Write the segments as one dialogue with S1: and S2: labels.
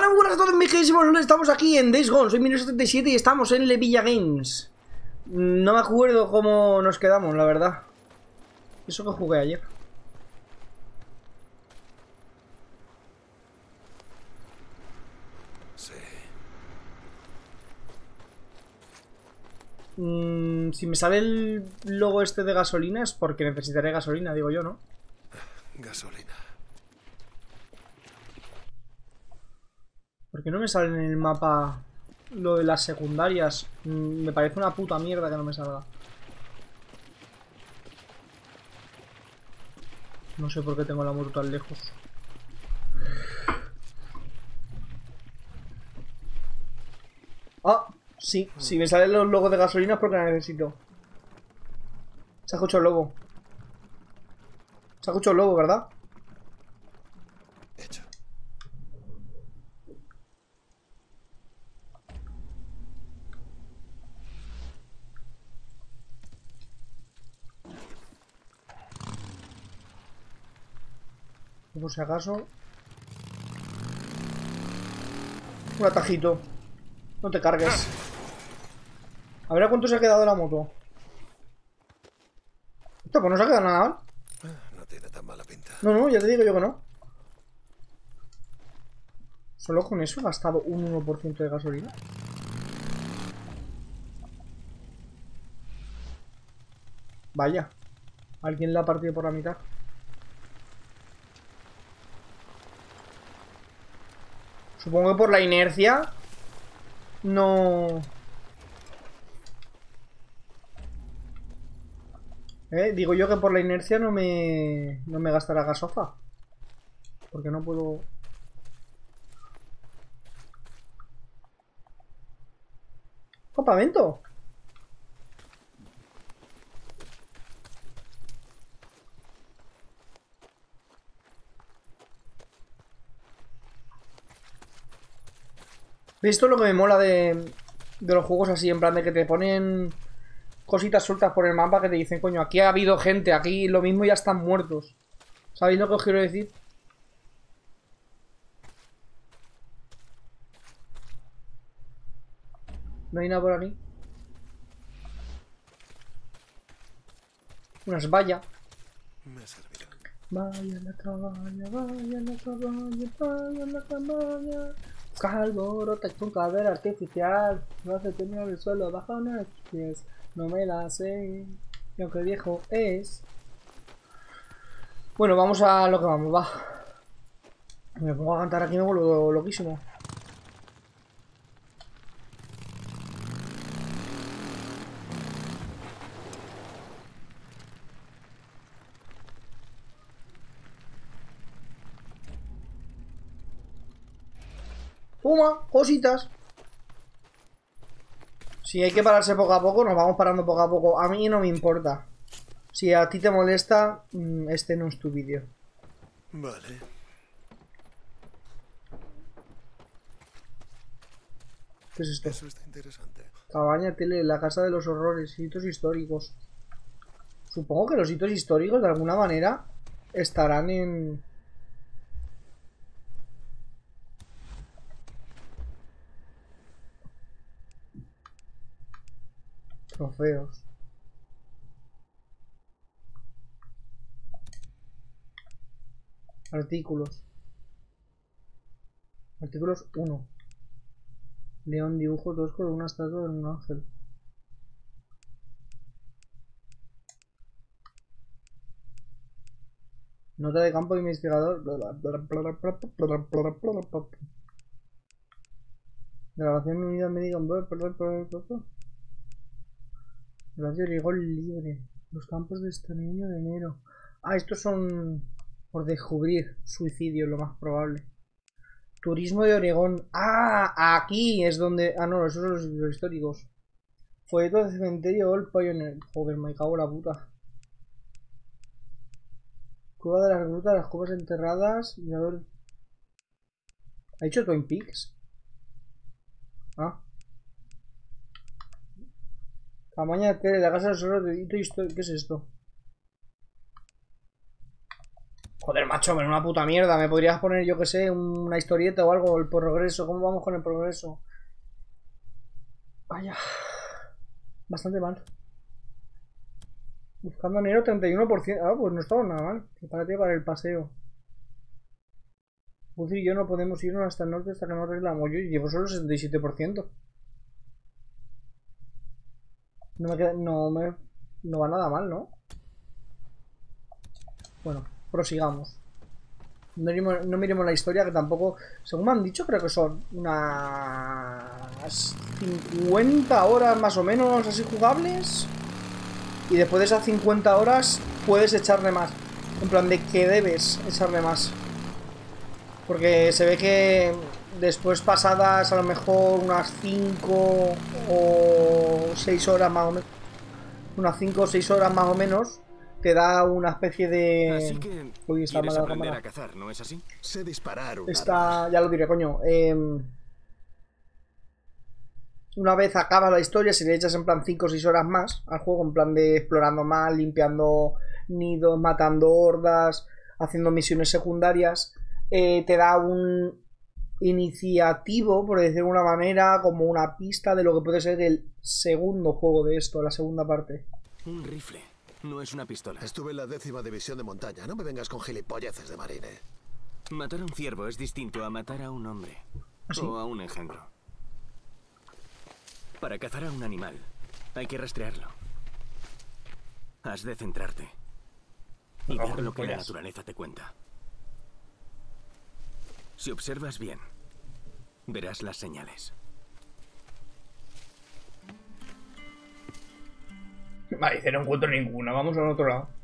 S1: Hola, muy buenas a todos, mijísimos. Estamos aquí en Days Gone. Soy 1977 y estamos en Levilla Games. No me acuerdo cómo nos quedamos, la verdad. Eso que jugué ayer.
S2: Sí.
S1: Si me sale el logo este de gasolina es porque necesitaré gasolina, digo yo, ¿no?
S2: Gasolina.
S1: ¿Por qué no me sale en el mapa lo de las secundarias? Me parece una puta mierda que no me salga. No sé por qué tengo la moto tan lejos. Ah, sí, si me salen los logos de gasolina es porque la necesito. Se ha escuchado el lobo. Se ha escuchado el lobo, ¿verdad?
S2: Hecho.
S1: Por si acaso. Un atajito. No te cargues. A ver a cuánto se ha quedado la moto. Esto pues no se ha quedado nada mal.
S2: No tiene tan mala pinta.
S1: No, no, ya te digo yo que no. Solo con eso he gastado un 1% de gasolina. Vaya. Alguien la ha partido por la mitad. Supongo que por la inercia. No. Digo yo que por la inercia no me gastará gasofa. Porque no puedo. ¡Campamento! Esto es lo que me mola de los juegos así, en plan de que te ponen cositas sueltas por el mapa que te dicen, coño, aquí ha habido gente, aquí lo mismo ya están muertos. ¿Sabéis lo que os quiero decir? No hay nada por aquí. Unas vallas.
S2: Me servirán.
S1: Vaya la caballa, vaya la caballa, vaya la caballa. Calborota con cadera artificial. No hace terminar el suelo bajo nuestros pies. No me la sé. Y aunque viejo es. Bueno, vamos a lo que vamos, va. Me pongo a cantar aquí y me vuelvo loquísimo. Toma, cositas. Si hay que pararse poco a poco, nos vamos parando poco a poco. A mí no me importa. Si a ti te molesta, este no es tu vídeo.
S2: Vale.
S1: ¿Qué es esto?
S2: Eso está interesante.
S1: Cabaña, tele, la casa de los horrores, hitos históricos. Supongo que los hitos históricos de alguna manera estarán en... trofeos. Artículos. Artículos 1. León, dibujo tosco de una estatua de un ángel. Nota de campo de investigador. Grabación unidad médica en web. Radio Rigol libre. Los campos de exterminio de enero. Ah, estos son por descubrir suicidio, lo más probable. Turismo de Oregón. Ah, aquí es donde... Ah, no, esos son los históricos. Folleto de cementerio Old Pioneer. Joder, me cago en la puta. Cueva de las grutas, las cuevas enterradas. Y a ver... ¿Ha hecho Twin Peaks? Ah. Cabaña de tele, la casa de los horrores de hito histórico. ¿Qué es esto? Joder, macho, pero una puta mierda. ¿Me podrías poner, yo que sé, una historieta o algo? El progreso. ¿Cómo vamos con el progreso? Vaya. Bastante mal. Buscando enero 31%. Ah, pues no estamos nada mal. Prepárate para el paseo. Buzi y yo no podemos irnos hasta el norte hasta que no arreglamos. Yo llevo solo el 67%. No me queda. No va nada mal, ¿no? Bueno, prosigamos. No miremos la historia, que tampoco. Según me han dicho, creo que son unas 50 horas más o menos así jugables. Y después de esas 50 horas puedes echarle más. En plan de que debes echarle más. Porque se ve que después pasadas a lo mejor unas 5 o 6 horas más o menos. Unas 5 o 6 horas más o menos. Te da una especie de...
S3: Así que
S1: Uy, está
S3: quieres
S1: mal la
S3: aprender
S1: cámara.
S3: a cazar, ¿no es así?
S2: Sé disparar un
S1: Está...
S2: arma.
S1: Ya lo diré, coño. Una vez acaba la historia, si le echas en plan 5 o 6 horas más al juego, en plan de explorando más, limpiando nidos, matando hordas, haciendo misiones secundarias, te da un iniciativo, por decirlo de una manera, como una pista de lo que puede ser el segundo juego de esto, la segunda parte.
S3: Un rifle, no es una pistola.
S2: Estuve en la 10ª división de montaña. No me vengas con gilipolleces de marine.
S3: Matar a un ciervo es distinto a matar a un hombre.
S1: ¿Ah, sí?
S3: O a un engendro. Para cazar a un animal, hay que rastrearlo. Has de centrarte. Y ver lo que la naturaleza te cuenta. Si observas bien, verás las señales.
S1: Vale, dice, no encuentro ninguna, vamos al otro lado.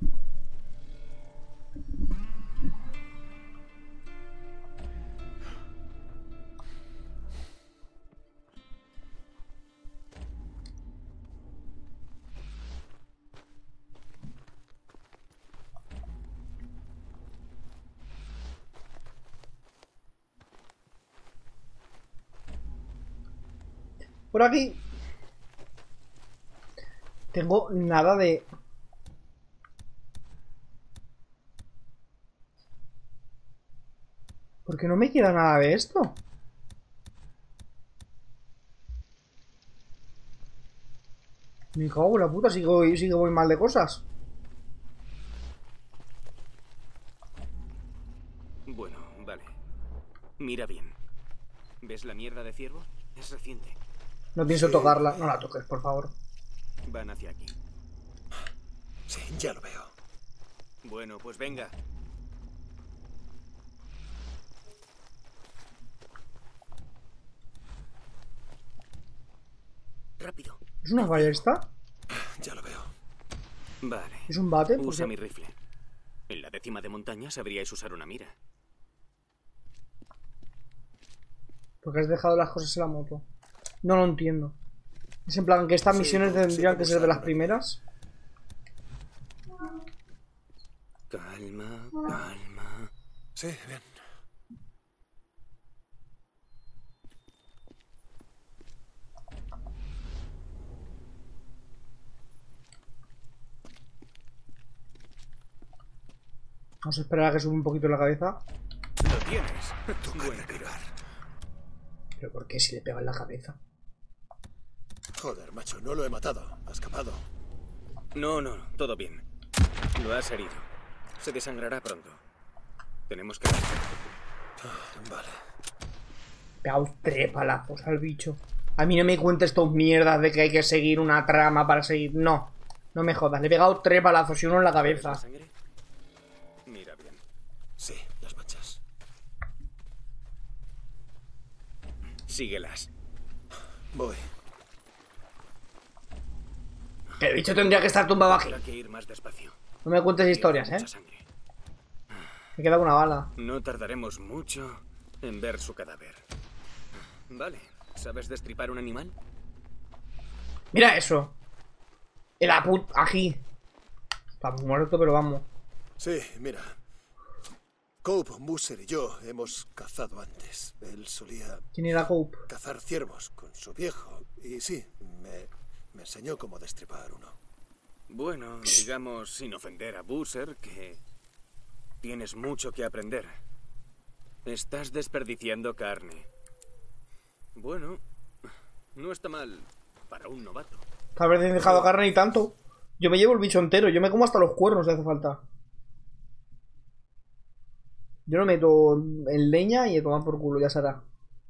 S1: Por aquí tengo nada de... ¿Por qué no me queda nada de esto? Me cago en la puta, sí que voy mal de cosas.
S3: Bueno, vale. Mira bien. ¿Ves la mierda de ciervo? Es reciente.
S1: No pienso
S2: Sí.
S1: tocarla. No la toques, por favor.
S3: Van hacia aquí.
S2: Sí, ya lo veo.
S3: Bueno, pues venga. Rápido.
S1: ¿Es una ballesta?
S2: Ya lo veo.
S3: Vale.
S1: ¿Es un bate? ¿Por
S3: Usa
S1: qué?
S3: mi rifle. En la 10ª de montaña sabríais usar una mira.
S1: Porque has dejado las cosas en la moto. No lo entiendo. Es en plan que estas
S2: Sí,
S1: misiones
S2: sí,
S1: tendrían que
S2: como
S1: ser de las
S2: usar una
S1: primeras.
S3: Calma, calma.
S2: Sí, bien.
S1: Vamos a esperar a que suba un poquito la cabeza.
S3: Lo tienes.
S2: Toca
S3: Buen tiro.
S2: recargar.
S1: ¿Pero por qué si le pega en la cabeza?
S2: Joder, macho, no lo he matado. Ha escapado.
S3: No, no, todo bien. Lo has herido. Se desangrará pronto. Tenemos que...
S2: Vale.
S1: Pegaos 3 palazos al bicho. A mí no me cuentes estos mierdas de que hay que seguir una trama para seguir. No, no me jodas. Le he pegado 3 palazos y uno en la
S3: ¿Ves
S1: cabeza.
S3: la sangre? Mira bien.
S2: Sí, las manchas.
S3: Síguelas.
S2: Voy.
S1: El bicho tendría que estar tumbado aquí.
S3: Habrá que ir más despacio.
S1: No me cuentes historias,
S3: Pierde
S1: ¿eh?
S3: mucha sangre.
S1: Me queda una bala.
S3: No tardaremos mucho en ver su cadáver. Vale. ¿Sabes destripar un animal?
S1: Mira eso. El aput aquí. Está muerto, pero vamos.
S2: Sí, mira. Cope, Musser y yo hemos cazado antes. Él solía
S1: ¿Quién era Cope?
S2: cazar ciervos con su viejo. Y sí, me enseñó cómo destripar uno.
S3: Bueno, digamos, sin ofender a Busser, que Tienes mucho que aprender. Estás desperdiciando carne. Bueno, no está mal para un novato.
S1: Tal vez he dejado carne y tanto. Yo me llevo el bicho entero. Yo me como hasta los cuernos si hace falta. Yo lo meto en leña y a tomar por culo, ya será.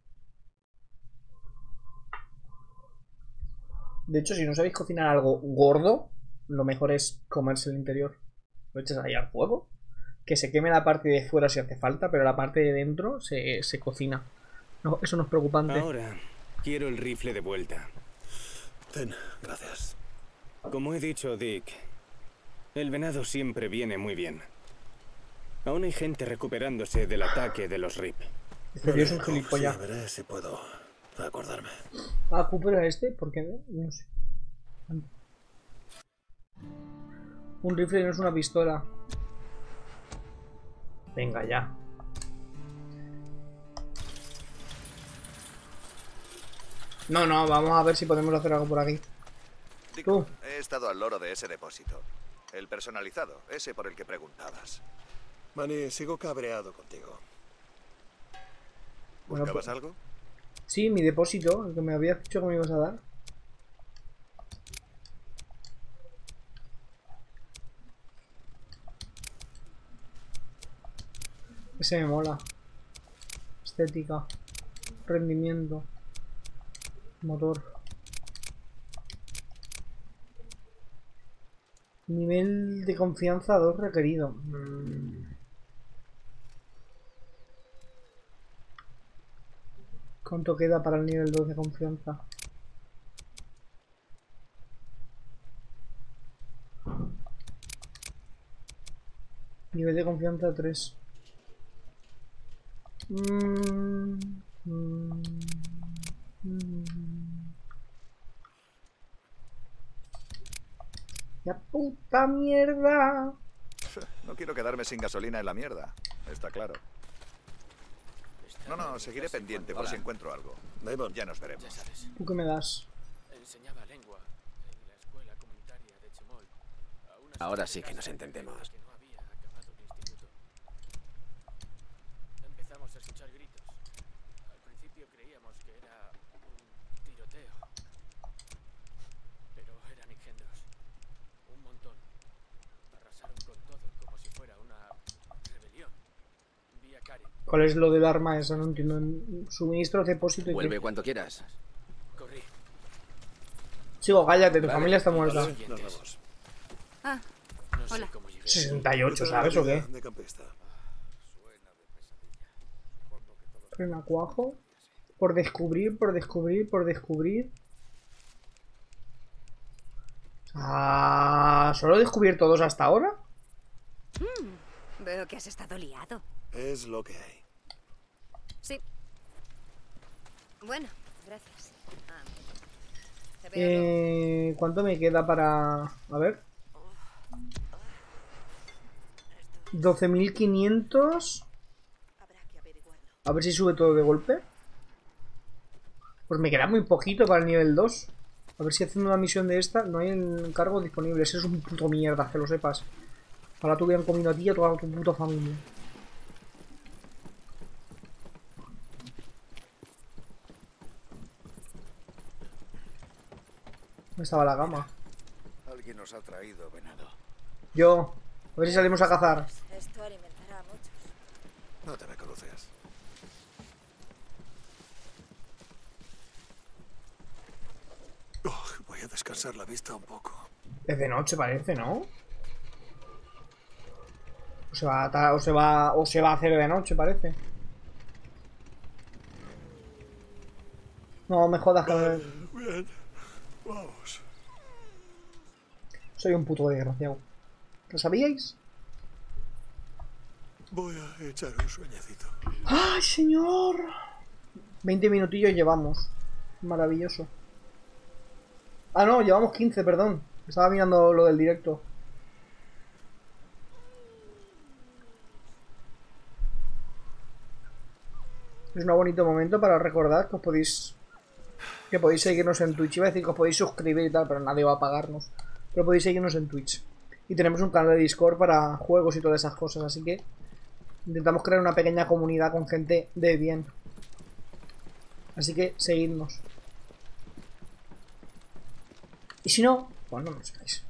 S1: De hecho, si no sabéis cocinar algo gordo, lo mejor es comerse el interior. Lo echas ahí al fuego. Que se queme la parte de fuera si hace falta, pero la parte de dentro se cocina. No, eso no es preocupante.
S3: Ahora, quiero el rifle de vuelta.
S2: Ten, gracias.
S3: Como he dicho, Dick, el venado siempre viene muy bien. Aún hay gente recuperándose del ataque de los Rip.
S1: Este tío es un gilipollas.
S2: Sí, veré si puedo acordarme.
S1: Ah, Cooper era este, ¿por qué no? No sé. Un rifle no es una pistola. Venga ya. No, vamos a ver si podemos hacer algo por aquí.
S4: Digo, he estado al loro de ese depósito. El personalizado, ese por el que preguntabas.
S2: Manny, sigo cabreado contigo.
S1: Bueno,
S4: ¿Buscabas
S1: pues,
S4: algo?
S1: sí, mi depósito, el que me habías dicho que me ibas a dar. Ese me mola. Estética. Rendimiento. Motor. Nivel de confianza 2 requerido. ¿Cuánto queda para el nivel 2 de confianza? Nivel de confianza 3. ¡La puta mierda!
S4: No quiero quedarme sin gasolina en la mierda. Está claro. No, seguiré pendiente por si encuentro algo.
S2: Damon,
S4: Ya nos veremos.
S1: ¿Tú qué me das?
S3: Enseñaba lengua en la escuela comunitaria de Chemol.
S5: Ahora sí que nos entendemos.
S3: No había acabado el instituto. Empezamos a escuchar gritos. Al principio creíamos que era un tiroteo. Pero eran engendros. Un montón. Arrasaron con todo como si fuera una rebelión. Vi a Karen.
S1: ¿Cuál es lo del arma esa? No entiendo. Suministro, depósito y
S5: Vuelve
S1: qué.
S5: cuando quieras.
S3: Corrí.
S1: Sigo, cállate, tu
S5: Vale.
S1: familia está muerta.
S2: vale, nos vemos.
S6: Ah,
S3: No sé
S6: Hola.
S3: cómo llegué.
S1: 68, ¿sabes o qué?
S2: De campista.
S1: Renacuajo. Por descubrir, por descubrir, por descubrir. Ah, ¿solo he descubierto 2 hasta ahora?
S6: veo que has estado liado.
S2: Es lo que hay.
S6: Sí. Bueno, gracias. Te veo luego.
S1: ¿Cuánto me queda para...? A ver. 12.500.
S6: Habrá que averiguarlo.
S1: A ver si sube todo de golpe. Pues me queda muy poquito para el nivel 2. A ver si haciendo una misión de esta no hay encargos disponibles. Eso es un puto mierda, que lo sepas. Ahora te hubieran comido a ti y a toda tu puta familia. ¿Dónde estaba la gama?
S4: Alguien nos ha traído venado.
S1: Yo. A ver si salimos a cazar.
S6: Esto alimentará a muchos.
S2: No te reconoces. Oh, voy a descansar la vista un poco.
S1: Es de noche parece, ¿no? O se va a, o se va a hacer de noche, parece. No me jodas, que
S2: Bien, vamos.
S1: soy un puto desgraciado. ¿Lo sabíais?
S2: Voy a echar un sueñecito.
S1: ¡Ay, señor! 20 minutillos llevamos. Maravilloso. Ah, no, llevamos 15, perdón. Estaba mirando lo del directo. Es un bonito momento para recordar que os podéis... Que podéis seguirnos en Twitch. Iba a decir que os podéis suscribir y tal, pero nadie va a pagarnos. Pero podéis seguirnos en Twitch. Y tenemos un canal de Discord para juegos y todas esas cosas, así que Intentamos crear una pequeña comunidad con gente de bien. Así que seguidnos. Y si no, pues no nos sigáis.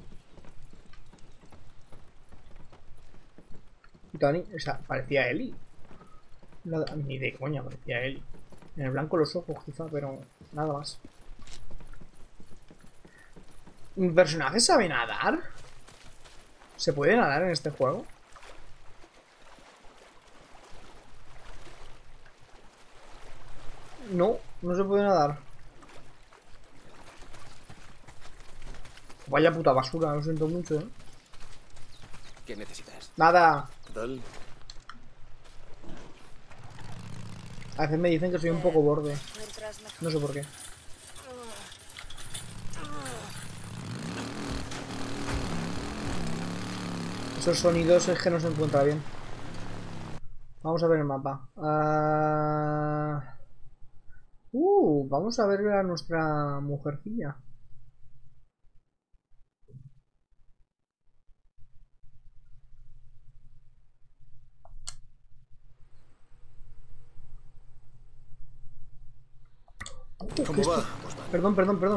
S1: Y Tony, o sea, parecía Ellie. Ni de coña parecía Ellie. En el blanco los ojos quizá, pero nada más. ¿Mi personaje sabe nadar? ¿Se puede nadar en este juego? No, no se puede nadar. Vaya puta basura, lo siento mucho, ¿eh?
S5: ¿Qué necesitas?
S1: Nada.
S2: ¿Qué tal?
S1: A veces me dicen que soy un poco borde.
S6: Encuentras mejor.
S1: No sé por qué. Esos sonidos es que no se encuentra bien. Vamos a ver el mapa. Vamos a ver a nuestra mujercilla.
S2: ¿Cómo va?
S1: Perdón.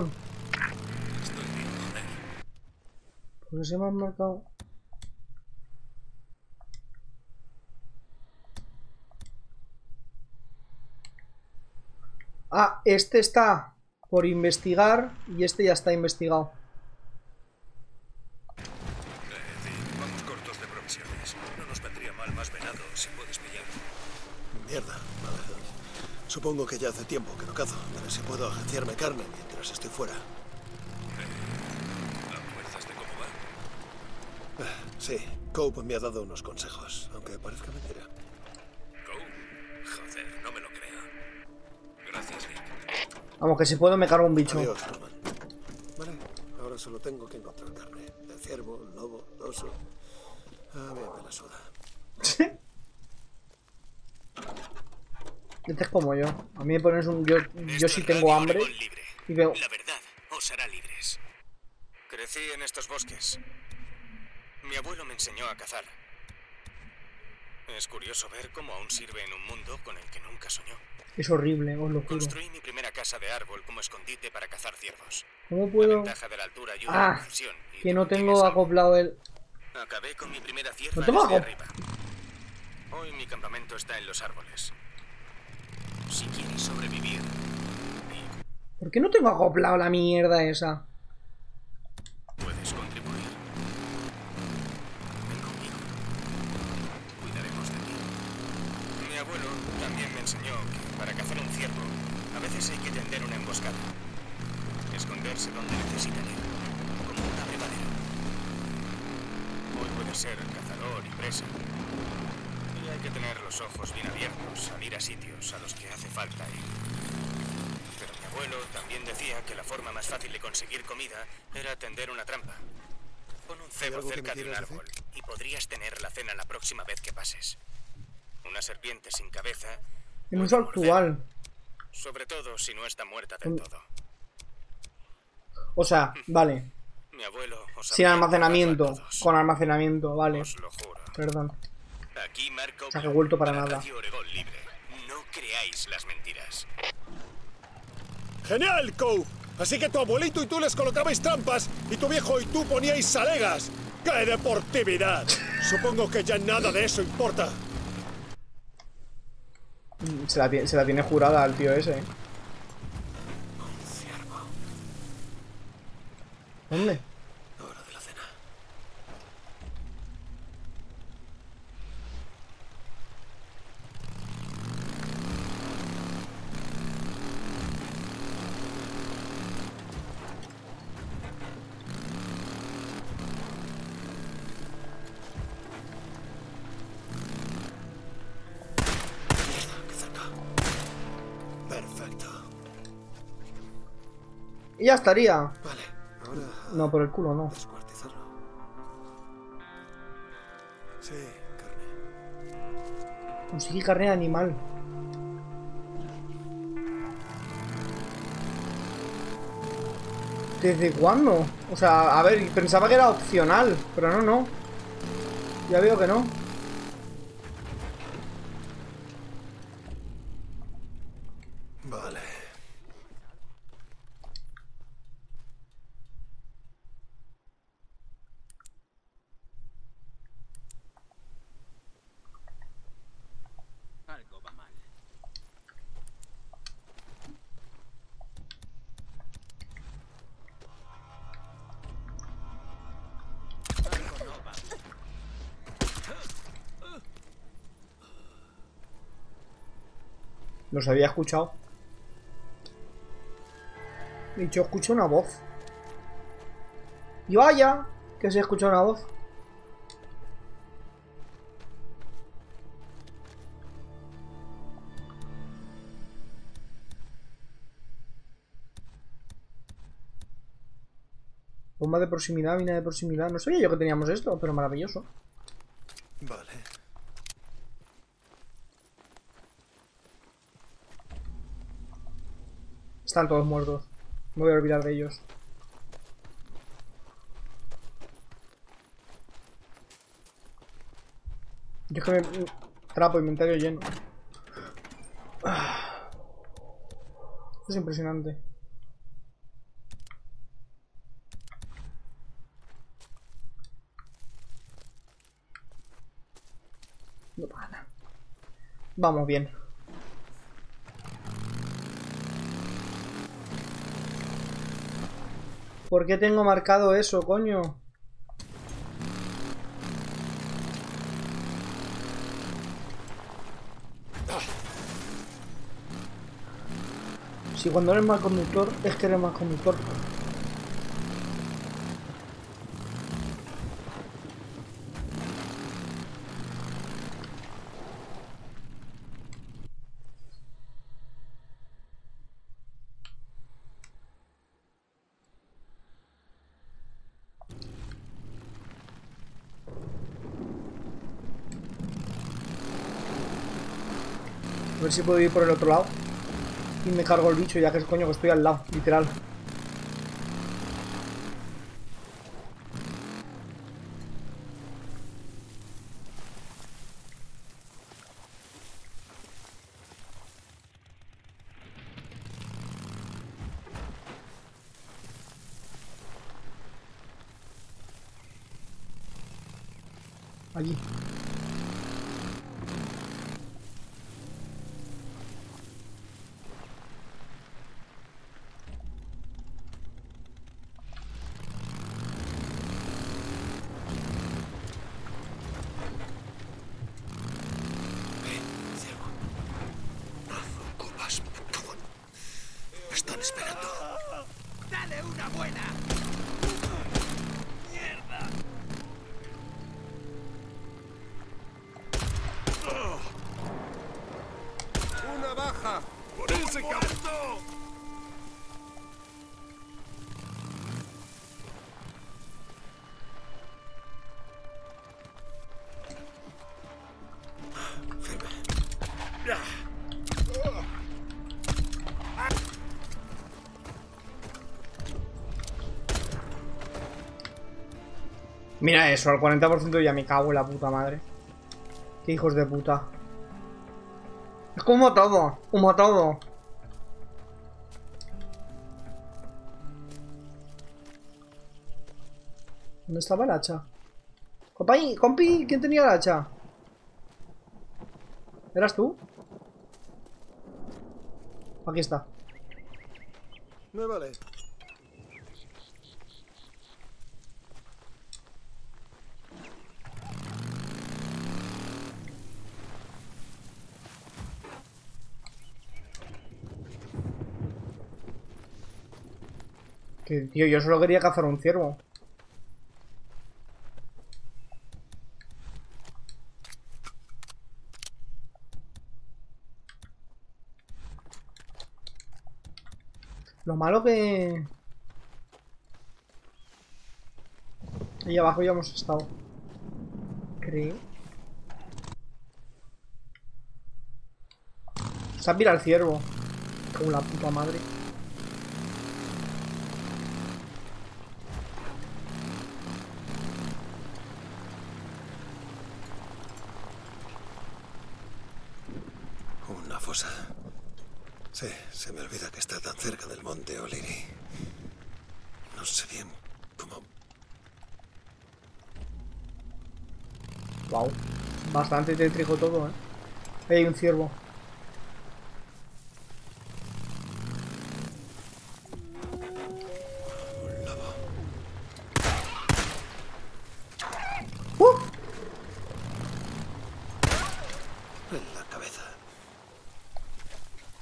S1: Porque se me han marcado. Ah, este está por investigar y este ya está investigado.
S7: Vamos cortos de provisiones. No nos vendría mal más venado si puedes pillar.
S2: Mierda. Vale. Supongo que ya hace tiempo que no cazo. A ver si puedo agenciarme carne mientras estoy fuera.
S7: ¿Acuerdas de cómo va?
S2: Sí, Cope me ha dado unos consejos, aunque parezca mentira.
S7: Go. Joder, no me lo creo. Gracias, Nick.
S1: Vamos, que si puedo me cargo un bicho.
S2: Adiós, Roman. Vale, ahora solo tengo que encontrar carne. De ciervo, lobo, oso. A mí me la suda.
S1: Este es como yo. A mí me pones un... Yo sí tengo hambre y veo...
S3: La verdad os hará libres. Crecí en estos bosques. Mi abuelo me enseñó a cazar. Es curioso ver cómo aún sirve en un mundo con el que nunca soñó.
S1: Es horrible, os lo juro.
S3: Construí mi primera casa de árbol como escondite para cazar ciervos.
S1: ¿Cómo
S3: La
S1: puedo...?
S3: ventaja de la altura ayuda a la precisión y
S1: Que no
S3: te
S1: tengo
S3: mantienes
S1: acoplado el...
S3: Acabé con mi primera cierva
S1: ¿No tengo
S3: desde
S1: acop-
S3: arriba. Hoy mi campamento está en los árboles. Si quieres sobrevivir,
S1: ¿Por qué no tengo acoplado la mierda esa?
S3: puedes contribuir. Ven conmigo. Cuidaremos de ti. Mi abuelo también me enseñó que para cazar un ciervo, a veces hay que tender una emboscada. Esconderse donde necesitan ir, como un abrevadero. Hoy puede ser cazador y presa. Y hay que tener los ojos bien abiertos, salir a sitios a los que hace falta ir. Pero mi abuelo también decía que la forma más fácil de conseguir comida era tender una trampa. Pon un cebo
S2: algo que
S3: cerca
S2: me
S3: de un
S2: quieras
S3: árbol y podrías tener la cena la próxima vez que pases. Una serpiente sin cabeza.
S1: En
S3: puede
S1: uso
S3: morder,
S1: actual.
S3: sobre todo si no está muerta del todo.
S1: O sea, vale.
S3: Mi abuelo os
S1: Sin
S3: habría
S1: almacenamiento.
S3: entregado a todos.
S1: Con almacenamiento, vale.
S3: Os lo juro.
S1: Perdón.
S3: Aquí Marco.
S1: O sea, que he vuelto para nada.
S3: Radio Oregón Libre. No creáis las mentiras.
S2: ¡Genial, Cope! Así que tu abuelito y tú les colocabais trampas y tu viejo y tú poníais salegas. ¡Qué deportividad! Supongo que ya nada de eso importa.
S1: Se la tiene jurada al tío ese. ¿Dónde?
S2: Hora de la cena. Mierda, qué cerca. Perfecto.
S1: Y ya estaría.
S2: Vale, ahora
S1: No, por el culo no.
S2: descuartizarlo. Sí, carne.
S1: Conseguí carne de animal. ¿Desde cuándo? O sea, a ver, pensaba que era opcional, pero no. Ya veo que no. Los había escuchado. He dicho, escucho una voz. Y vaya, que se escucha una voz. Bomba de proximidad, mina de proximidad. No sabía yo que teníamos esto, pero maravilloso.
S2: Vale.
S1: Están todos muertos. Me voy a olvidar de ellos. Yo es que me... Trapo, inventario lleno. Esto es impresionante. No pasa nada. Vamos bien. ¿Por qué tengo marcado eso, coño? Si cuando eres mal conductor, es que eres mal conductor. A ver si puedo ir por el otro lado. Y me cargo el bicho ya que es coño que estoy al lado, literal. Allí.
S2: Me están esperando.
S8: ¡Dale una buena! ¡Mierda!
S2: ¡Una baja! ¡Por ese cabrón!
S1: Mira eso, al 40% ya me cago en la puta madre. Qué hijos de puta. Es como todo, como todo. ¿Dónde estaba el hacha? Compi, ¿quién tenía el hacha? ¿Eras tú? Aquí está.
S2: Me vale.
S1: Que, tío, yo solo quería cazar un ciervo. Lo malo que... Ahí abajo ya hemos estado. Creo. Se ha pirado el ciervo. Como la puta madre.
S2: Una fosa. Sí, se me olvida que está tan cerca del monte O'Leary. No sé bien cómo...
S1: Wow. Bastante tétrico todo, Ahí hay un ciervo.
S2: Un lobo. En la cabeza.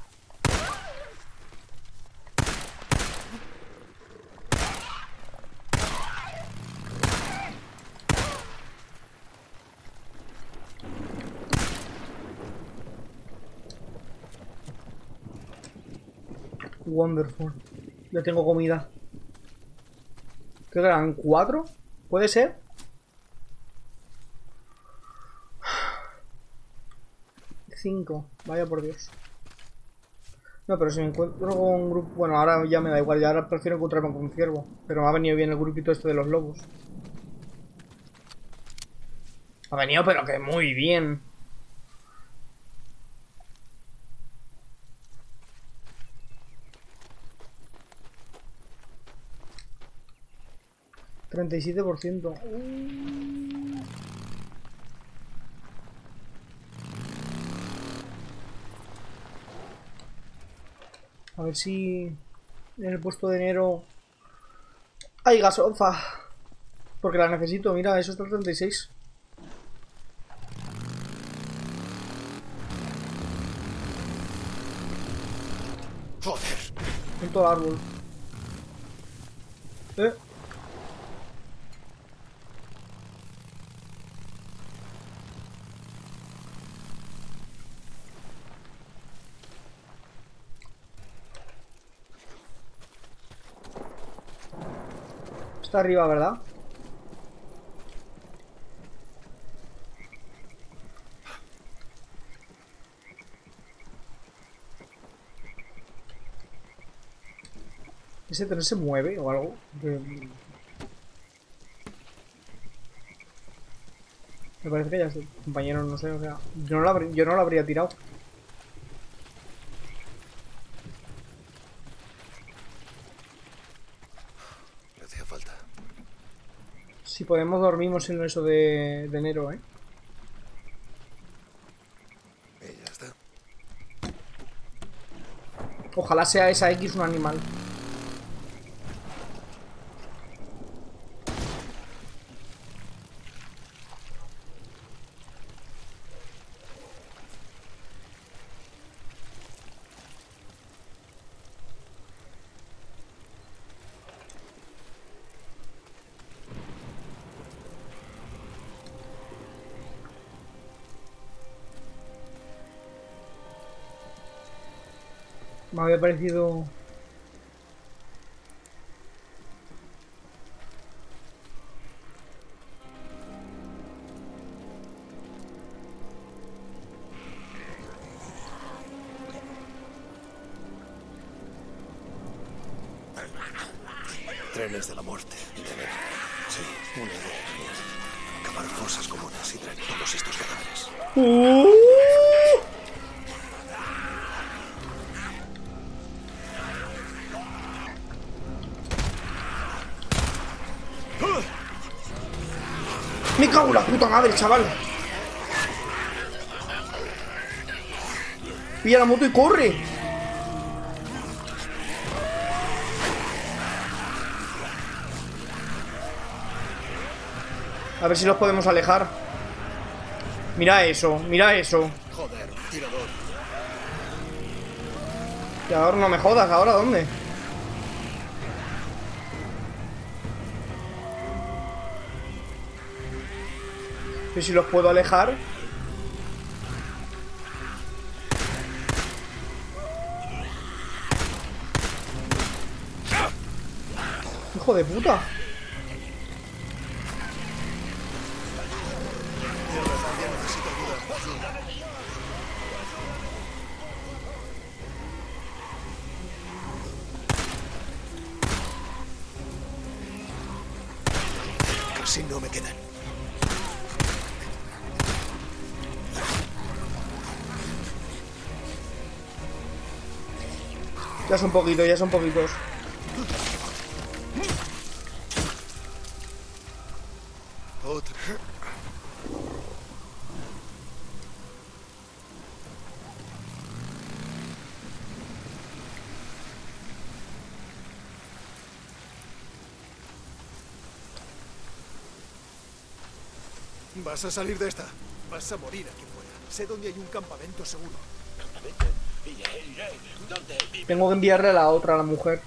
S1: Wonderful. Ya tengo comida. ¿Qué eran? ¿4? ¿Puede ser? $5. Vaya por Dios. No, pero si me encuentro con un grupo... Bueno, ahora ya me da igual. Ya ahora prefiero encontrarme con un ciervo. Pero me ha venido bien el grupito este de los lobos. Ha venido, pero que muy bien. $37%. A ver si en el puesto de enero hay gasofa. Porque la necesito. Mira, eso está el 36.
S2: Joder.
S1: En todo el árbol. Está arriba, ¿verdad? ¿Ese tren se mueve o algo? Me parece que ya es compañero, no sé, o sea, yo no lo habría tirado.
S4: Le hacía falta.
S1: Si podemos dormimos en eso de enero, ¿eh?
S4: Y ya está.
S1: Ojalá sea esa X un animal. Me había parecido...
S4: Trenes de la muerte. De verdad. Sí, una idea genial. Acabar fosas comunes y traer todos estos cadáveres.
S1: ¡Me cago en la puta madre, chaval! Pilla la moto y corre. A ver si los podemos alejar. Mira eso, mira eso.
S2: Joder, tirador.
S1: Y ahora no me jodas, ¿ahora dónde? Pero si los puedo alejar. Hijo de puta.
S4: Casi no me quedan.
S1: Ya son poquitos, ya son poquitos.
S4: Otra.
S2: Vas a salir de esta. Vas a morir aquí fuera. Sé dónde hay un campamento seguro.
S1: Tengo que enviarle a la otra, a la mujer.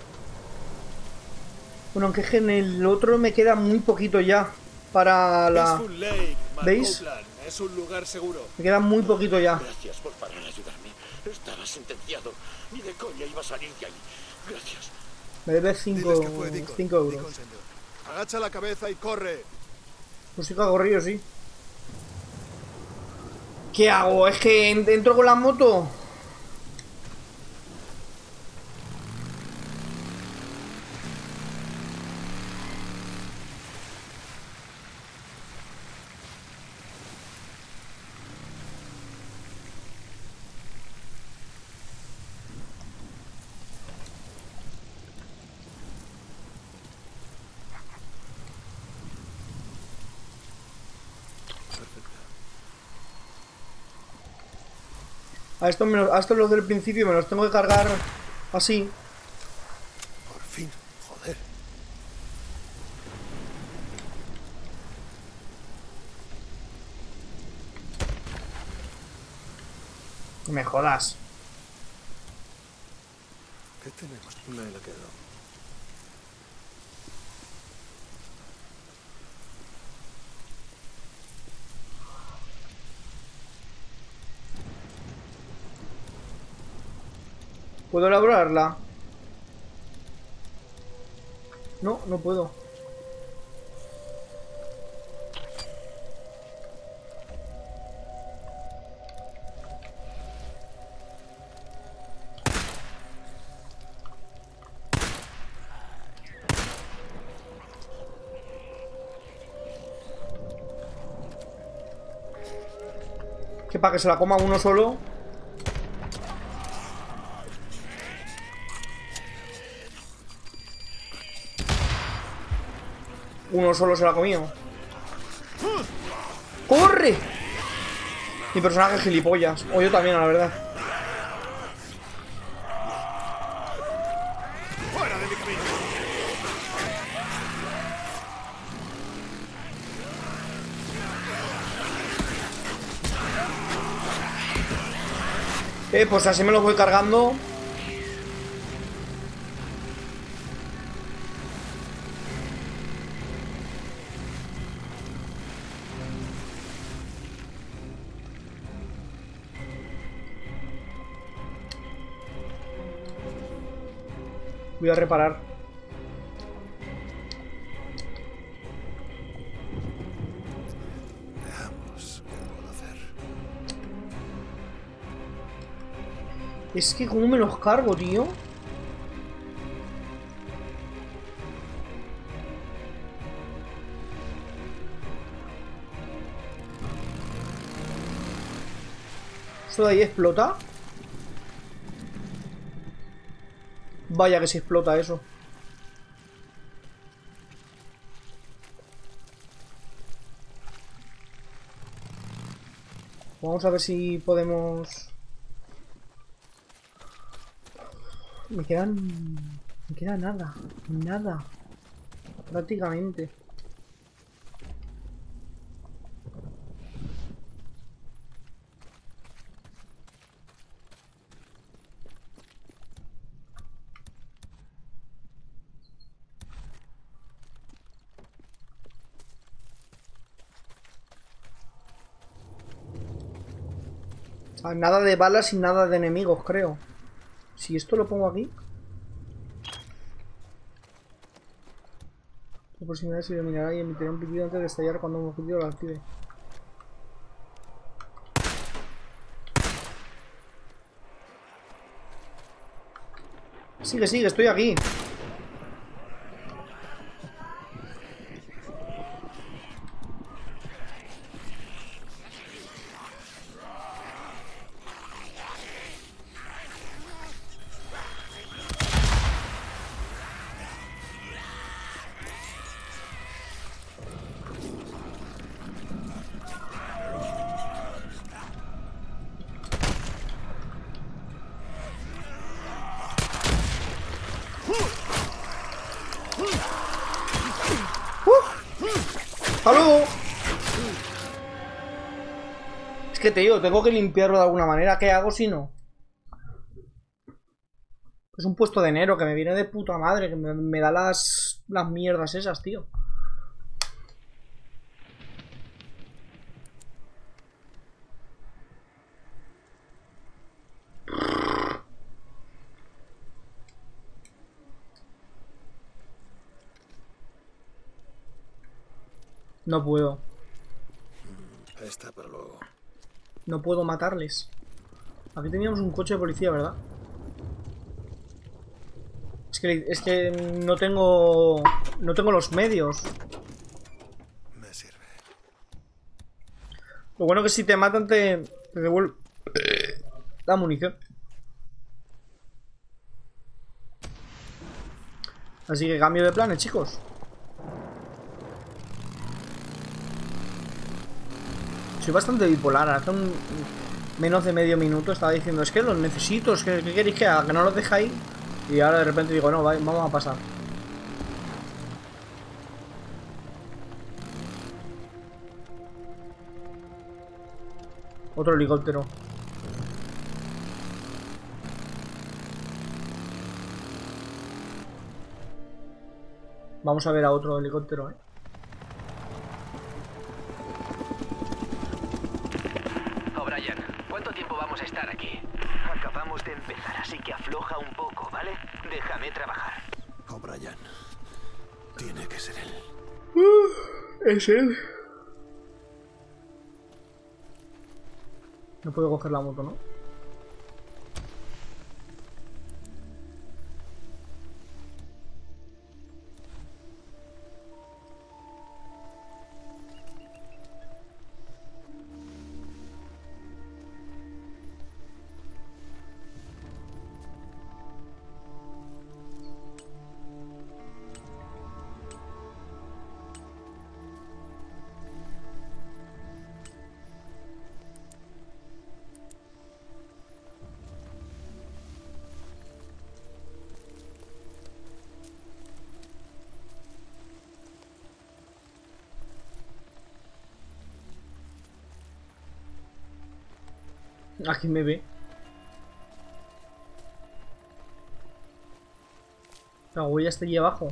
S1: Bueno, aunque en el otro me queda muy poquito ya para la...
S2: Peaceful Lake,
S1: ¿Veis?
S2: Copeland. Es un lugar seguro.
S1: Me queda muy poquito ya.
S9: Gracias por parar a ayudarme.
S4: Estaba sentenciado. Ni de coña iba a salir de ahí. Gracias.
S1: Me debes
S7: Diles que fue
S1: 5 euros.
S7: Deacon, señor. Agacha la cabeza y corre.
S1: Pues sí que ha corrido, sí. ¿Qué hago? Es que entro con la moto. A estos los del principio me los tengo que cargar así.
S7: Por fin, joder.
S1: No me jodas.
S7: ¿Qué tenemos? Me la quedo.
S1: ¿Puedo elaborarla? No, no puedo. ¿Que para que se la coma uno solo? Uno solo se la ha comido. ¡Corre! Mi personaje es gilipollas. O yo también, la verdad.
S7: ¡Fuera de mi camino!
S1: Pues así me los voy cargando. Voy a reparar.
S7: Veamos qué puedo hacer.
S1: Es que cómo me los cargo, tío. ¿Esto de ahí explota? Vaya que se explota eso. Vamos a ver si podemos... Me queda nada. Nada. Prácticamente. Ah, nada de balas y nada de enemigos, creo. Si esto lo pongo aquí. La proximidad se iluminará y emitirá un pitido antes de estallar cuando un objetivo lo active. Sigue, sigue, estoy aquí. ¡Halo! Es que te digo, tengo que limpiarlo de alguna manera. ¿Qué hago si no? Es un puesto de enero que me viene de puta madre, que me da las mierdas esas, tío. No puedo.
S4: Está para luego.
S1: No puedo matarles. Aquí teníamos un coche de policía, ¿verdad? Es que no tengo... No tengo los medios.
S4: Me sirve.
S1: Lo bueno que si te matan te devuelve la munición. Así que cambio de planes, chicos. Soy bastante bipolar. Hace menos de medio minuto estaba diciendo, es que los necesito, es que ¿qué queréis que haga? Que no los dejáis. Y ahora de repente digo, no, vamos a pasar. Otro helicóptero. Vamos a ver a otro helicóptero,
S9: O'Brien, ¿cuánto tiempo vamos a estar aquí? Acabamos de empezar, así que afloja un poco, ¿vale? Déjame trabajar.
S4: O'Brien. Tiene que ser él.
S1: Es él. No puedo coger la moto, ¿no? Aquí me ve. La huella está allí abajo.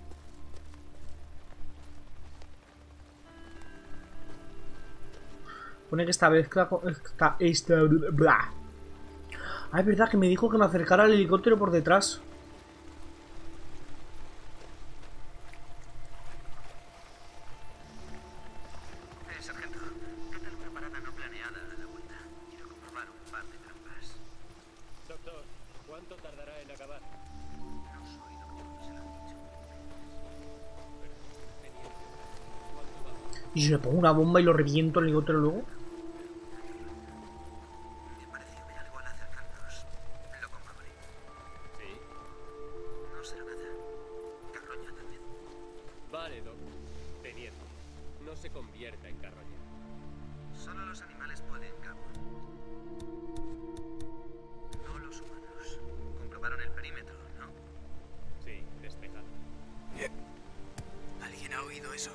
S1: Pone que esta vez bla. Ah, es verdad que me dijo que me acercara al helicóptero por detrás.
S9: Sargento, ¿qué tal una parada no planeada a la vuelta? Quiero comprobar un par de trampas.
S3: Doctor, ¿cuánto tardará en acabar?
S9: No soy doctor, se lo han dicho.
S1: ¿Y si le pongo una bomba y lo reviento el helicóptero luego?
S9: Me pareció ver algo al acercarnos. Lo comprobaré.
S3: ¿Sí?
S9: No será nada. Carroña tal vez.
S3: Vale, Doc. Teniente, no se convierta en carroña.
S9: Solo los animales pueden, cabo. No los humanos. Comprobaron el perímetro, ¿no?
S3: Sí, despejado.
S9: ¿Alguien ha oído eso?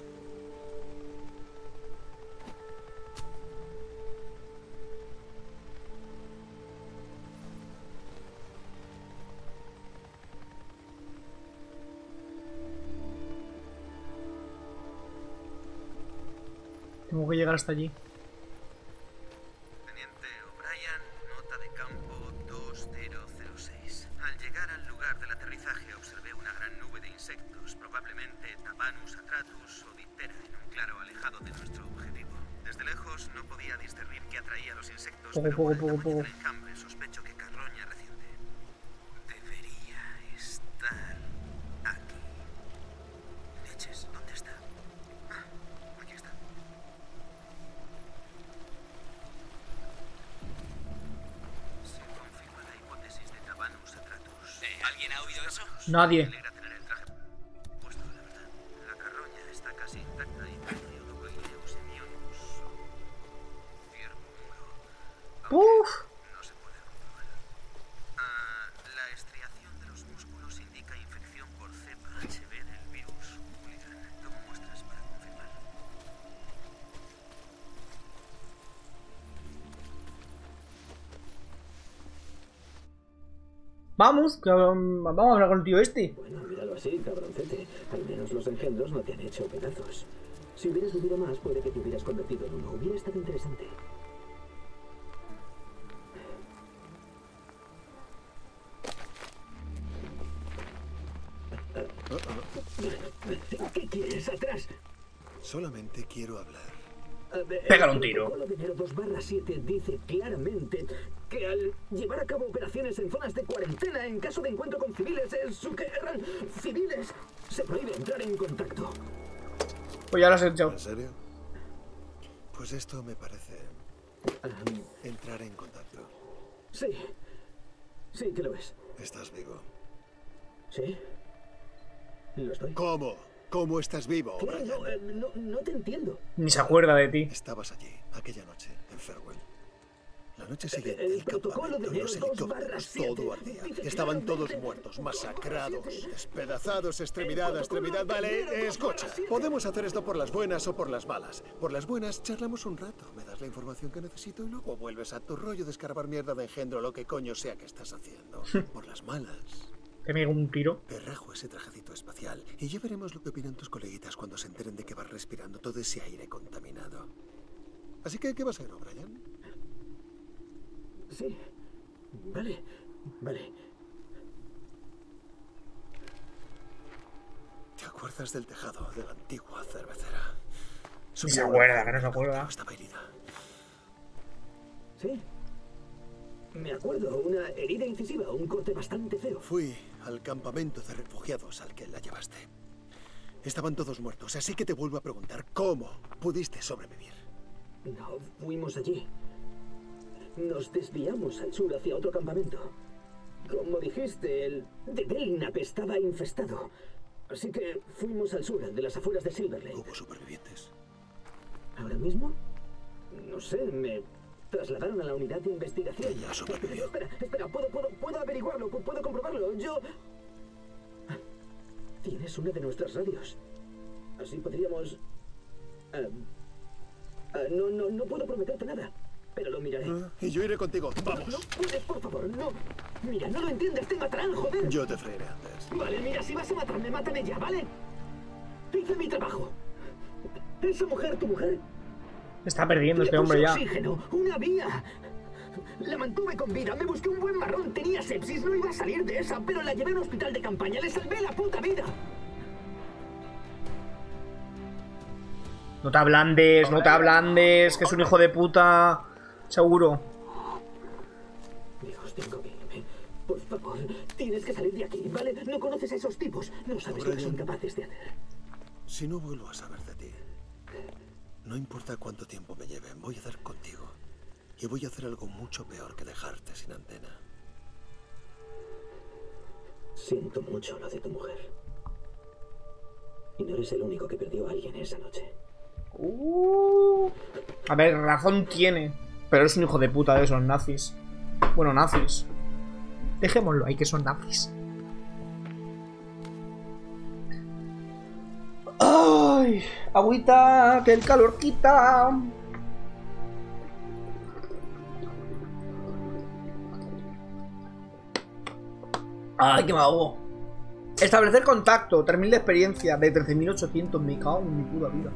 S1: Tengo que llegar hasta allí.
S9: Teniente O'Brien, nota de campo 2006. Al llegar al lugar del aterrizaje observé una gran nube de insectos, probablemente Tabanus atratus o Diptera, en un claro alejado de nuestro objetivo. Desde lejos no podía discernir qué atraía a los insectos, pero por el tamaño del enjambre sospecho que carroña reciente. Debería estar aquí. Leches, ¿dónde está? Ah, aquí está. Se confirma la hipótesis de Tabanus atratus. ¿Alguien ha oído eso?
S1: Nadie.
S9: Me alegra tener el traje puesto, la verdad. La carroña está casi intacta y Periodocoileus semionicus. Ciervo muro.
S1: Uf.
S9: No se puede comprobar. La estriación de los músculos indica infección por cepa HB del virus. Hooligan, tomo muestras para confirmar.
S1: Vamos, que vamos a hablar con el tío este.
S10: Bueno, míralo así, cabroncete. Al menos los engendros no te han hecho pedazos. Si hubieras vivido más, puede que te hubieras convertido en uno. Hubiera estado interesante. ¿Qué quieres? ¡Atrás!
S4: Solamente quiero hablar.
S1: Pégale un tiro.
S10: El protocolo de Nero 2/7 dice claramente que al llevar a cabo operaciones en zonas de cuarentena en caso de encuentro con civiles, civiles, se prohíbe entrar en contacto.
S1: Pues ya lo has hecho.
S4: ¿En serio? Pues esto me parece entrar en contacto.
S10: Sí, sí que lo es.
S4: ¿Estás vivo?
S10: Sí, lo estoy.
S4: ¿Cómo? ¿Cómo estás vivo,
S10: Claro,
S4: Brian?
S10: no te entiendo.
S1: Ni se acuerda de ti.
S4: Estabas allí, aquella noche, en Farewell. La noche siguiente,
S10: El
S4: el
S10: protocolo de
S4: campamento,
S10: Nero
S4: los helicópteros,
S10: 2/7
S4: todo ardía.
S10: dice
S4: Estaban todos
S10: claramente
S4: muertos,
S10: el
S4: masacrados,
S10: protocolo 2/7.
S4: despedazados, extremidad a
S10: El
S4: extremidad.
S10: protocolo de
S4: Vale,
S10: Nero
S4: escucha.
S10: 2/7.
S4: Podemos hacer esto por las buenas o por las malas. Por las buenas, charlamos un rato. Me das la información que necesito y luego vuelves a tu rollo de escarbar mierda de engendro, lo que coño sea que estás haciendo. Por las malas,
S1: Te pego un tiro.
S4: perrajo ese trajecito espacial y ya veremos lo que opinan tus coleguitas cuando se enteren de que vas respirando todo ese aire contaminado. Así que, ¿qué va a ser, O'Brien?
S10: Sí, vale.
S4: ¿Te acuerdas del tejado de la antigua cervecera?
S1: No se acuerda, que no se acuerda.
S4: Estaba herida.
S10: Sí, me acuerdo, una herida incisiva, un corte bastante feo.
S4: Fui al campamento de refugiados al que la llevaste. Estaban todos muertos, así que te vuelvo a preguntar, ¿cómo pudiste sobrevivir?
S10: No, fuimos allí. Nos desviamos al sur hacia otro campamento. Como dijiste, el de Belknap estaba infestado. Así que fuimos al sur, al de las afueras de Silver Lake.
S4: ¿Hubo supervivientes?
S10: ¿Ahora mismo? No sé, me trasladaron a la unidad de investigación.
S4: Ella sobrevivió.
S10: Espera, puedo averiguarlo, puedo comprobarlo. Yo... Tienes una de nuestras radios. Así podríamos... No puedo prometerte nada, pero lo miraré.
S4: Y yo iré contigo, vamos.
S10: No puedes, por favor, no. Mira, no lo entiendes, te matarán, joder.
S4: Yo te freiré antes.
S10: Vale, mira, si vas a matarme, mátame ya, ¿vale? Hice mi trabajo. Esa mujer, tu mujer...
S1: Está perdiendo
S10: le
S1: este hombre
S10: puse
S1: ya.
S10: Oxígeno, una vía. La mantuve con vida, me busqué un buen marrón, tenía sepsis, no iba a salir de esa, pero la llevé a un hospital de campaña, le salvé la puta vida.
S1: No te ablandes, que es un hijo de puta. Seguro.
S10: Dios, tengo que irme. Por favor, tienes que salir de aquí, ¿vale? No conoces a esos tipos, no sabes lo que son capaces de hacer.
S4: Si no vuelvo a saber de ti, no importa cuánto tiempo me lleve, voy a dar contigo. Y voy a hacer algo mucho peor que dejarte sin antena.
S10: Siento mucho lo de tu mujer. Y no eres el único que perdió a alguien esa noche.
S1: A ver, razón tiene. Pero es un hijo de puta de esos nazis. Bueno, nazis. Dejémoslo ahí, que son nazis. ¡Ay! Agüita, que el calor quita. ¡Ay, que me ahogo! Establecer contacto, 3000 de experiencia, de 13.800. Me cago en mi puta vida.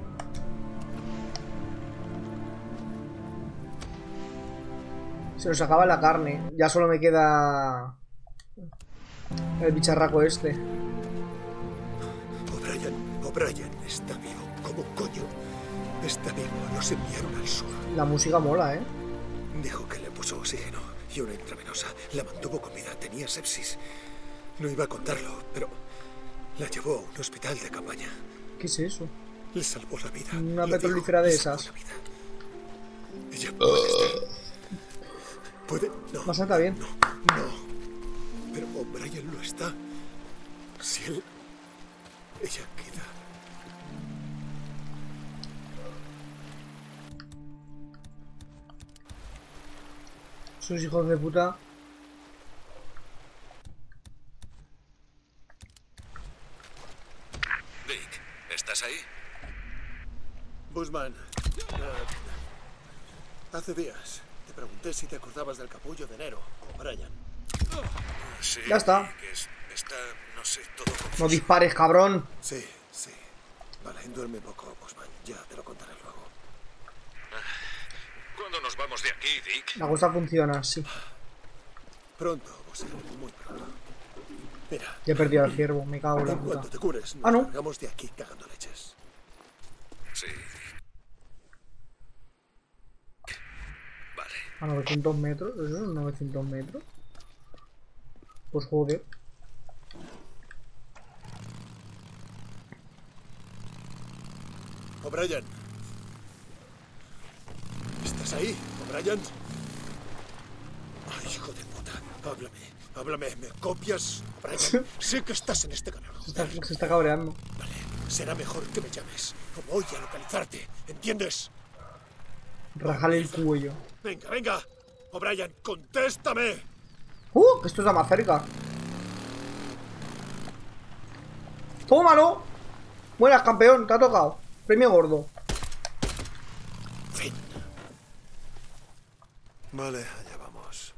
S1: Se nos acaba la carne. Ya solo me queda el bicharraco este.
S4: O'Brien está vivo. ¿Cómo coño? Está vivo. Los enviaron al sur.
S1: La música mola, ¿eh?
S4: Dijo que le puso oxígeno y una intravenosa. La mantuvo con vida. Tenía sepsis. No iba a contarlo, pero la llevó a un hospital de campaña.
S1: ¿Qué es eso?
S4: Le salvó la vida.
S1: Una petrolífera de esas.
S4: Ella puede estar... Puede... No.
S1: No está bien.
S4: No. Pero O'Brien lo está. Si él... Ella queda...
S1: Sus hijos de puta.
S7: Dick, ¿estás ahí?
S4: Bushman, hace días te pregunté si te acordabas del capullo de Nero, O'Brien.
S7: Sí.
S1: Ya está.
S7: Que está, no sé, todo confuso.
S1: No dispares, cabrón.
S4: Sí. Vale, duerme poco, Bushman. Ya te lo contaré luego.
S7: ¿Cuándo nos vamos de aquí, Dick?
S1: La cosa funciona, sí.
S4: Pronto, Bushman, muy pronto. Mira.
S1: Ya he perdido al ciervo, me cago en la
S4: En
S1: puta.
S4: cuanto te cures, nos
S1: Ah, no.
S4: largamos de aquí cagando leches.
S7: Sí,
S1: A 900 metros. ¿Eso son 900 metros? Pues joder.
S2: O'Brien. ¿Estás ahí, O'Brien? Ay, hijo de puta. Háblame. ¿Me copias, O'Brien? Sé que estás en este canal.
S1: Se está cabreando.
S2: Vale, será mejor que me llames. O voy a localizarte, ¿entiendes?
S1: Rajale el cuello.
S2: Venga. O'Brien, contéstame.
S1: Que esto está más cerca. ¡Tómalo! Buenas, campeón, te ha tocado. Premio gordo.
S2: Fin. Vale, allá vamos.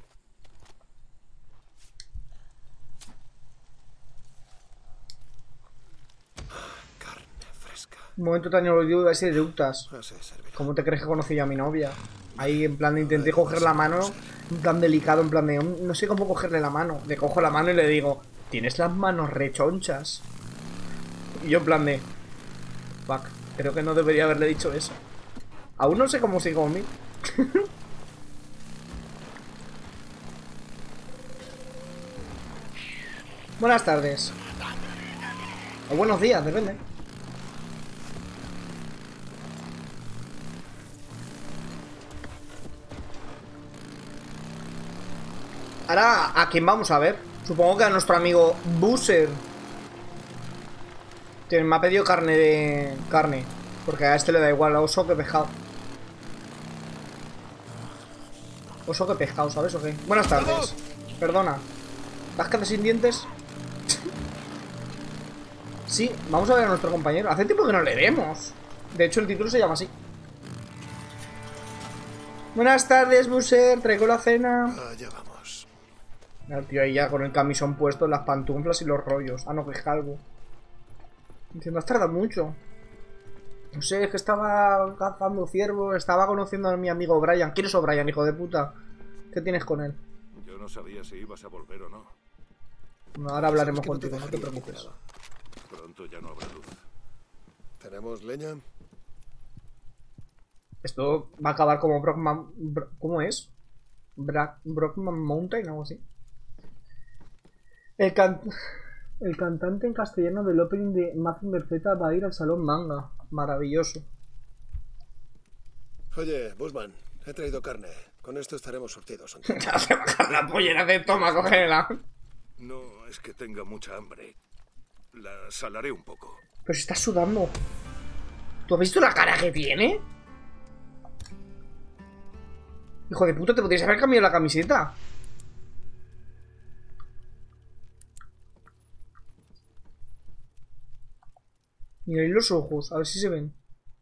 S2: Carne fresca.
S1: Un momento tan olvidado de ese de Utas.
S2: No sé servir.
S1: ¿Cómo te crees que conocí yo a mi novia? Ahí en plan de intenté coger la mano, en plan delicado, en plan de no sé cómo cogerle la mano. Le cojo la mano y le digo, tienes las manos rechonchas. Y yo en plan de fuck, creo que no debería haberle dicho eso. Aún no sé cómo sigo a mí. Buenas tardes. O buenos días, depende. Ahora, ¿a quién vamos a ver? Supongo que a nuestro amigo Boozer. Que me ha pedido carne. Porque a este le da igual a oso que pescado. Oso que pescado, ¿sabes o qué? Buenas tardes. Perdona. ¿Vas quedar sin dientes? Sí, vamos a ver a nuestro compañero. Hace tiempo que no le vemos. De hecho, el título se llama así. Buenas tardes, Boozer. Traigo la cena.
S2: Allá vamos.
S1: El tío ahí ya con el camisón puesto, las pantuflas y los rollos. Ah, no, que es calvo. Entiendo, has tardado mucho. No sé, es que estaba cazando ciervos. Estaba conociendo a mi amigo Brian. ¿Quién es O'Brien, hijo de puta? ¿Qué tienes con él?
S7: Yo no sabía si ibas a volver o no.
S1: No, ahora hablaremos contigo, no te preocupes.
S7: Pronto ya no habrá luz.
S2: ¿Tenemos leña?
S1: Esto va a acabar como Brockman... ¿Cómo es? Brockman Mountain o algo así. El cantante en castellano del opening de Mazinger Z va a ir al salón manga. Maravilloso.
S2: Oye, Busman, he traído carne. Con esto estaremos surtidos.
S1: Ya se baja la pollera de toma, cógela.
S7: No es que tenga mucha hambre. La salaré un poco.
S1: Pero si estás sudando. ¿Tú has visto la cara que tiene? Hijo de puta, te podrías haber cambiado la camiseta. Miráis los ojos, a ver si se ven.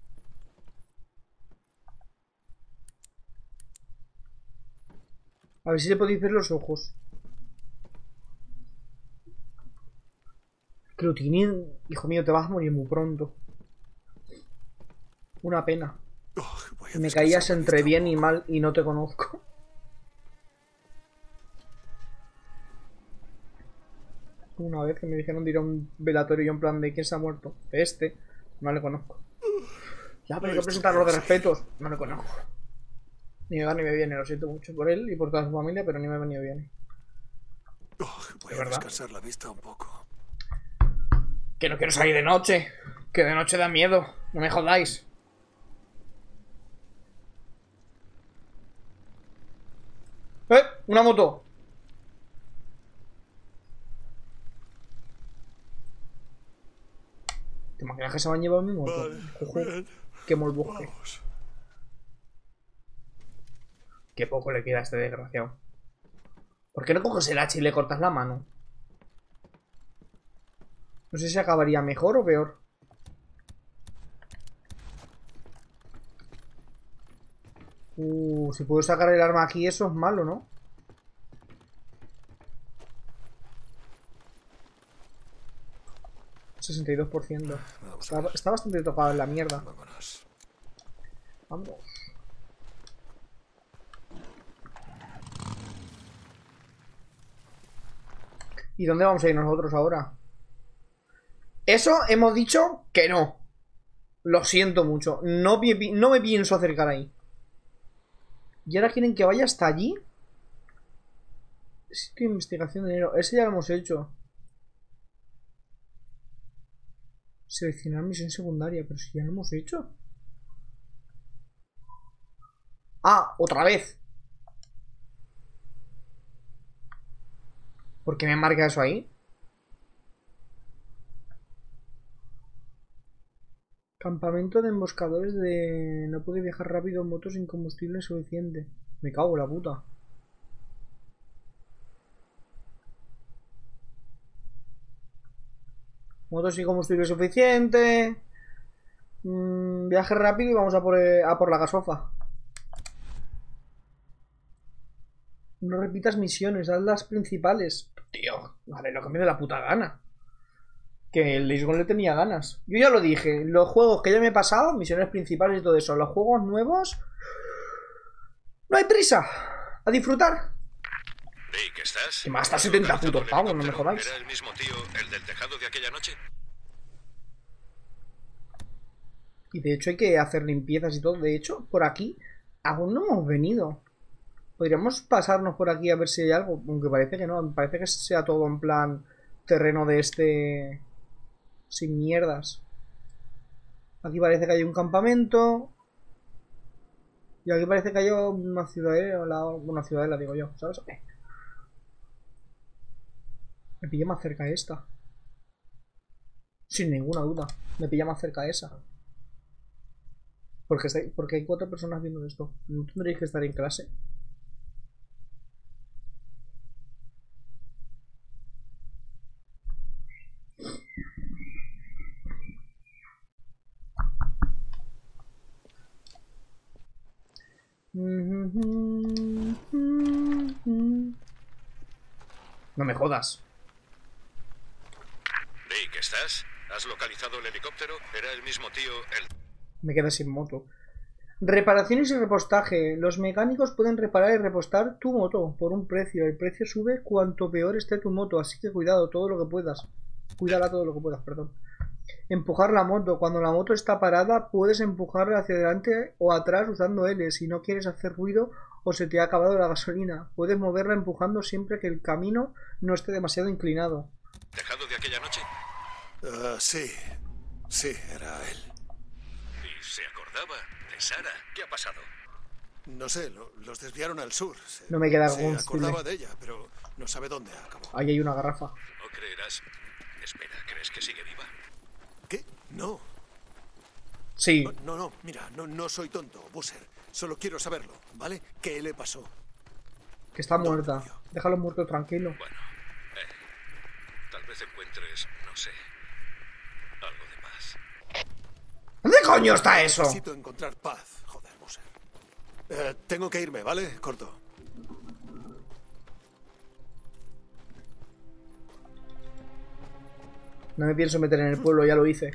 S1: A ver si le podéis ver los ojos. Que lo tienen... Hijo mío, te vas a morir muy pronto. Una pena. Me caías entre bien y mal y no te conozco. Una vez que me dijeron de ir a un velatorio y yo en plan de ¿quién se ha muerto? Este. No le conozco. Ya, pero hay que presentarlo de respetos. No le conozco. Ni me va ni me viene, lo siento mucho por él y por toda su familia, pero ni me va ni me viene.
S2: Voy a descansar la vista un poco.
S1: Que no quiero salir de noche. Que de noche da miedo. No me jodáis. ¡Una moto! ¿Te imaginas que se van a llevar mi moto?
S2: Vale,
S1: quemo el bosque. Qué poco le queda a este desgraciado. ¿Por qué no coges el hacha y le cortas la mano? No sé si acabaría mejor o peor. Si puedo sacar el arma aquí, eso es malo, ¿no? $62%. Está bastante tocado en la mierda. Vamos. ¿Y dónde vamos a ir nosotros ahora? Eso hemos dicho que no. Lo siento mucho. No me pienso acercar ahí. Y ahora quieren que vaya hasta allí. Sitio de investigación de enero. Ese ya lo hemos hecho. Seleccionar misión secundaria. Pero si ya lo hemos hecho. Ah, otra vez. ¿Por qué me marca eso ahí? Campamento de emboscadores de... No puede viajar rápido en motos sin combustible suficiente. Me cago en la puta. Motos sin combustible suficiente. Viaje rápido y vamos a por la gasofa. No repitas misiones, haz las principales. Tío, a ver lo que me dé la puta gana. Que el Days Gone le tenía ganas. Yo ya lo dije, los juegos que ya me he pasado, misiones principales y todo eso. Los juegos nuevos, no hay prisa. A disfrutar.
S7: Rick, ¿estás?
S1: Que más hasta 70 putos pavos, no me jodáis.
S7: ¿Era el mismo tío, el del tejado de aquella noche?
S1: Y de hecho hay que hacer limpiezas y todo. De hecho, por aquí aún no hemos venido. Podríamos pasarnos por aquí a ver si hay algo. Aunque parece que no. Parece que sea todo en plan terreno de este... sin mierdas. Aquí parece que hay un campamento. Y aquí parece que hay una ciudadela. Una ciudadela, digo yo, ¿sabes? Me pilla más cerca esta. Sin ninguna duda. Me pilla más cerca esa. Porque hay 4 personas viendo esto. ¿No tendréis que estar en clase? No me jodas.
S7: Rick, ¿estás? ¿Has localizado el helicóptero? Era el mismo tío, el...
S1: Me quedé sin moto. Reparaciones y repostaje. Los mecánicos pueden reparar y repostar tu moto por un precio. El precio sube cuanto peor esté tu moto, así que cuidado todo lo que puedas. Cuídala todo lo que puedas, perdón. Empujar la moto. Cuando la moto está parada, puedes empujarla hacia adelante o atrás usando L. Si no quieres hacer ruido o se te ha acabado la gasolina, puedes moverla empujando siempre que el camino no esté demasiado inclinado.
S7: ¿Tejado de aquella noche?
S4: Sí. Sí, era él.
S7: ¿Y se acordaba de Sara? ¿Qué ha pasado?
S4: No sé, los desviaron al sur.
S1: No me queda
S4: Se
S1: combustible.
S4: acordaba de ella, pero no sabe dónde acabó.
S1: Ahí hay una garrafa.
S7: No creerás. Espera, ¿crees que sigue viva?
S4: ¿Qué? No.
S1: Sí.
S4: No, mira, no soy tonto, Busser. Solo quiero saberlo, ¿vale? ¿Qué le pasó?
S1: Que está muerta. Déjalo muerto tranquilo.
S7: Bueno, tal vez encuentres, no sé, algo de paz.
S1: ¿Dónde coño está eso?
S4: Necesito encontrar paz, joder, Busser. Tengo que irme, ¿vale? Corto.
S1: No me pienso meter en el pueblo, ya lo hice.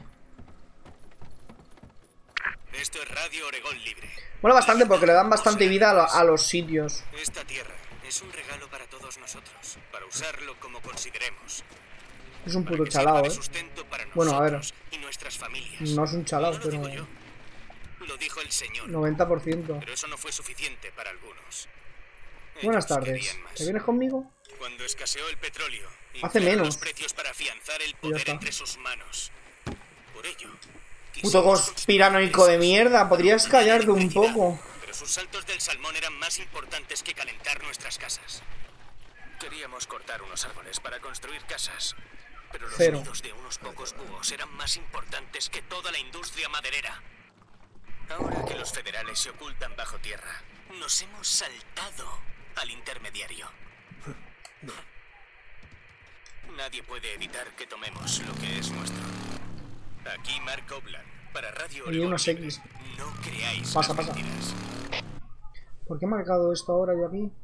S3: Esto es Radio Oregón Libre.
S1: Mola bastante porque le dan bastante vida a los sitios.
S3: Esta tierra es un regalo para todos nosotros, para usarlo como consideremos.
S1: Es un puto chalao, Bueno, a ver.
S3: Y nuestras familias.
S1: No es un chalao, pero...
S3: Lo dijo el Señor.
S1: 90%.
S3: Pero eso no fue suficiente para algunos.
S1: Buenas tardes. ¿Te vienes conmigo?
S3: Cuando escaseó el petróleo,
S1: hace menos.
S3: Los precios para afianzar el poder entre sus manos. Por ello,
S1: puto conspiranoico de mierda, podrías callarte un poco.
S3: Pero sus saltos del salmón eran más importantes que calentar nuestras casas. Queríamos cortar unos árboles para construir casas, pero los nidos de unos pocos búhos eran más importantes que toda la industria maderera. Ahora que los federales se ocultan bajo tierra, nos hemos saltado al intermediario.
S4: No.
S3: Nadie puede evitar que tomemos lo que es nuestro. Aquí Mark Obland, para Radio
S1: Y unos X.
S3: No creáis
S1: pasa.
S3: mentiras.
S1: ¿Por qué he marcado esto ahora yo aquí?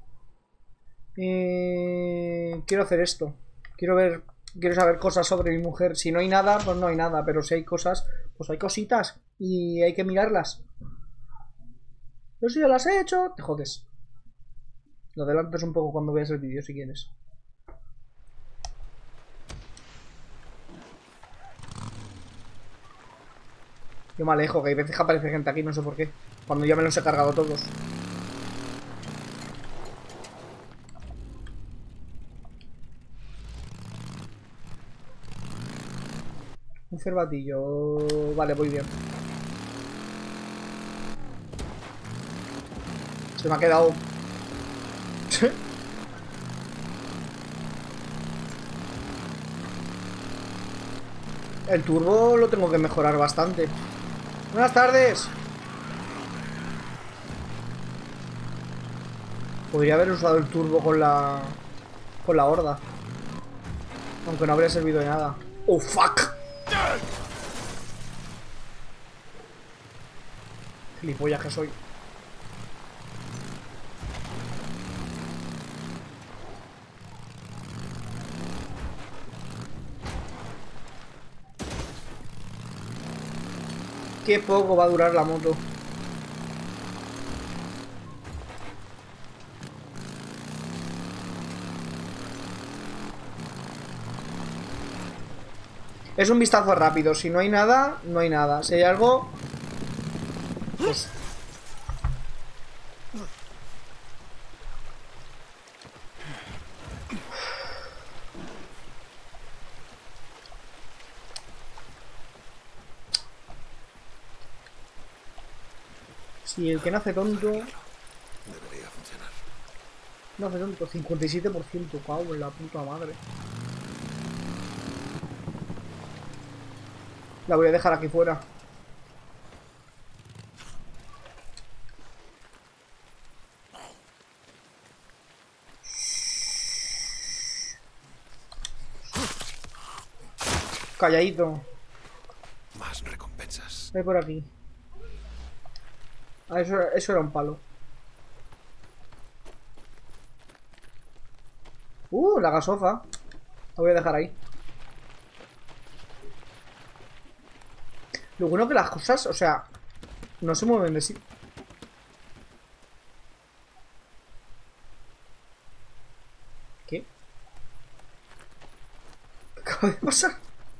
S1: Quiero hacer esto. Quiero saber cosas sobre mi mujer. Si no hay nada, pues no hay nada. Pero si hay cosas, pues hay cositas. Y hay que mirarlas. Pero si ya las he hecho, te jodes. Lo adelantas un poco cuando veas el vídeo si quieres. Yo me alejo, que hay veces que aparece gente aquí, no sé por qué. Cuando ya me los he cargado todos. Un cervatillo. Vale, voy bien. Se me ha quedado. El turbo lo tengo que mejorar bastante. Buenas tardes. Podría haber usado el turbo con la horda. Aunque no habría servido de nada. ¡Oh, fuck! Gilipollas que soy. Qué poco va a durar la moto. Es un vistazo rápido. Si no hay nada, no hay nada. Si hay algo, pues... Si el que no hace tonto...
S4: Debería funcionar.
S1: No hace tonto. 57%. Cago en la puta madre. La voy a dejar aquí fuera. Calladito.
S4: Más recompensas.
S1: Ve por aquí. Ah, eso era un palo. La gasofa. La voy a dejar ahí. Lo bueno que las cosas, o sea, no se mueven de sí. ¿Qué? ¿Qué acaba de pasar?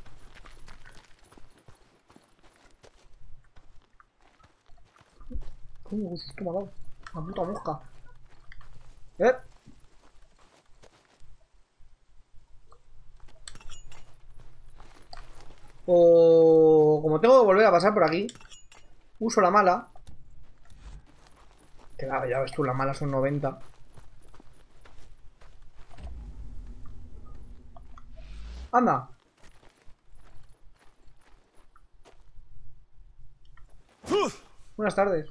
S1: ¿Cómo susto me ha dado? La puta mosca. O como tengo que volver a pasar por aquí, uso la mala. Que ya ves tú, la mala son 90. Anda. Buenas tardes.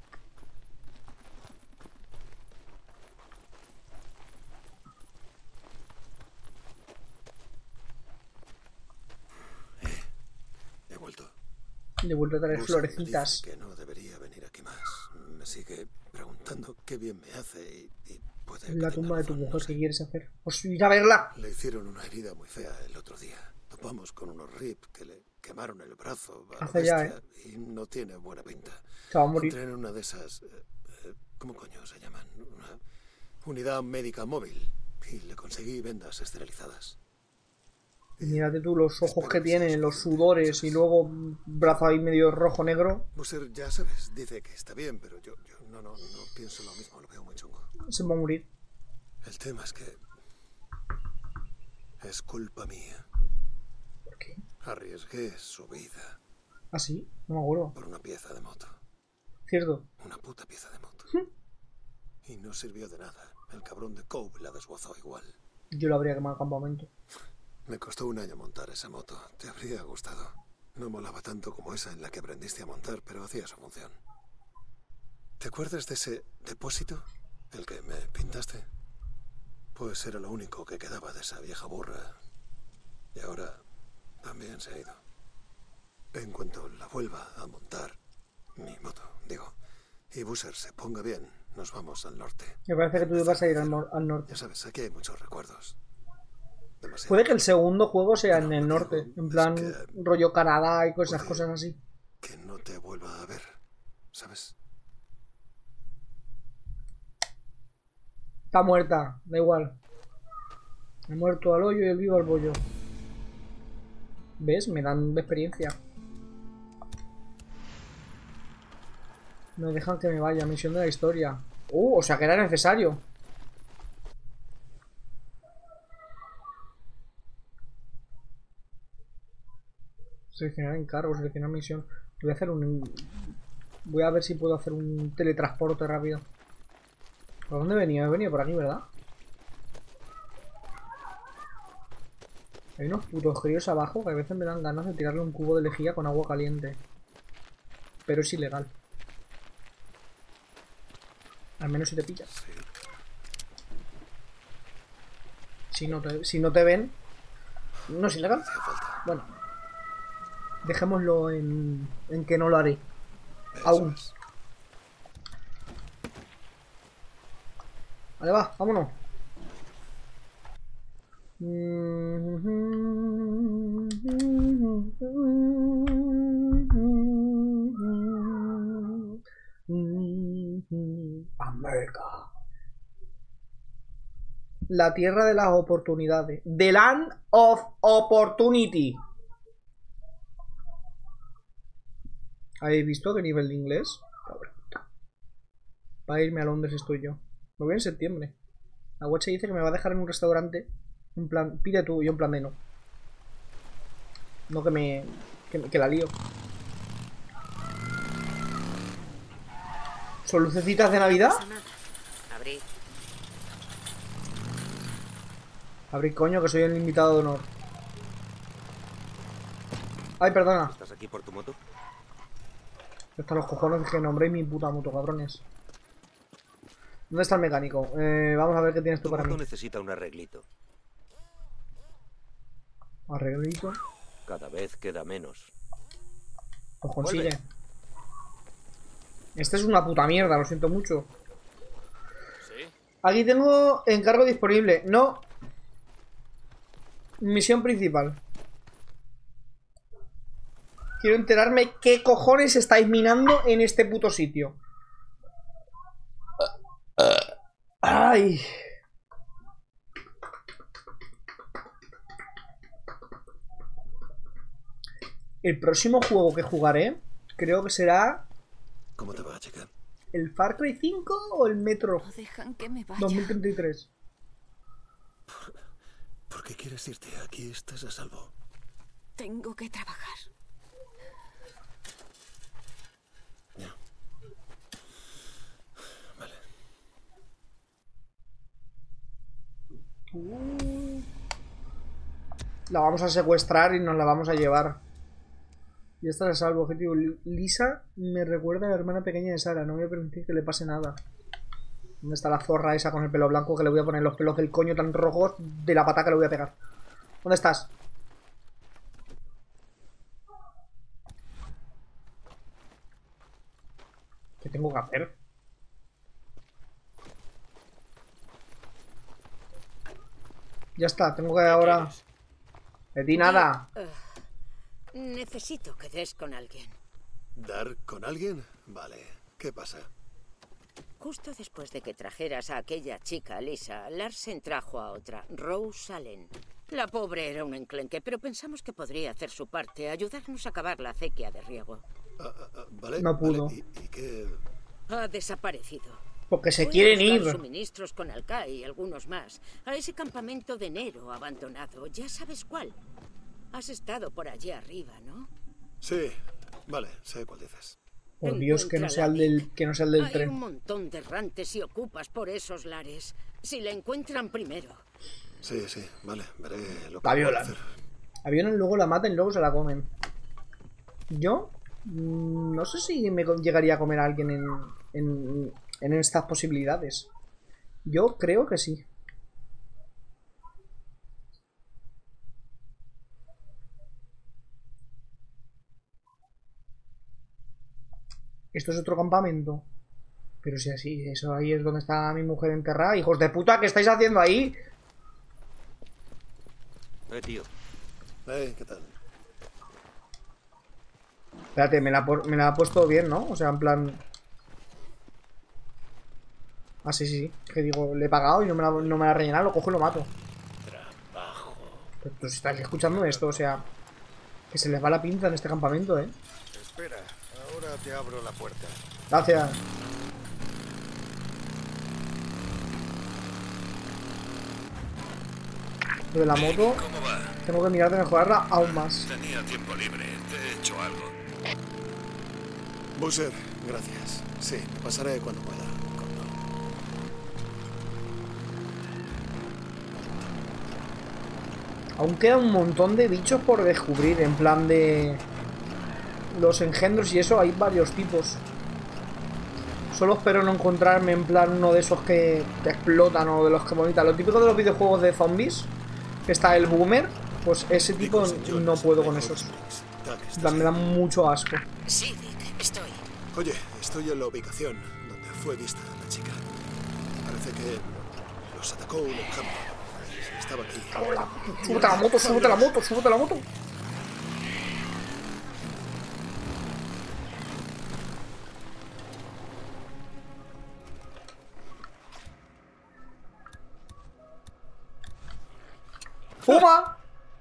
S1: De vuelta a traer florecitas.
S4: Que no debería venir aquí más. Me sigue preguntando qué bien me hace y puede.
S1: La tumba de tu mujer, ¿qué quieres hacer? Pues ir a verla.
S4: Le hicieron una herida muy fea el otro día. Topamos con unos rip que le quemaron el brazo a
S1: hace ya,
S4: y no tiene buena pinta.
S1: Se va a morir.
S4: Entré en una de esas, ¿cómo coño se llaman? Una unidad médica móvil y le conseguí vendas esterilizadas.
S1: Mírate tú los ojos que tiene, los sudores y luego brazo ahí medio rojo-negro.
S4: Busser, ya sabes, dice que está bien, pero yo no pienso lo mismo, lo veo muy chungo.
S1: Se va a morir.
S4: El tema es que es culpa mía.
S1: ¿Por qué?
S4: Arriesgué su vida.
S1: ¿Ah, sí? No me acuerdo.
S4: Por una pieza de moto.
S1: Cierto.
S4: Una puta pieza de moto. Y no sirvió de nada. El cabrón de Cove la desguazó igual.
S1: Yo la habría quemado al campamento.
S4: Me costó un año montar esa moto. Te habría gustado. No molaba tanto como esa en la que aprendiste a montar, pero hacía su función. ¿Te acuerdas de ese depósito? El que me pintaste. Pues era lo único que quedaba de esa vieja burra. Y ahora también se ha ido. En cuanto la vuelva a montar, mi moto, digo, y Busser se ponga bien, nos vamos al norte.
S1: Me parece que tú vas a ir al norte.
S4: Ya sabes, aquí hay muchos recuerdos. Demasiado.
S1: Puede que el segundo juego sea en el norte, en plan rollo Canadá y esas cosas así.
S4: Que no te vuelva a ver, ¿sabes?
S1: Está muerta, da igual. He muerto al hoyo y el vivo al bollo. ¿Ves? Me dan de experiencia. No dejan que me vaya. Misión de la historia. O sea que era necesario. Seleccionar encargo, seleccionar misión. Voy a hacer voy a ver si puedo hacer un teletransporte rápido. ¿Por dónde venía? He venido por aquí, ¿verdad? Hay unos putos críos abajo que a veces me dan ganas de tirarle un cubo de lejía con agua caliente. Pero es ilegal. Al menos si te pillas. Si no te ven, no es ilegal. Bueno, dejémoslo en que no lo haré. Aún. Vale, va, vámonos. América. La tierra de las oportunidades. The Land of Opportunity. ¿Habéis visto qué nivel de inglés? Para irme a Londres estoy yo. Me voy en septiembre. La guacha dice que me va a dejar en un restaurante. En plan, pide tú, yo en plan de no. No que la lío. ¿Son lucecitas de Navidad?
S6: Abrid.
S1: Abrid, coño, que soy el invitado de honor. Ay, perdona.
S5: ¿Estás aquí por tu moto?
S1: Están los cojones que nombré mi puta moto, cabrones. ¿Dónde está el mecánico? Vamos a ver qué tienes tú para mí.
S5: Tu moto necesita un arreglito.
S1: Arreglito.
S5: Cada vez queda menos.
S1: Pues consigue. Esta es una puta mierda, lo siento mucho.
S5: ¿Sí?
S1: Aquí tengo encargo disponible. No. Misión principal. Quiero enterarme qué cojones estáis minando en este puto sitio. Ay. El próximo juego que jugaré creo que será...
S4: ¿Cómo te va, chica?
S1: ¿El Far Cry 5 o el Metro?
S6: No dejan que me vaya.
S1: 2033.
S4: ¿Por qué quieres irte? Aquí estás a salvo.
S6: Tengo que trabajar.
S4: Ya. Vale.
S1: La vamos a secuestrar y nos la vamos a llevar. Y esta es a salvo. Objetivo. Lisa me recuerda a la hermana pequeña de Sara. No voy a permitir que le pase nada. ¿Dónde está la zorra esa con el pelo blanco que le voy a poner los pelos del coño tan rojos de la pata que le voy a pegar? ¿Dónde estás? ¿Qué tengo que hacer? Ya está, tengo que ahora... De ti nada.
S6: Necesito que des con alguien.
S4: ¿Dar con alguien? Vale. ¿Qué pasa?
S6: Justo después de que trajeras a aquella chica, Lisa, Larsen trajo a otra, Rose Allen. La pobre era un enclenque, pero pensamos que podría hacer su parte, ayudarnos a acabar la acequia de riego.
S4: ¿Vale?
S1: No pudo.
S4: Vale. ¿Y qué...?
S6: Ha desaparecido.
S1: Porque se
S6: Fue
S1: quieren
S6: a buscar
S1: ir.
S6: Suministros con Alcae y algunos más a ese campamento de enero abandonado. Ya sabes cuál. Has estado por allí arriba, ¿no?
S4: Sí. Vale, sé cuál dices.
S1: Por Dios, que no sea el del
S6: Hay
S1: tren.
S6: un montón de errantes y ocupas por esos lares. Si la encuentran primero.
S4: Sí, vale. Veré lo que
S1: La
S4: puedo
S1: violan.
S4: hacer.
S1: La violan, luego la matan y luego se la comen. Yo no sé si me llegaría a comer a alguien en estas posibilidades. Yo creo que sí. Esto es otro campamento. Pero si así, eso ahí es donde está mi mujer enterrada. Hijos de puta, ¿qué estáis haciendo ahí?
S5: Tío.
S4: ¿Qué tal?
S1: Espérate, me la ha puesto bien, ¿no? O sea, en plan... Ah, sí. Que digo, le he pagado y no me la ha rellenado, lo cojo y lo mato.
S4: Trabajo.
S1: Pero si estáis escuchando esto, o sea... Que se les va la pinza en este campamento, ¿eh?
S7: Espera, ahora te abro la puerta.
S1: Gracias. Lo de la moto...
S7: ¿Cómo va?
S1: Tengo que mirar de mejorarla aún más.
S7: Tenía tiempo libre. Te he hecho algo.
S4: Boozer, gracias. Sí, me pasaré cuando pueda.
S1: Aún queda un montón de bichos por descubrir. En plan de... los engendros y eso, hay varios tipos. Solo espero no encontrarme en plan uno de esos que explotan o de los que vomitan. Lo típico de los videojuegos de zombies, que está el boomer, pues ese tipo no puedo con esos. Me da mucho asco.
S6: Sí, Dick, estoy.
S4: Oye, estoy en la ubicación donde fue vista la chica. Parece que los atacó un enjambre. Estaba aquí.
S1: Súbete a la moto, súbete a la moto, súbete a la moto. ¡Fuma!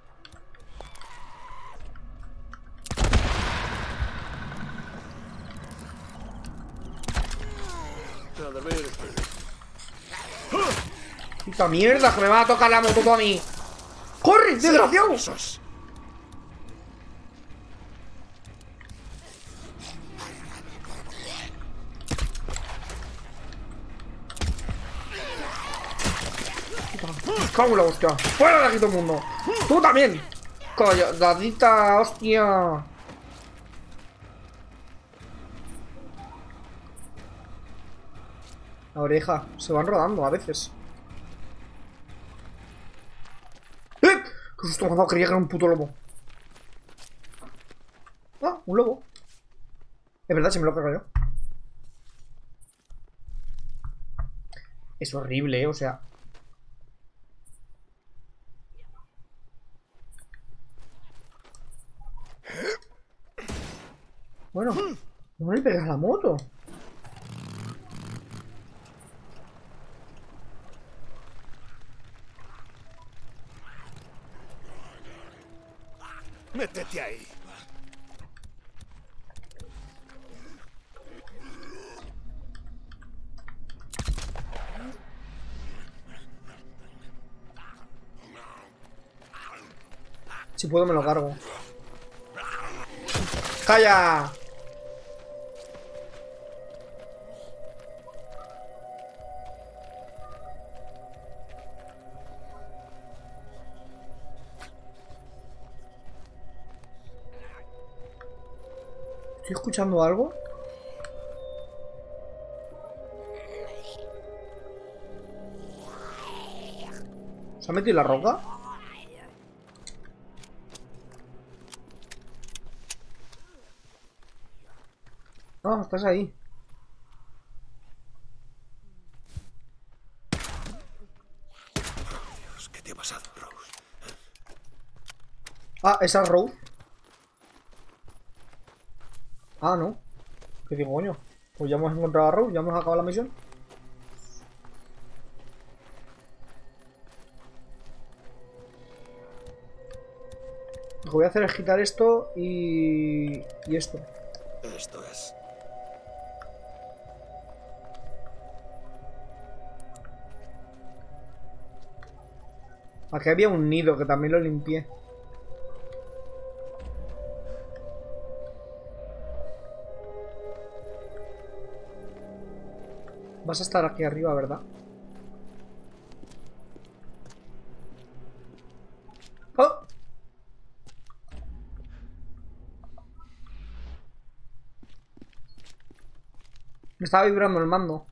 S1: ¡Puta mierda! ¡Que me va a tocar la moto tú a mí! ¡Corre, desgraciado! ¡Cago en la hostia! ¡Fuera de aquí todo el mundo! ¡Tú también! ¡Calladita, hostia! La oreja. Se van rodando a veces. ¡Eh! ¡Qué susto me ha dado! Creía que era un puto lobo. Ah, un lobo. Es verdad, se me lo cago yo. Es horrible, o sea... Bueno, no le pegas a la moto.
S2: Métete ahí.
S1: Si puedo me lo cargo. ¡Calla! ¿Estoy escuchando algo? ¿Se ha metido la roca? No, estás ahí.
S4: Dios, ¿qué te ha pasado, Rose?
S1: Ah, esa es Rose. Ah, no. ¿Qué digo, coño? Pues ya hemos encontrado a Rose, ya hemos acabado la misión. Lo que voy a hacer es quitar esto y esto.
S4: Esto es.
S1: Aquí había un nido que también lo limpié. Vas a estar aquí arriba, ¿verdad? ¡Oh! Me estaba vibrando el mando.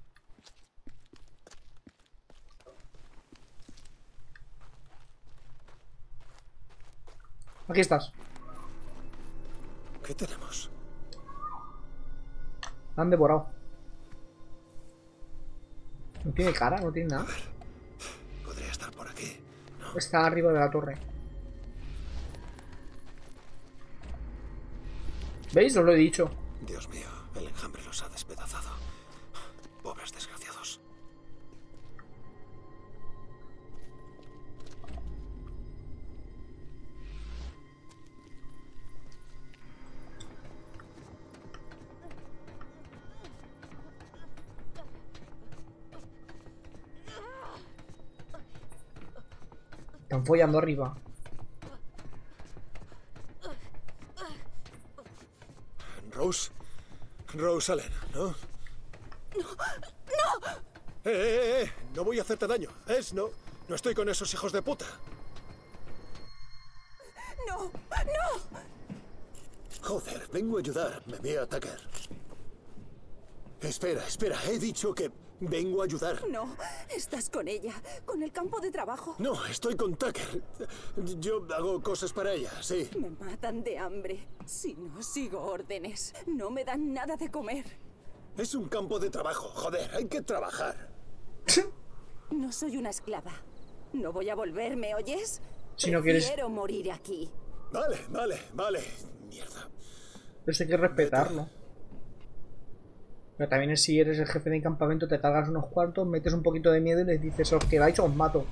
S1: Aquí estás.
S4: ¿Qué tenemos?
S1: La han devorado. No tiene cara, no tiene nada.
S4: A ver, podría estar por aquí. No.
S1: Está arriba de la torre. ¿Veis? Os lo he dicho.
S4: Dios mío, el enjambre los ha despedazado. Pobres desgraciados.
S1: Están follando arriba.
S2: Rose Allen, ¿no? ¡No! No voy a hacerte daño. No estoy con esos hijos de puta.
S11: ¡No! ¡No!
S4: Joder, vengo a ayudar. Me ve a Tucker. Espera, he dicho que vengo a ayudar.
S11: No, estás con ella, con el campo de trabajo.
S4: No, estoy con Tucker. Yo hago cosas para ella, sí.
S11: Me matan de hambre. Si no sigo órdenes, no me dan nada de comer.
S4: Es un campo de trabajo, joder, hay que trabajar.
S11: No soy una esclava. No voy a volver, ¿me oyes?
S1: Si no quieres...
S11: Quiero morir aquí.
S4: Vale. Mierda.
S1: Pero hay que respetarlo. Pero también es si eres el jefe de campamento, te cargas unos cuantos, metes un poquito de miedo y les dices, os quedáis o os mato.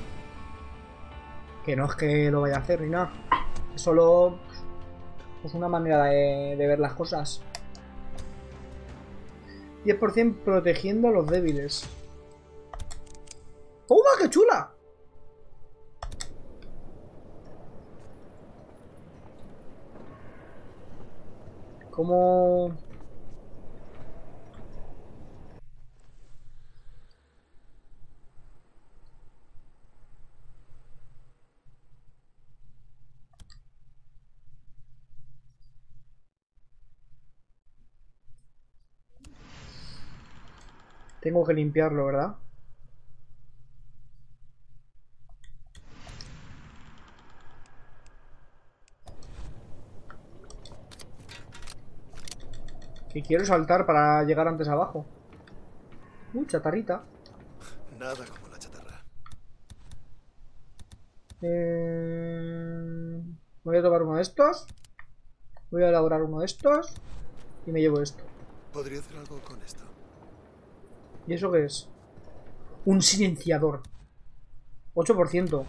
S1: Que no es que lo vaya a hacer ni nada. Es solo pues una manera de ver las cosas. 10% protegiendo a los débiles. ¡Toma, qué chula! ¿Cómo...? Tengo que limpiarlo, ¿verdad? Que quiero saltar para llegar antes abajo. Chatarrita.
S4: Nada como la chatarra.
S1: Voy a tomar uno de estos. Voy a elaborar uno de estos. Y me llevo esto.
S4: ¿Podría hacer algo con esto?
S1: ¿Y eso qué es? Un silenciador. 8%.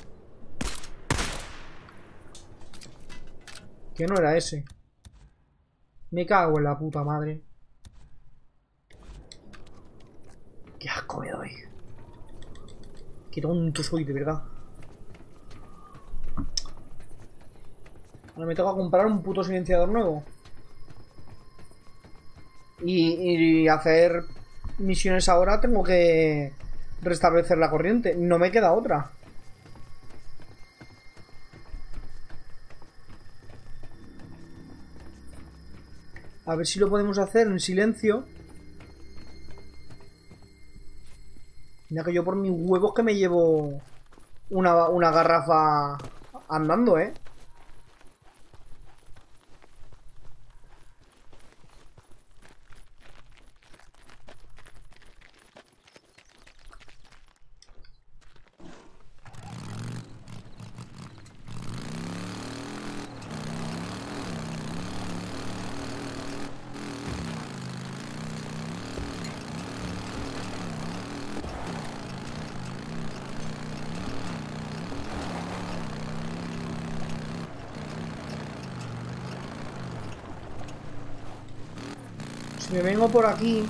S1: Que no era ese. Me cago en la puta madre. Qué asco me doy. Qué tonto soy, de verdad. Ahora me toca comprar un puto silenciador nuevo. Y hacer misiones ahora tengo que restablecer la corriente. No me queda otra. A ver si lo podemos hacer en silencio. Mira que yo por mis huevos que me llevo una garrafa andando, ¿eh? Si me vengo por aquí...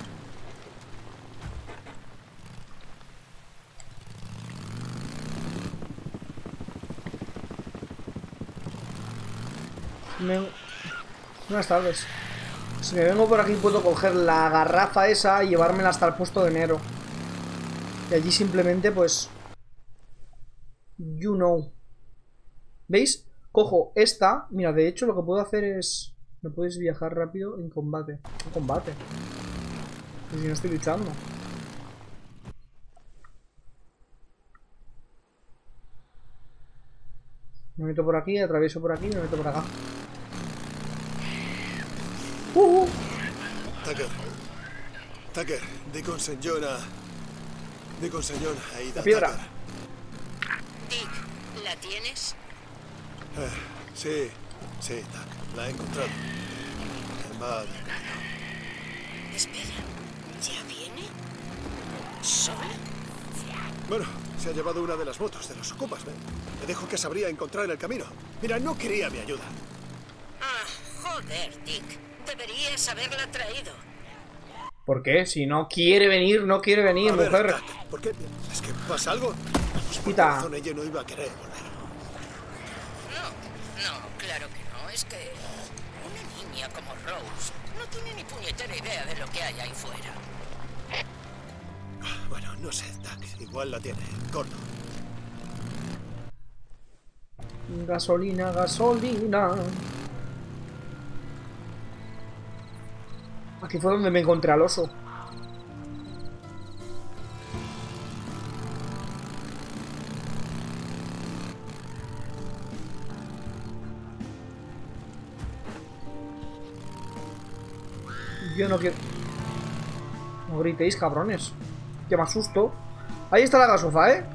S1: Buenas tardes. Si me vengo por aquí puedo coger la garrafa esa y llevármela hasta el puesto de enero. Y allí simplemente pues... You know. ¿Veis? Cojo esta. Mira, de hecho lo que puedo hacer es... No puedes viajar rápido en combate. En combate. Y si no estoy luchando. Me meto por aquí, atravieso por aquí y me meto por acá.
S4: Tucker, di con señora Aida.
S1: La piedra.
S6: Dick, ¿la tienes?
S4: Sí, Tuck, la he encontrado. Madre mía.
S6: Espera, ¿ya viene? ¿Sola?
S2: Bueno, se ha llevado una de las motos de los ocupas. Me dijo que sabría encontrar el camino. Mira, no quería mi ayuda.
S6: Ah, joder, Dick. Deberías haberla traído.
S1: ¿Por qué? Si no quiere venir, no quiere venir,
S2: A ver,
S1: mujer.
S2: Tuck, ¿por qué? ¿Es que pasa algo? Pues por qué
S1: Quita.
S2: razón ella no iba a querer volver.
S6: No, claro que no. Es que una niña como Rose No tiene ni puñetera idea de lo que hay ahí fuera.
S4: Bueno, no sé, Tax. Igual la tiene. Corto.
S1: Gasolina, gasolina. Aquí fue donde me encontré al oso. Yo no quiero... No gritéis, cabrones. Que me asusto. Ahí está la gasofa, ¿eh?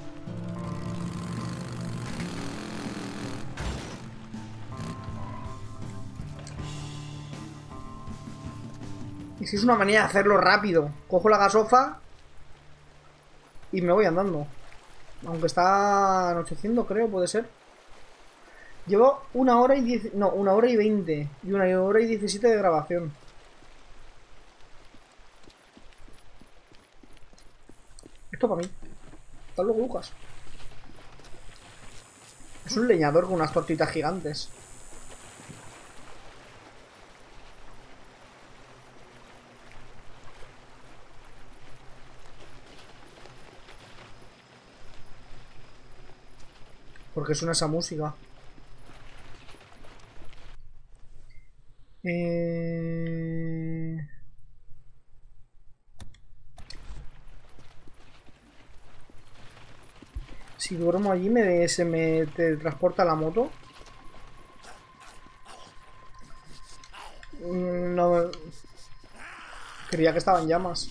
S1: Y si es una manera de hacerlo rápido. Cojo la gasofa y me voy andando. Aunque está anocheciendo, creo, puede ser. Llevo 1 hora y 10... No, 1 hora y 20. Y 1 hora y 17 de grabación. Esto para mí. Hasta luego, Lucas. Es un leñador con unas tortitas gigantes. ¿Por qué suena esa música? Si duermo allí, se me teletransporta la moto. No. Creía que estaba en llamas.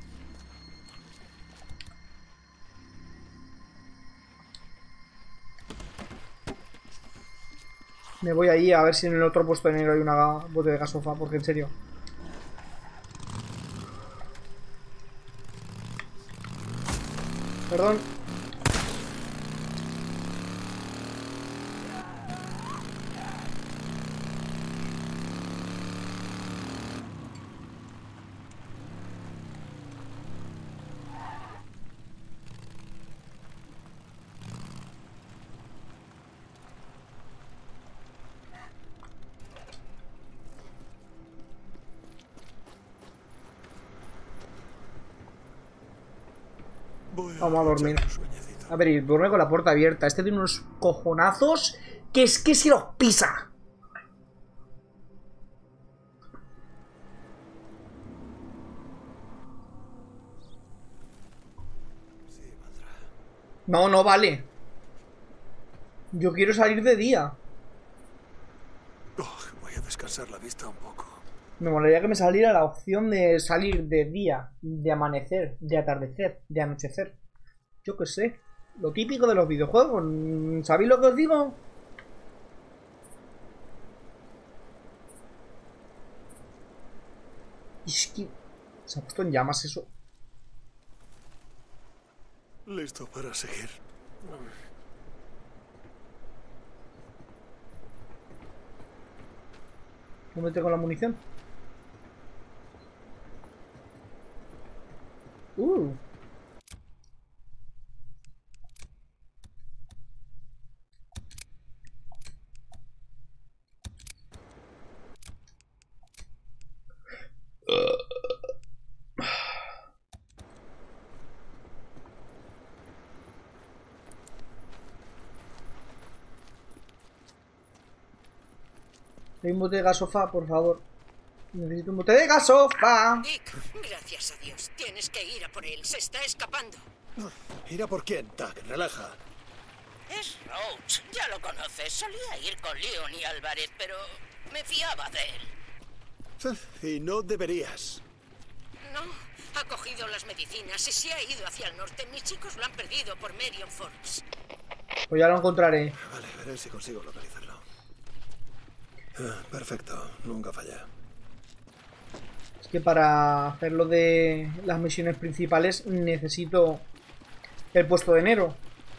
S1: Me voy ahí a ver si en el otro puesto de negro hay una bote de gasofa, porque en serio. Perdón. Vamos a dormir. A ver, y duerme con la puerta abierta. Este tiene unos cojonazos que es que se los pisa. No, no vale. Yo quiero salir de día.
S4: Voy a descansar la vista un poco.
S1: Me molaría que me saliera la opción de salir de día, de amanecer, de atardecer, de anochecer. Yo qué sé. Lo típico de los videojuegos. ¿Sabéis lo que os digo? Es que... Se ha puesto en llamas eso.
S4: Listo para seguir.
S1: ¿Dónde tengo la munición? Hay un bote de gasofa, por favor. Necesito un bote de gasofa.
S6: Dick, gracias a Dios. Tienes que ir a por él. Se está escapando.
S4: ¿Ir a por quién, Tac? Relaja.
S6: Es Roach. Ya lo conoces. Solía ir con Leon y Álvarez, pero me fiaba de él.
S4: Y no deberías.
S6: No, ha cogido las medicinas y se ha ido hacia el norte. Mis chicos lo han perdido por Marion Forks.
S1: Pues ya lo encontraré.
S4: Vale, veré si consigo localizarlo. Perfecto, nunca falla.
S1: Es que para hacerlo de las misiones principales necesito el puesto de enero.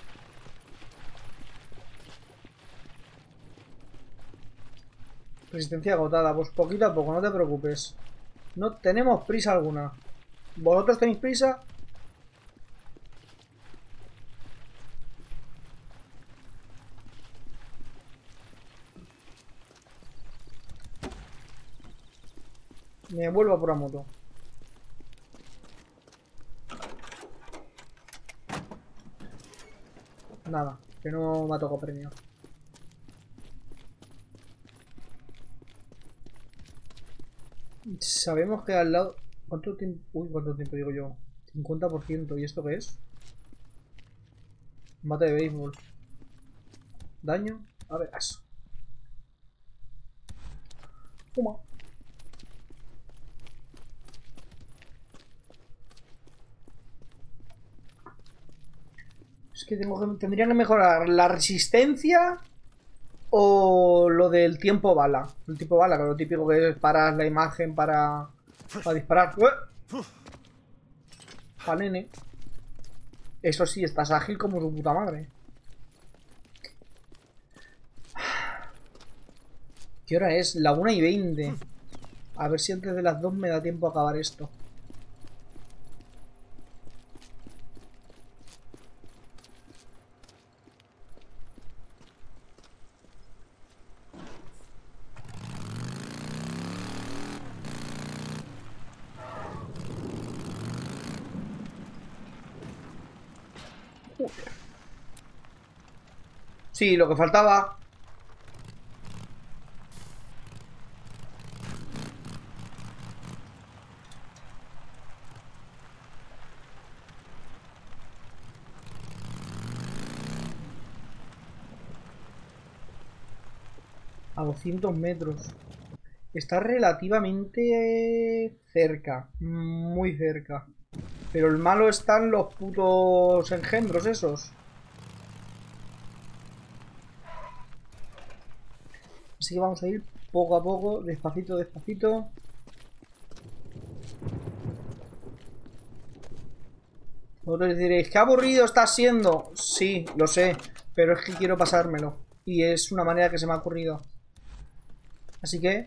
S1: Resistencia agotada, pues poquito a poco, no te preocupes. No tenemos prisa alguna. ¿Vosotros tenéis prisa? Me vuelvo a por la moto. Nada, que no me ha tocado premio. Sabemos que al lado... ¿Cuánto tiempo? Uy, ¿cuánto tiempo digo yo? 50%. ¿Y esto qué es? Mate de béisbol. Daño. A ver, eso. Toma. Es que tendría que mejorar la resistencia o lo del tiempo bala. El tiempo bala, que lo típico que es parar la imagen para disparar. Pa' nene. Eso sí, estás ágil como su puta madre. ¿Qué hora es? La 1:20. A ver si antes de las 2 me da tiempo a acabar esto. Sí, lo que faltaba. A 200 metros. Está relativamente cerca. Muy cerca. Pero el malo están los putos engendros esos. Así que vamos a ir poco a poco, despacito, despacito. Vosotros diréis, qué aburrido está siendo. Sí, lo sé, pero es que quiero pasármelo. Y es una manera que se me ha ocurrido. Así que...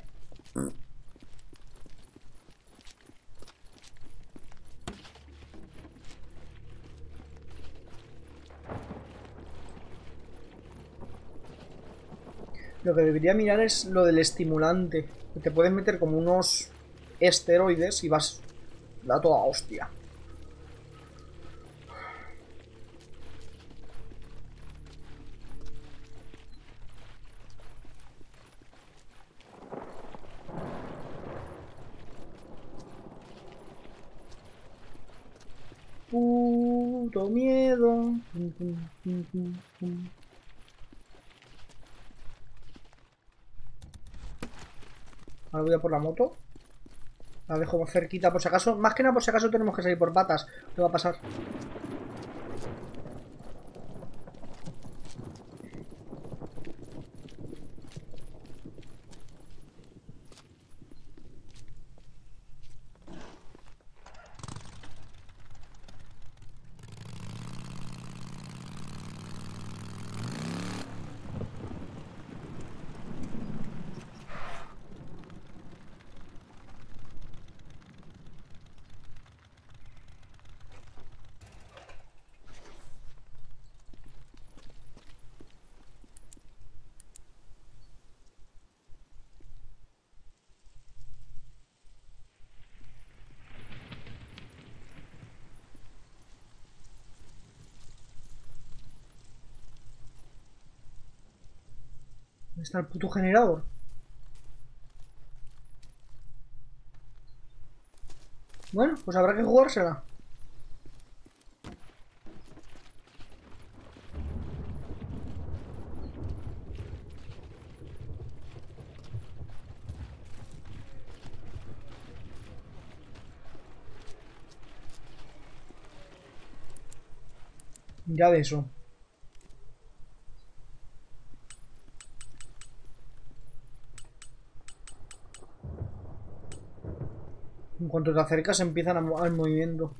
S1: Lo que debería mirar es lo del estimulante. Que te puedes meter como unos esteroides y vas... Da toda hostia. Puto miedo. Ahora voy a por la moto. La dejo más cerquita por si acaso. Más que nada por si acaso tenemos que salir por patas. ¿Qué va a pasar? ¿Dónde está el puto generador? Bueno, pues habrá que jugársela. Ya de eso. En cuanto te acercas empiezan al movimiento.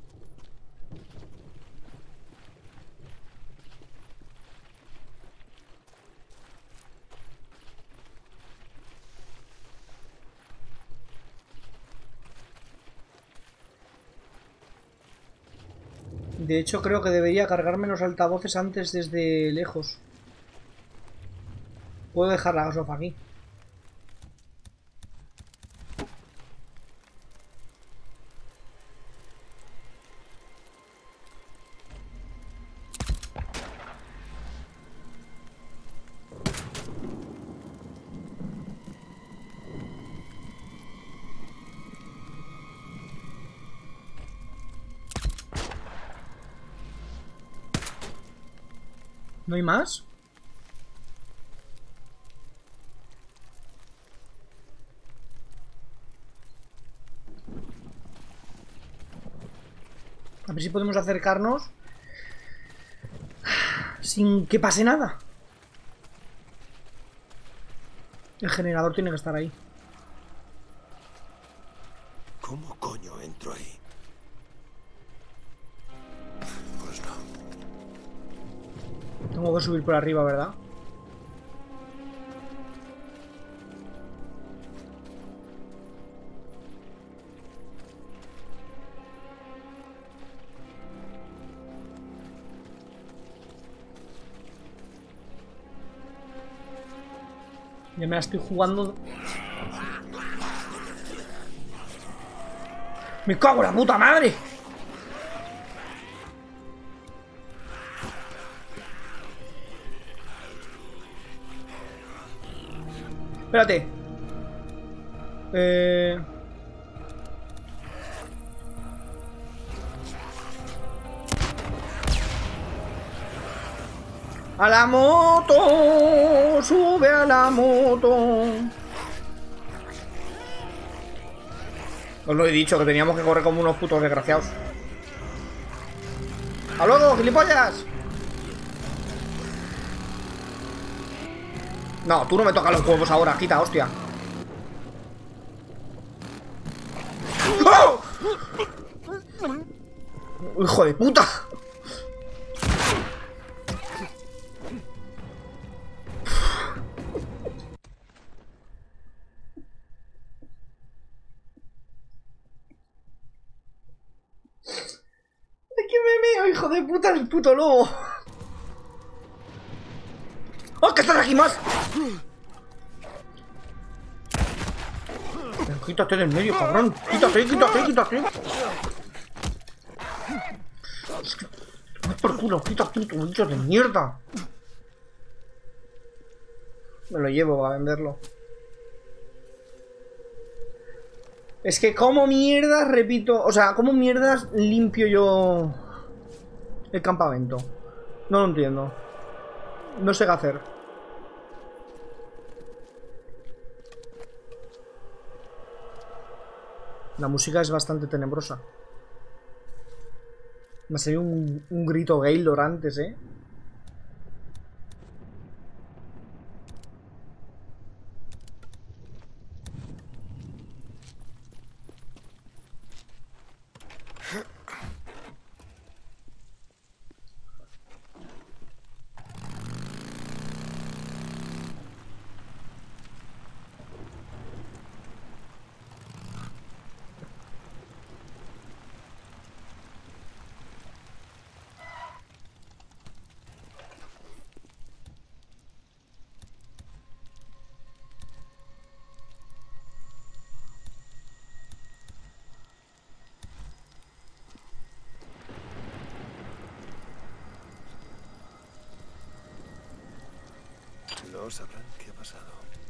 S1: De hecho creo que debería cargarme los altavoces antes desde lejos. Puedo dejar la gasofa aquí. ¿No hay más? A ver si podemos acercarnos sin que pase nada. El generador tiene que estar ahí.
S4: ¿Cómo coño entro ahí? Pues no.
S1: Tengo que subir por arriba, ¿verdad? Ya me la estoy jugando. ¡Me cago en la puta madre! Espérate. A la moto, sube a la moto. Os lo he dicho, que teníamos que correr como unos putos desgraciados. ¡Hasta luego, gilipollas! No, tú no me tocas los huevos ahora, quita, hostia. ¡Oh! ¡Hijo de puta! ¡Hijo de puta, el puto lobo! ¡Oh, que estás aquí más! Quítate del medio, cabrón. Quítate, quítate, quítate. Es que... por culo, quítate, tu bicho de mierda. Me lo llevo a venderlo. Es que como mierdas, repito... O sea, como mierdas limpio yo... el campamento. No lo entiendo. No sé qué hacer. La música es bastante tenebrosa. Me ha salido un grito Gaylor antes, ¿eh?
S4: No sabrán qué ha pasado.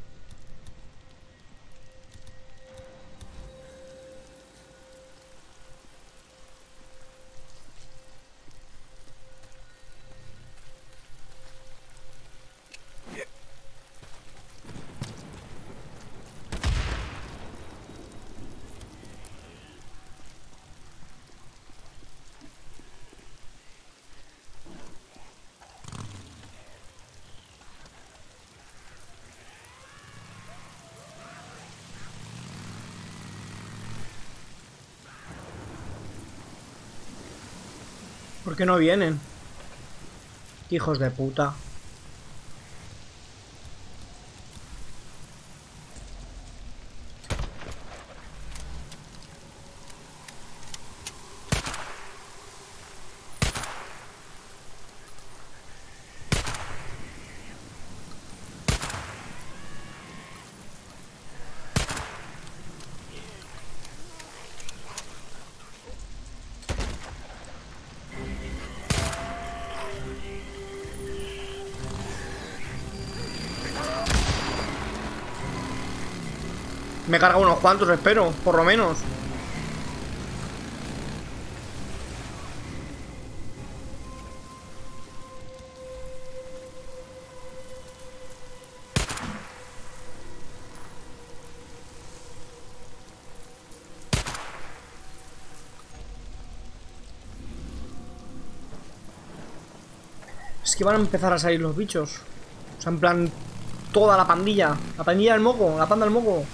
S1: ¿Por qué no vienen? Hijos de puta. Me carga unos cuantos, espero, por lo menos. Es que van a empezar a salir los bichos. O sea, en plan, toda la pandilla. La pandilla del moco, la panda del moco.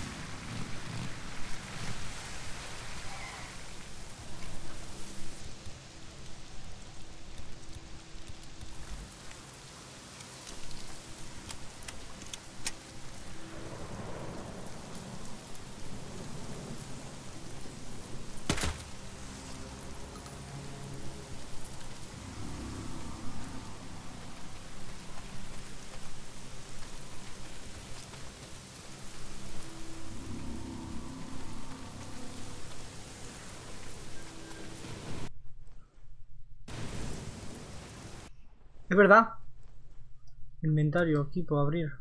S1: Es verdad. Inventario, equipo, abrir.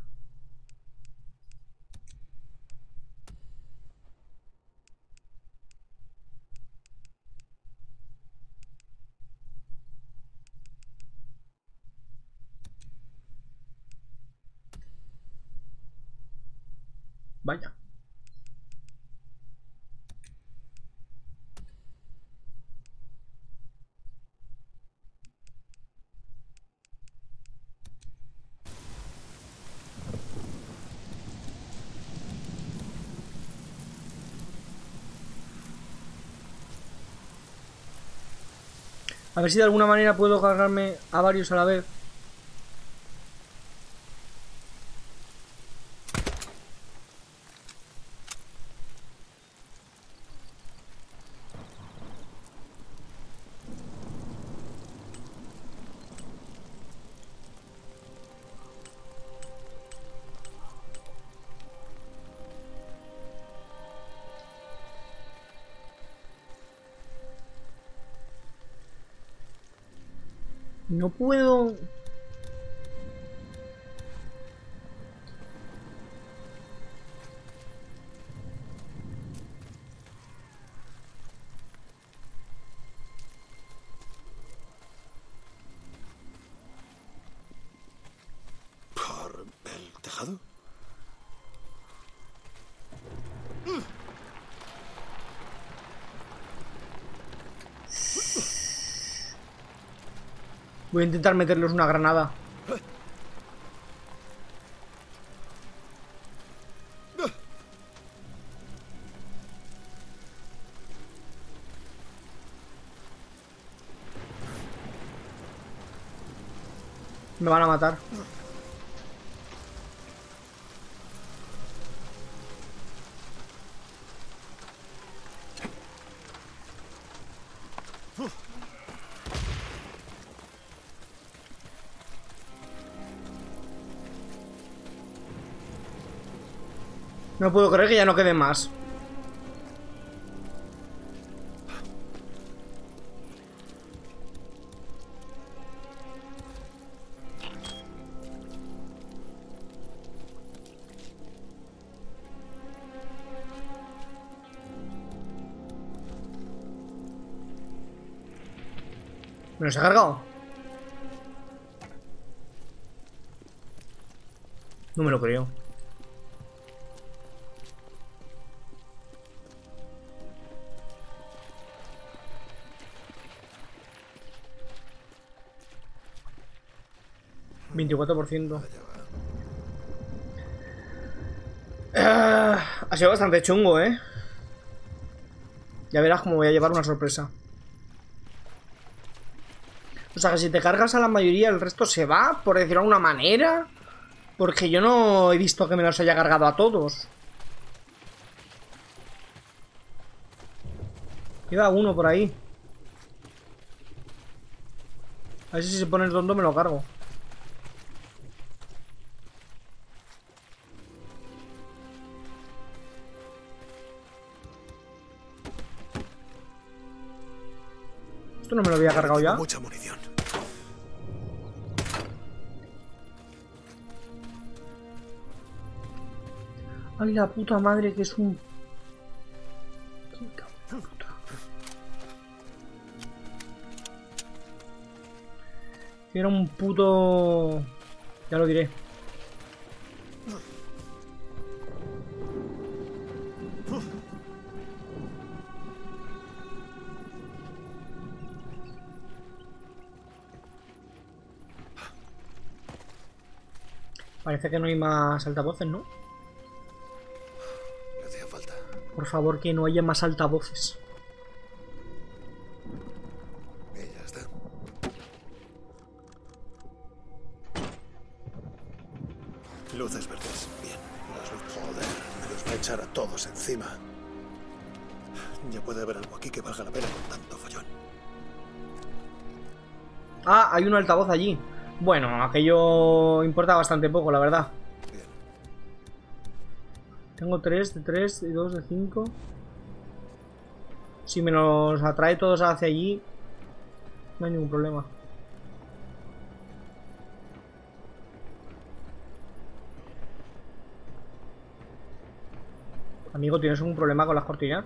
S1: Vaya. A ver si de alguna manera puedo cargarme a varios a la vez. No puedo...
S4: ¿Por el tejado?
S1: Voy a intentar meterles una granada. Me van a matar. No puedo creer que ya no quede más. ¿Me los he cargado? No me lo creo. %. Ha sido bastante chungo, ¿eh? Ya verás cómo voy a llevar una sorpresa. O sea que si te cargas a la mayoría, el resto se va, por decirlo de alguna manera. Porque yo no he visto que me los haya cargado a todos. Queda uno por ahí. A ver si se pone el tonto me lo cargo. Esto no me lo había cargado ya.
S4: Mucha munición.
S1: Ay, la puta madre que es un... Era un puto... Ya lo diré. Parece que no hay más altavoces, ¿no?
S4: Me hacía falta.
S1: Por favor, que no haya más altavoces.
S4: Y ya está. Luces verdes. Bien. Las luces. Joder, me los va a echar a todos encima. Ya puede haber algo aquí que valga la pena con tanto follón.
S1: Ah, hay un altavoz allí. Bueno, aquello importa bastante poco, la verdad.
S4: Bien.
S1: Tengo 3 de 3 y 2 de 5. Si me los atrae todos hacia allí, no hay ningún problema. Amigo, ¿tienes algún problema con las cortinas?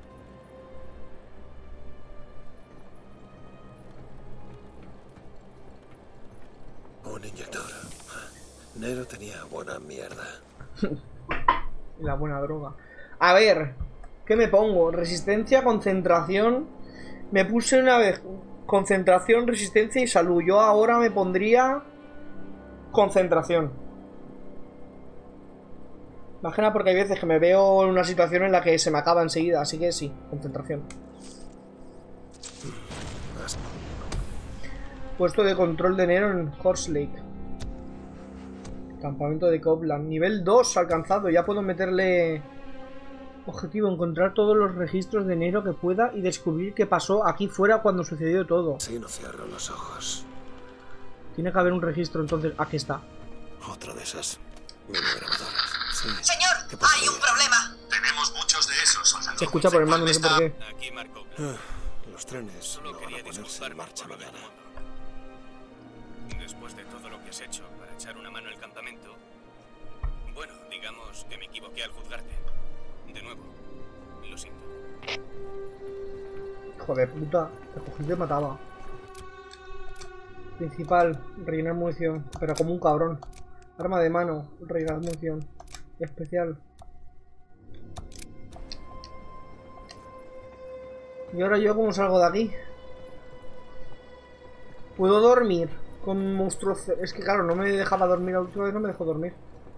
S4: Un inyector. Nero tenía buena mierda.
S1: La buena droga. A ver, ¿qué me pongo? Resistencia, concentración. Me puse una vez concentración, resistencia y salud. Yo ahora me pondría concentración. Imagina, porque hay veces que me veo en una situación en la que se me acaba enseguida. Así que sí, concentración. Puesto de control de Nero en Horse Lake. Campamento de Copland. Nivel 2 alcanzado. Ya puedo meterle... Objetivo, encontrar todos los registros de Nero que pueda y descubrir qué pasó aquí fuera cuando sucedió todo.
S4: Sí, no cierro los ojos.
S1: Tiene que haber un registro, entonces... Aquí está.
S4: Otra de esas minigrabadoras. Sí.
S8: Señor, hay un problema. Tenemos muchos de esos.
S1: Se escucha por el mando, no sé por qué.
S3: Aquí Marco.
S4: Los trenes
S3: Solo
S4: no van
S3: quería
S4: a ponerse en
S3: disculparme
S4: marcha
S3: por lo del
S4: mañana.
S3: mono. Después de todo lo que has hecho para echar una mano al campamento, bueno, digamos que me equivoqué al juzgarte. De nuevo, lo siento.
S1: Joder, puta. Te cogí y te mataba. Principal, rellenar munición. Pero como un cabrón. Arma de mano, rellenar munición. Especial. ¿Y ahora yo cómo salgo de aquí? ¿Puedo dormir? Con monstruos... Es que claro, no me dejaba dormir la última vez, no me dejó dormir.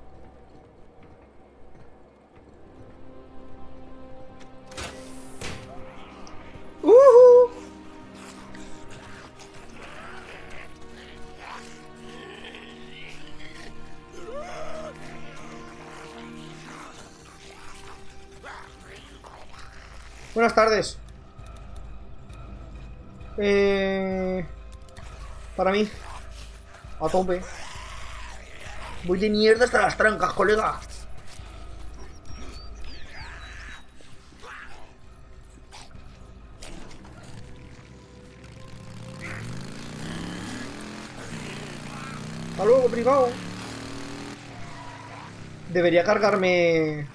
S1: Buenas tardes. Para mí. A tope. Voy de mierda hasta las trancas, colega. Hasta luego, privado. Debería cargarme...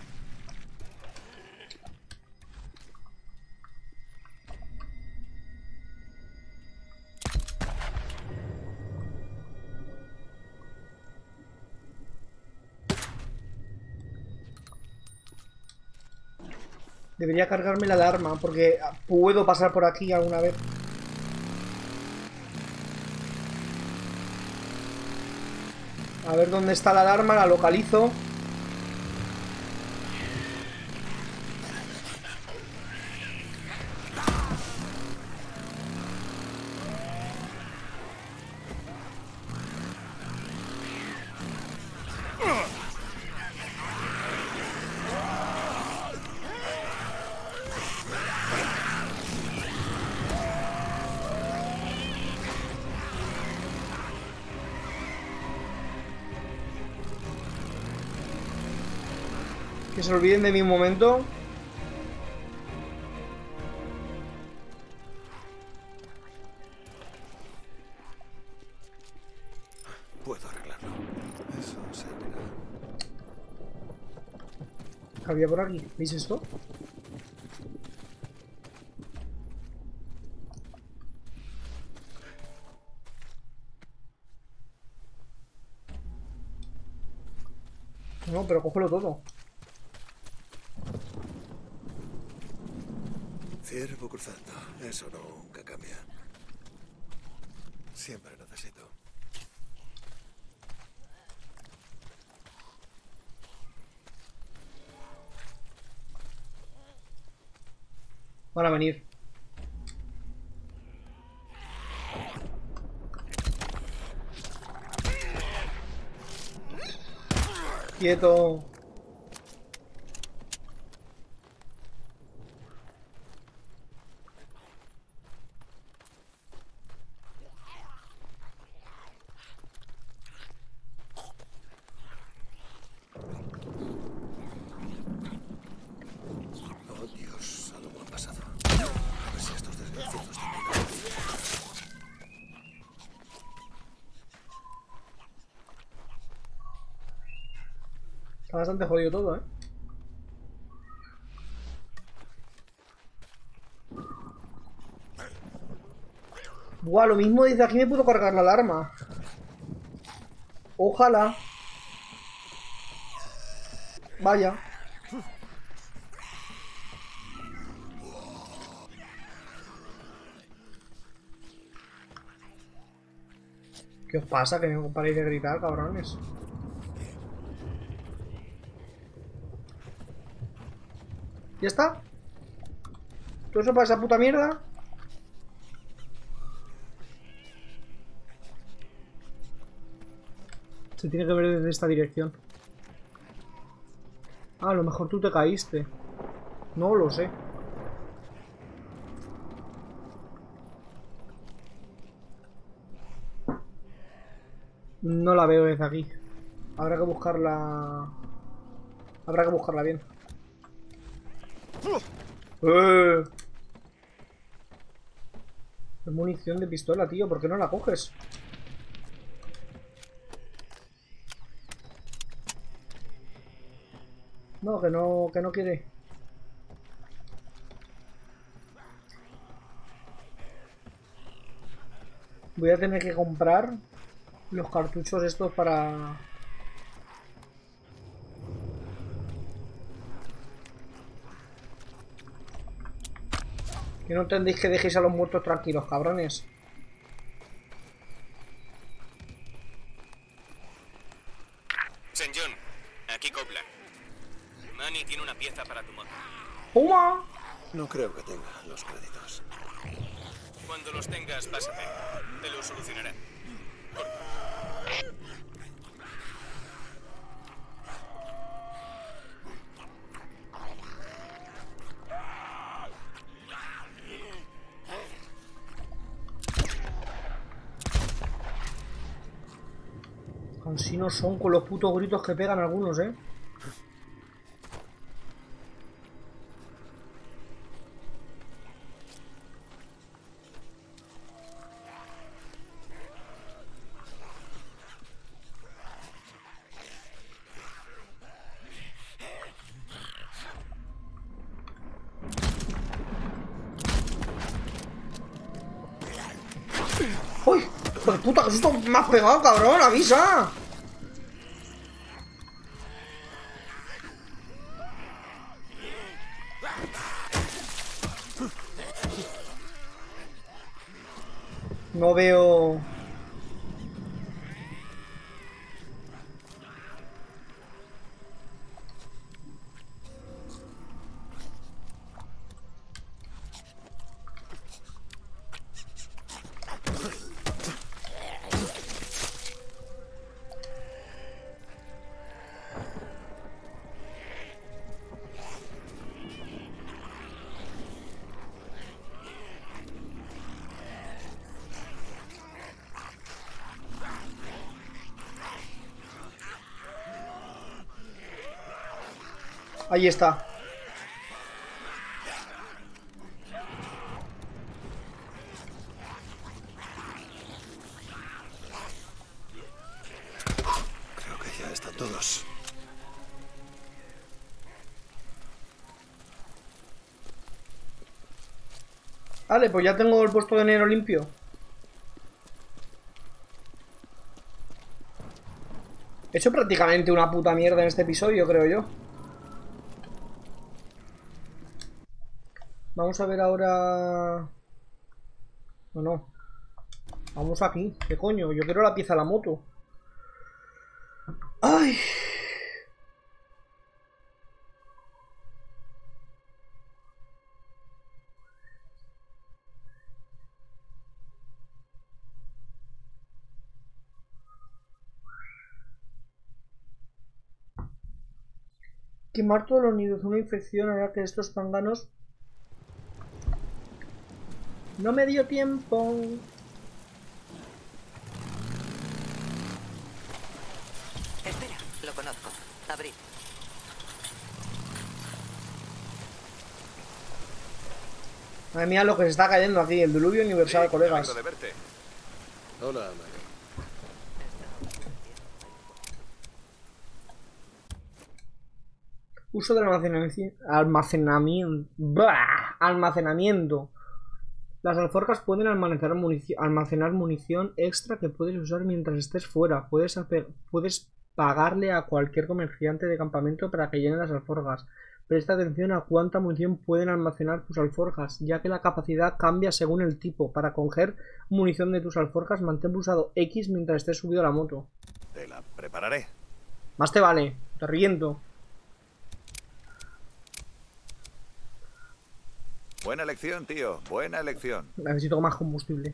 S1: Debería cargarme la alarma, porque puedo pasar por aquí alguna vez. A ver dónde está la alarma, la localizo. Que se olviden de mí un momento.
S4: Puedo arreglarlo. Eso servirá.
S1: ¿Qué había por aquí? ¿Veis esto? No, pero cógelo todo.
S4: Ciervo cruzando. Eso nunca cambia. Siempre necesito.
S1: Van a venir. Quieto.
S4: Oh, Dios, algo ha pasado. A ver si estos desgraciados terminan.
S1: Está bastante jodido todo, ¿eh? Buah, lo mismo desde aquí me puedo cargar la alarma. Ojalá. Vaya. ¿Qué os pasa? Que no paráis de gritar, cabrones. ¿Ya está? ¿Todo eso para esa puta mierda? Se tiene que ver desde esta dirección. Ah, a lo mejor tú te caíste. No lo sé. No la veo desde aquí. Habrá que buscarla. Habrá que buscarla bien. Es munición de pistola, tío. ¿Por qué no la coges? No, que no quiere. Voy a tener que comprar los cartuchos estos para... Que no entendéis que dejéis a los muertos tranquilos, cabrones.
S3: St. John, aquí Copeland. Manny tiene una pieza para tu moto.
S1: ¡Puma!
S4: No creo que tenga los créditos.
S3: Cuando los tengas, pásate. Te lo solucionarán.
S1: Así no son con los putos gritos que pegan algunos, ¿eh? ¡Uy! ¡Hijo de puta! ¡Que susto me has pegado, cabrón! ¡Avisa! No veo... Ahí está.
S4: Creo que ya están todos.
S1: Vale, pues ya tengo el puesto de enero limpio. He hecho prácticamente una puta mierda en este episodio, creo yo. Vamos a ver ahora... No, no. Vamos aquí. ¿Qué coño? Yo quiero la pieza de la moto. ¡Ay! Quemar todos los nidos. Una infección hará que estos zánganos... No me dio tiempo.
S12: Espera, lo conozco. Abrid.
S1: Madre mía, lo que se está cayendo aquí. El diluvio universal,
S7: Sí,
S1: colegas.
S7: me alegro de verte.
S4: Hola, Mike.
S1: Uso del almacenamiento. Las alforjas pueden almacenar munición extra que puedes usar mientras estés fuera. Puedes pagarle a cualquier comerciante de campamento para que llene las alforjas. Presta atención a cuánta munición pueden almacenar tus alforjas, ya que la capacidad cambia según el tipo. Para coger munición de tus alforjas, mantén pulsado X mientras estés subido a la moto.
S7: Te la prepararé.
S1: Más te vale, te reviento.
S7: Buena elección, tío. Buena elección.
S1: Necesito más combustible.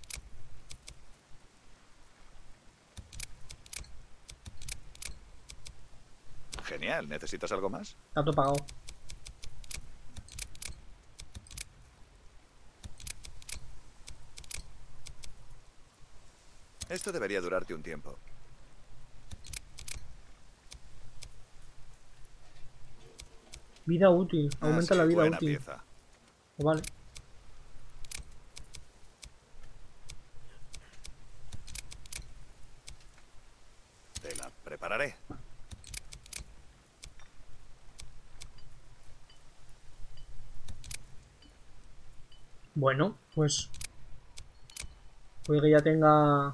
S7: Genial. ¿Necesitas algo más?
S1: Está todo pagado.
S7: Esto debería durarte un tiempo.
S1: Vida útil. Aumenta
S7: sí,
S1: la vida
S7: buena
S1: útil.
S7: pieza.
S1: Vale.
S7: Te la prepararé.
S1: Bueno, pues... puede que ya tenga...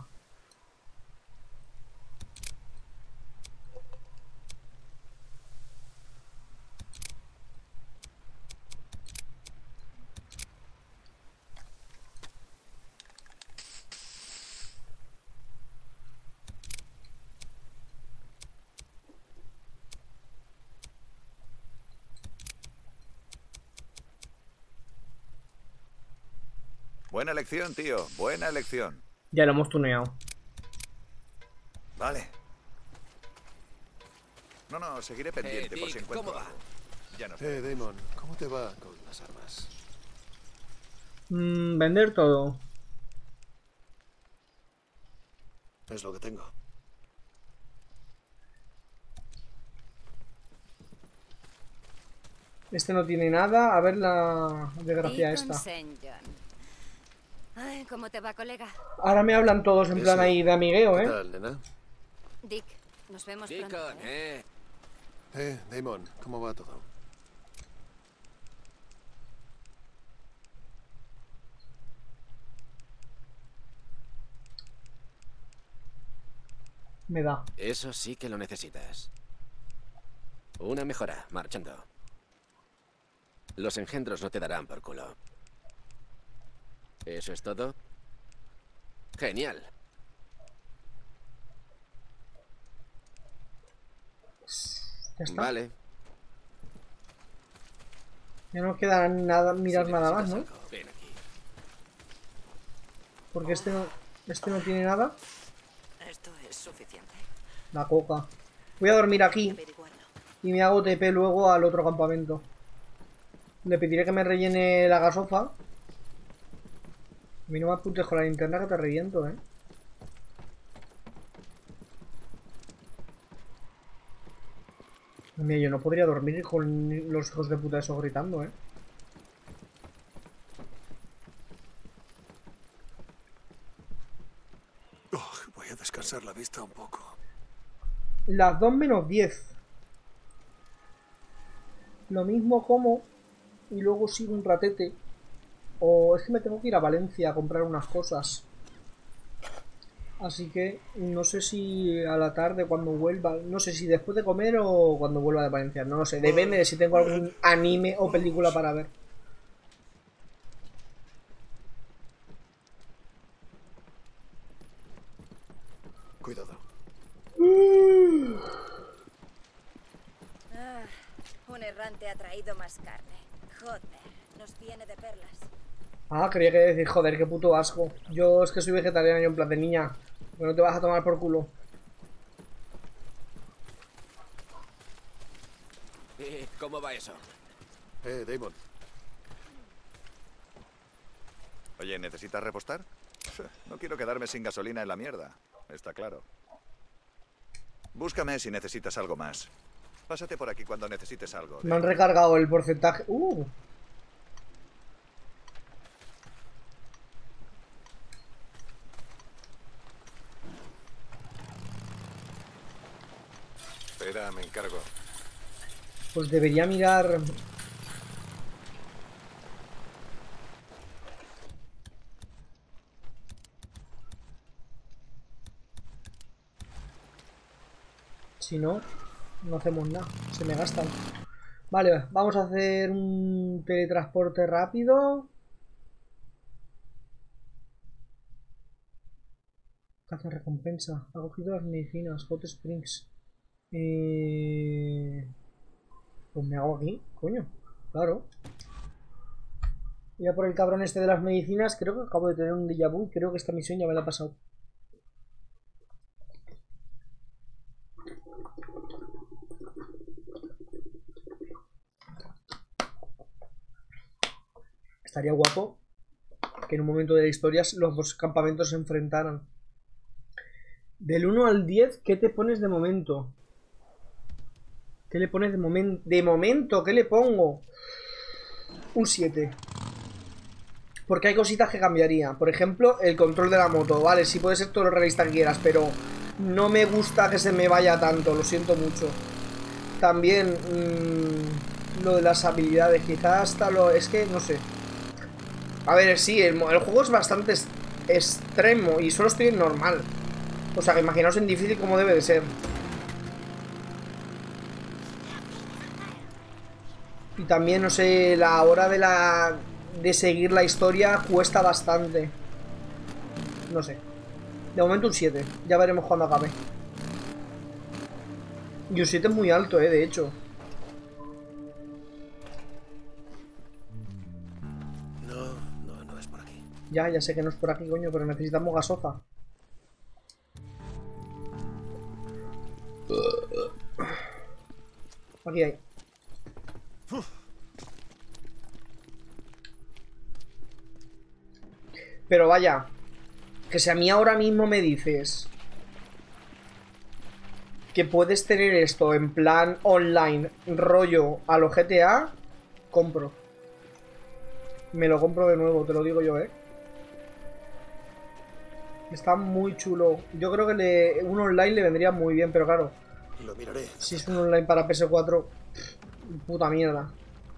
S7: Buena elección, tío. Buena elección.
S1: Ya lo hemos tuneado.
S7: Vale. No, seguiré pendiente por si
S5: Dick,
S7: encuentro
S5: ¿cómo va?
S7: algo. Ya no.
S4: Damon, ¿cómo te va con las armas?
S1: Vender todo.
S4: Es lo que tengo.
S1: Este no tiene nada. A ver la desgracia esta.
S13: Ay, ¿cómo te va, colega?
S1: Ahora me hablan todos en plan ahí de amigueo,
S4: ¿Qué tal, nena?
S13: Dick, nos vemos pronto.
S4: Damon, ¿cómo va todo?
S1: Me da.
S5: Eso sí que lo necesitas. Una mejora, marchando. Los engendros no te darán por culo. ¿Eso es todo? Genial.
S1: Ya está.
S5: Vale.
S1: Ya no queda nada, mirar nada más, ¿no?
S5: Ven aquí.
S1: Porque este no tiene nada.
S12: Esto es suficiente.
S1: La coca. Voy a dormir aquí. Y me hago TP luego al otro campamento. Le pediré que me rellene la gasofa. A mí no me apuntes con la linterna que te reviento, Mira, yo no podría dormir con los hijos de puta esos gritando,
S4: Voy a descansar la vista un poco.
S1: Las 2 menos 10. Lo mismo como. Y luego sigo un ratete. O es que me tengo que ir a Valencia a comprar unas cosas. Así que no sé si a la tarde cuando vuelva. No sé si después de comer o cuando vuelva de Valencia. No lo sé. Depende de si tengo algún anime o película para ver.
S4: Cuidado.
S13: Un errante ha traído más carne. Joder, nos viene de perlas.
S1: Ah, quería que decir, joder, qué puto asco. Yo es que soy vegetariano y en plan de niña. Que no te vas a tomar por culo.
S5: ¿Cómo va eso?
S4: Damon.
S14: Oye, ¿necesitas repostar? No quiero quedarme sin gasolina en la mierda. Está claro. Búscame si necesitas algo más. Pásate por aquí cuando necesites algo.
S1: Me han recargado el porcentaje.
S4: Espera, me encargo.
S1: Pues debería mirar. Si no, no hacemos nada. Se me gastan. Vale, vamos a hacer un teletransporte rápido. Caza recompensa. Ha cogido las medicinas. Hot Springs. Pues me hago aquí, coño. Claro. Ya por el cabrón este de las medicinas. Creo que acabo de tener un déjà vu. Creo que esta misión ya me la ha pasado. Estaría guapo que en un momento de la historia los dos campamentos se enfrentaran. Del 1 al 10, ¿qué te pones de momento? ¿Qué le pones de momento? De momento, ¿qué le pongo? Un 7. Porque hay cositas que cambiaría. Por ejemplo, el control de la moto. Vale, sí puede ser todo lo realista que quieras, pero no me gusta que se me vaya tanto. Lo siento mucho. También lo de las habilidades. Quizás hasta lo... Es que no sé. A ver, sí, el juego es bastante extremo y solo estoy en normal. O sea, que imaginaos en difícil como debe de ser. Y también, no sé, la hora de seguir la historia cuesta bastante. No sé. De momento un 7. Ya veremos cuando acabe. Y un 7 es muy alto, de hecho.
S4: No es por aquí.
S1: Ya sé que no es por aquí, coño, pero necesitamos gasofa. Aquí hay. Pero vaya, que si a mí ahora mismo me dices que puedes tener esto en plan online, rollo a lo GTA, compro. Me lo compro de nuevo, te lo digo yo, Está muy chulo. Yo creo que un online le vendría muy bien, pero claro,
S4: lo miraré.
S1: Si es un online para PS4, puta mierda.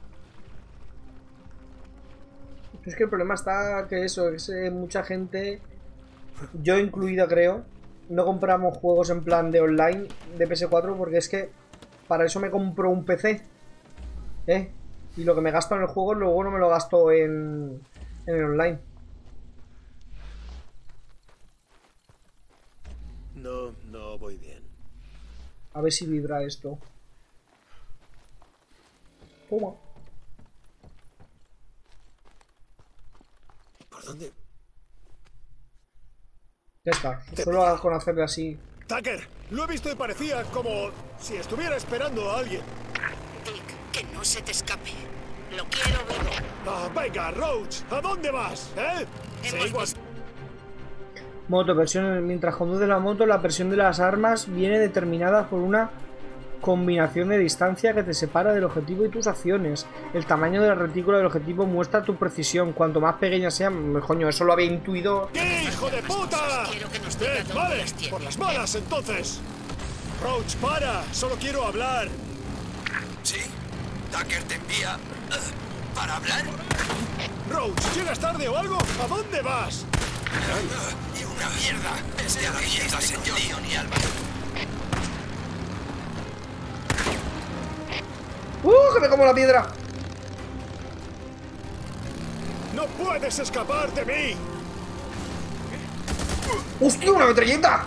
S1: Es que el problema está que eso, es mucha gente, yo incluida creo, no compramos juegos en plan de online de PS4 porque es que para eso me compro un PC, y lo que me gasto en el juego luego no me lo gasto en el online.
S4: No voy bien.
S1: A ver si vibra esto. Toma.
S4: ¿Por dónde?
S1: Ya está. Solo con hacerle así.
S2: Tucker, lo he visto y parecía como si estuviera esperando a alguien.
S6: Dick, que no se te escape. Lo quiero vivo.
S2: Venga, Roach, ¿a dónde vas? Sigo así.
S1: Moto, mientras conduce la moto, la presión de las armas viene determinada por una combinación de distancia que te separa del objetivo y tus acciones. El tamaño de la retícula del objetivo muestra tu precisión. Cuanto más pequeña sea, coño, eso lo había intuido.
S2: ¿Qué, hijo de puta? Vale, por las malas entonces. Roach, para, solo quiero hablar.
S8: ¿Sí? ¿Tucker te envía para hablar?
S2: Roach, ¿llegas tarde o algo? ¿A dónde vas?
S8: Y una mierda. Vete a la mierda, señor. Ni Alba.
S1: ¡Que me como la piedra!
S2: ¡No puedes escapar de mí!
S1: ¡Hostia, una metralleta!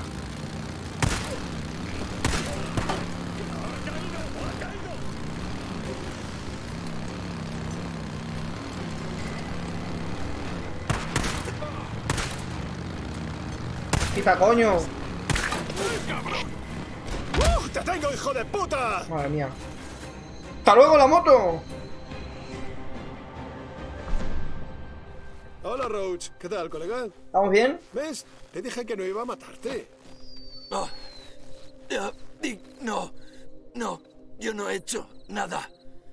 S1: ¡Quita, coño!
S2: ¡Te tengo, hijo de puta!
S1: Madre mía. ¡Hasta luego, la moto!
S2: Hola, Roach. ¿Qué tal, colega?
S1: ¿Estamos bien?
S2: ¿Ves? Te dije que no iba a matarte.
S8: Dick, no. No, yo no he hecho nada.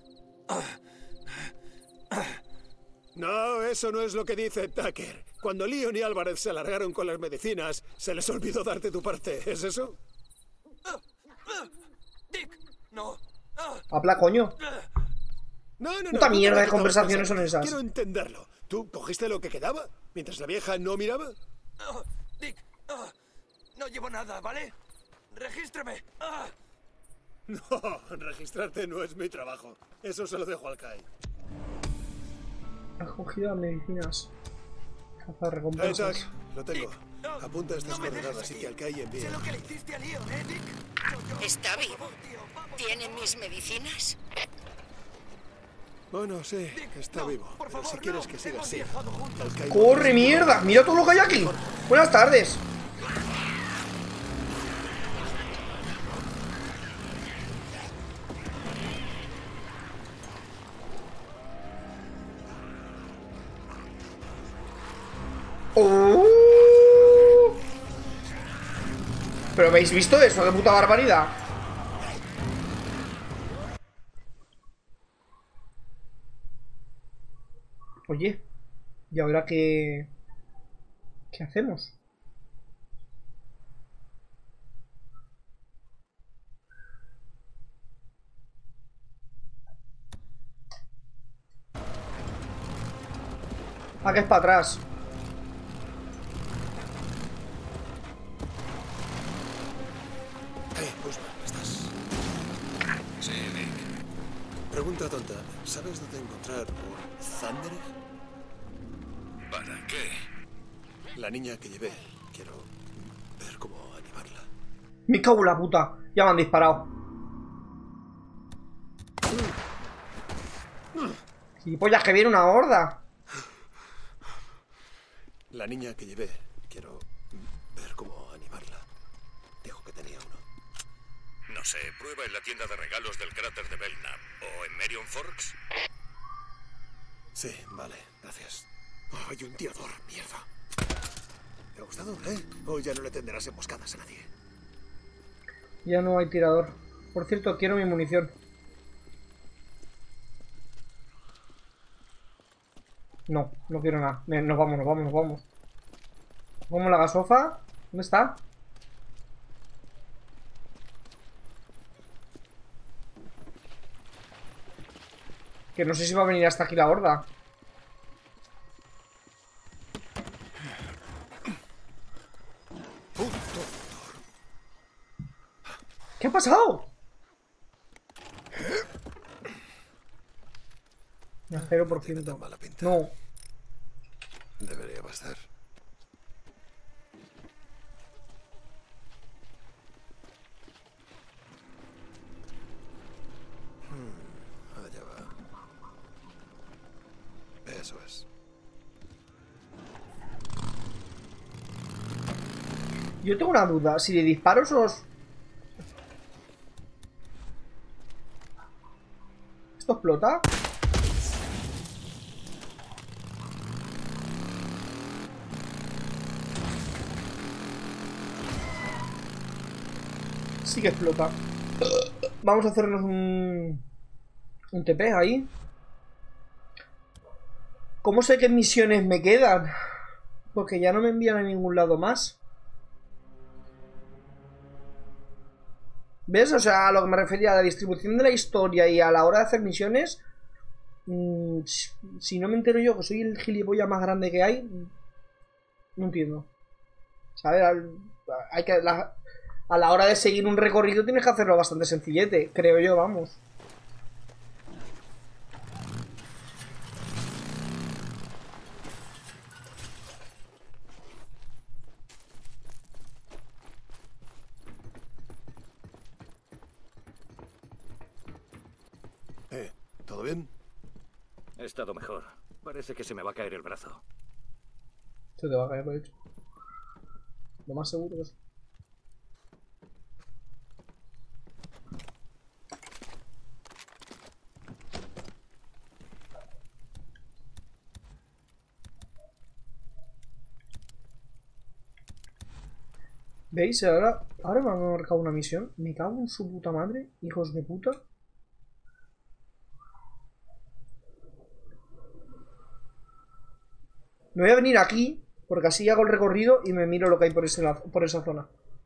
S2: No, eso no es lo que dice Tucker. Cuando Leon y Álvarez se largaron con las medicinas, se les olvidó darte tu parte. ¿Es eso?
S8: Dick, no.
S1: Habla, coño.
S2: No.
S1: Puta mierda de
S2: ¿Qué
S1: conversaciones
S2: estabas
S1: son esas.
S2: Quiero entenderlo. ¿Tú cogiste lo que quedaba mientras la vieja no miraba?
S8: Dick, no llevo nada, ¿vale? ¡Regístrame!
S2: No, registrarte no es mi trabajo. Eso se lo dejo al CAI.
S1: Has cogido las medicinas. Caza recompensas.
S2: Tac, lo tengo. Apunta estas coordenadas y que al CAI envíe.
S8: Sé lo que le hiciste a Leon, Dick.
S6: ¿Está vivo? ¿Tiene mis medicinas?
S2: Bueno, sí, está vivo. Pero si quieres que siga así, al CAI...
S1: ¡Corre, mierda! ¡Mira todo lo que hay aquí! Buenas tardes. ¿Pero habéis visto eso? ¡Qué puta barbaridad! Oye, ¿y ahora qué hacemos? ¿A qué es para atrás?
S2: Guzmán, ¿estás?
S7: Sí, Nick.
S2: Pregunta tonta. ¿Sabes dónde encontrar un Thunder?
S7: ¿Para qué?
S2: La niña que llevé. Quiero ver cómo animarla.
S1: Me cago en la puta. Ya me han disparado. Gilipollas, que viene una horda.
S2: La niña que llevé. Quiero ver cómo animarla. Dijo que tenía uno.
S7: No sé, prueba en la tienda de regalos del cráter de Belknap. ¿O en Marion Forks?
S2: Sí, vale, gracias. Oh, hay un tirador, mierda. ¿Te ha gustado, Hoy ya no le tenderás emboscadas a nadie.
S1: Ya no hay tirador. Por cierto, quiero mi munición. No, no quiero nada. Nos vamos. ¿Cómo la gasofa? ¿Dónde está? Que no sé si va a venir hasta aquí la horda. ¿Qué ha pasado? 0%. No.
S2: Debería bastar. Allá va. Eso es.
S1: Yo tengo una duda. Si le disparo esos... ¿Esto explota? Sí que explota. Vamos a hacernos un TP ahí. ¿Cómo sé qué misiones me quedan? Porque ya no me envían a ningún lado más. ¿Ves? O sea, a lo que me refería a la distribución de la historia y a la hora de hacer misiones. Si no me entero yo que soy el gilipollas más grande que hay, no entiendo. ¿Sabes? Hay que... A la hora de seguir un recorrido tienes que hacerlo bastante sencillete, creo yo, vamos.
S2: ¿Todo bien?
S15: He estado mejor. Parece que se me va a caer el brazo.
S1: Se te va a caer, de hecho. Lo más seguro es... ¿Veis? Ahora me han marcado una misión. Me cago en su puta madre, hijos de puta. Me voy a venir aquí, porque así hago el recorrido y me miro lo que hay por esa zona.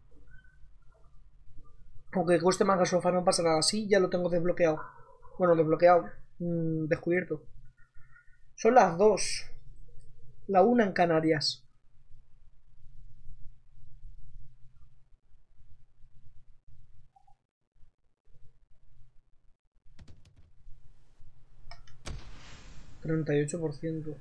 S1: Aunque cueste más gasofa, no pasa nada. Sí, ya lo tengo desbloqueado. Bueno, desbloqueado. Descubierto. Son las 2. La 1 en Canarias. %.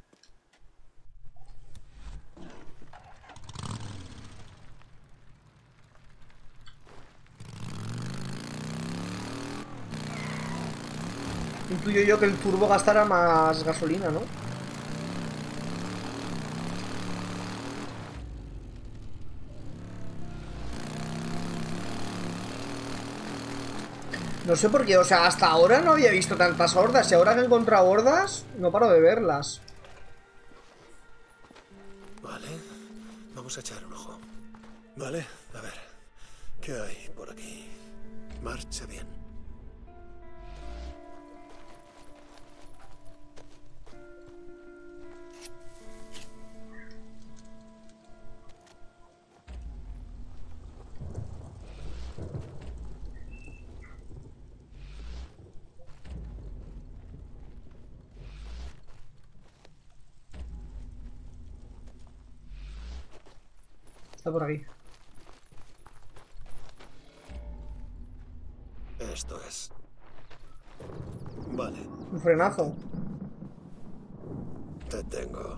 S1: Intuyo yo que el turbo gastará más gasolina, ¿no? No sé por qué, o sea, hasta ahora no había visto tantas hordas. Y ahora que he encontrado hordas, no paro de verlas.
S4: Vale, vamos a echar un ojo. Vale, a ver. ¿Qué hay por aquí? Marcha bien.
S1: Está por aquí.
S4: Esto es. Vale.
S1: Un frenazo.
S4: Te tengo.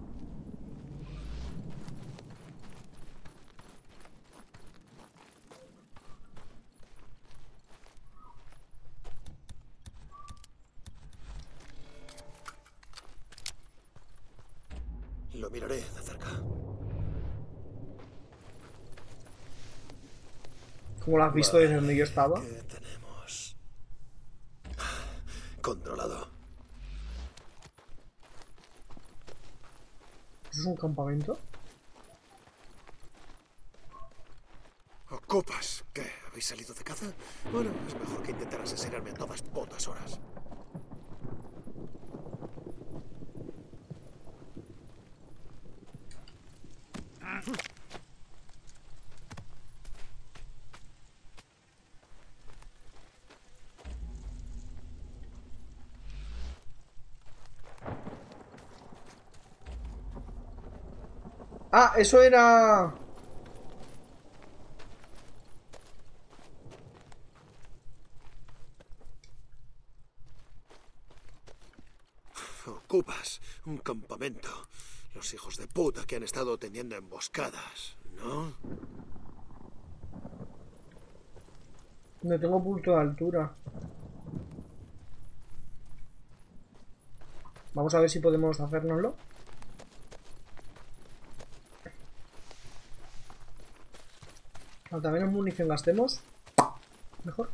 S4: Lo miraré de cerca.
S1: ¿Cómo lo has visto desde donde yo estaba?
S4: ¿Qué tenemos? Controlado.
S1: ¿Eso es un campamento?
S4: ¿Ocupas? ¿Qué? ¿Habéis salido de caza? Bueno, es mejor que intentar asesinarme a todas putas horas.
S1: Ah, eso era...
S4: Ocupas un campamento. Los hijos de puta que han estado tendiendo emboscadas, ¿no?
S1: No tengo punto de altura. Vamos a ver si podemos hacérnoslo. Cuanto menos munición gastemos, mejor.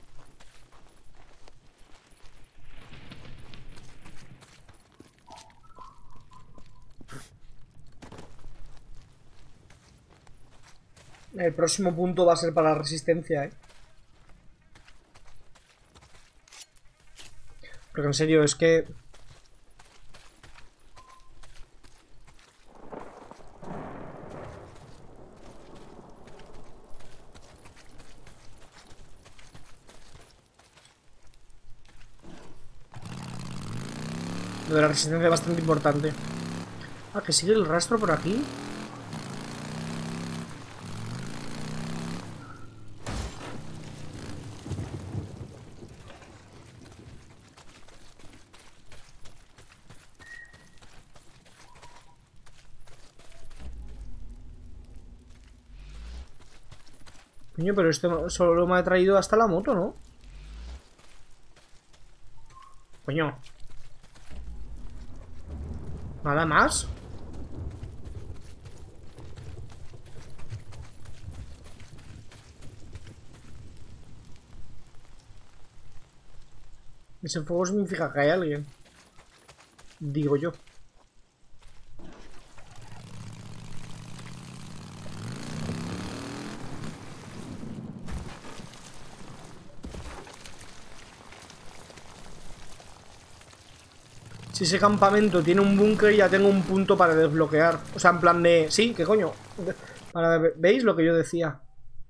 S1: El próximo punto va a ser para la resistencia, ¿eh? Porque en serio, es que... Lo de la resistencia es bastante importante. Ah, que sigue el rastro por aquí. Coño, pero este solo me ha traído hasta la moto, ¿no? Coño. ¿Nada más? Ese fuego significa que hay alguien. Digo yo. Si ese campamento tiene un búnker, ya tengo un punto para desbloquear. O sea, en plan de... Sí, ¿qué coño? ¿Veis lo que yo decía?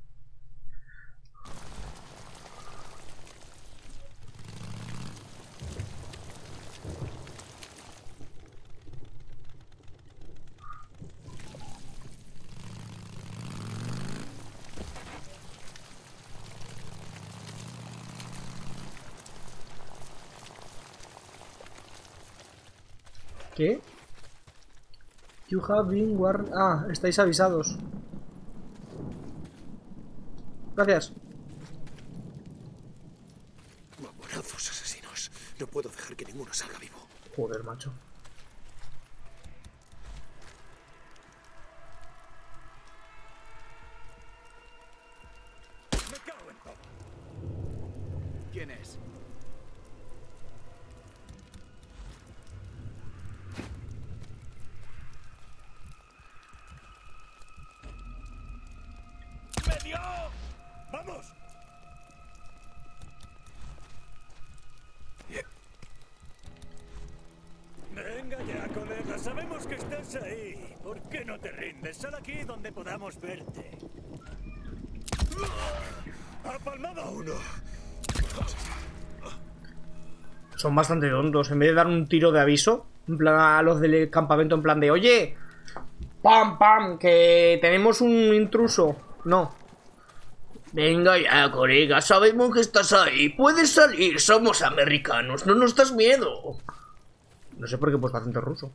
S1: ¿Qué? You have been warned. Ah, estáis avisados. Gracias.
S2: Mamorazos asesinos. No puedo dejar que ninguno salga vivo.
S1: Joder, macho.
S2: Me cago en todo.
S14: ¿Quién es?
S2: ¡Vamos! Venga ya, colega. Sabemos que estás ahí. ¿Por qué no te rindes? Sal aquí donde podamos verte. ¡Ha palmado a uno!
S1: Son bastante tontos. En vez de dar un tiro de aviso, en plan a los del campamento, en plan de... Oye, ¡pam, pam! Que tenemos un intruso. No. Venga ya, colega, sabemos que estás ahí. Puedes salir, somos americanos, no nos das miedo. No sé por qué pues bastante ruso.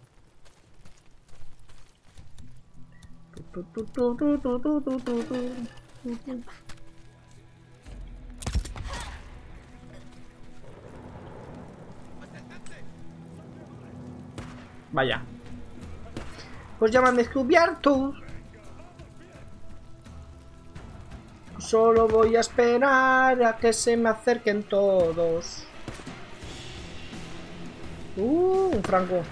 S1: Vaya. Pues ya me han descubierto. Solo voy a esperar a que se me acerquen todos. Un franco.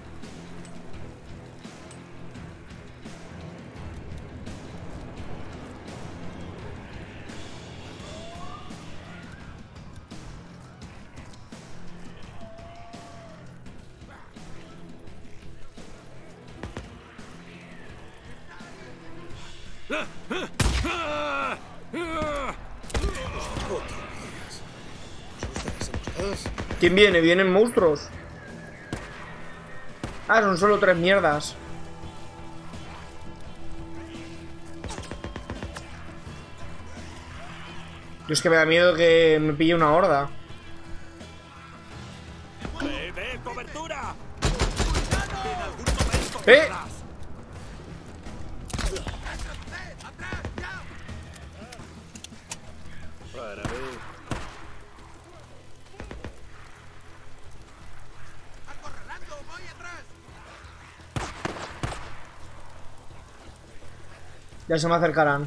S1: ¿Quién viene? Vienen monstruos. Ah, son solo 3 mierdas. Yo es que me da miedo que me pille una horda.
S2: ¡Ve, cobertura!
S1: ¡Eh!
S2: Para ver.
S1: Ya se me acercarán.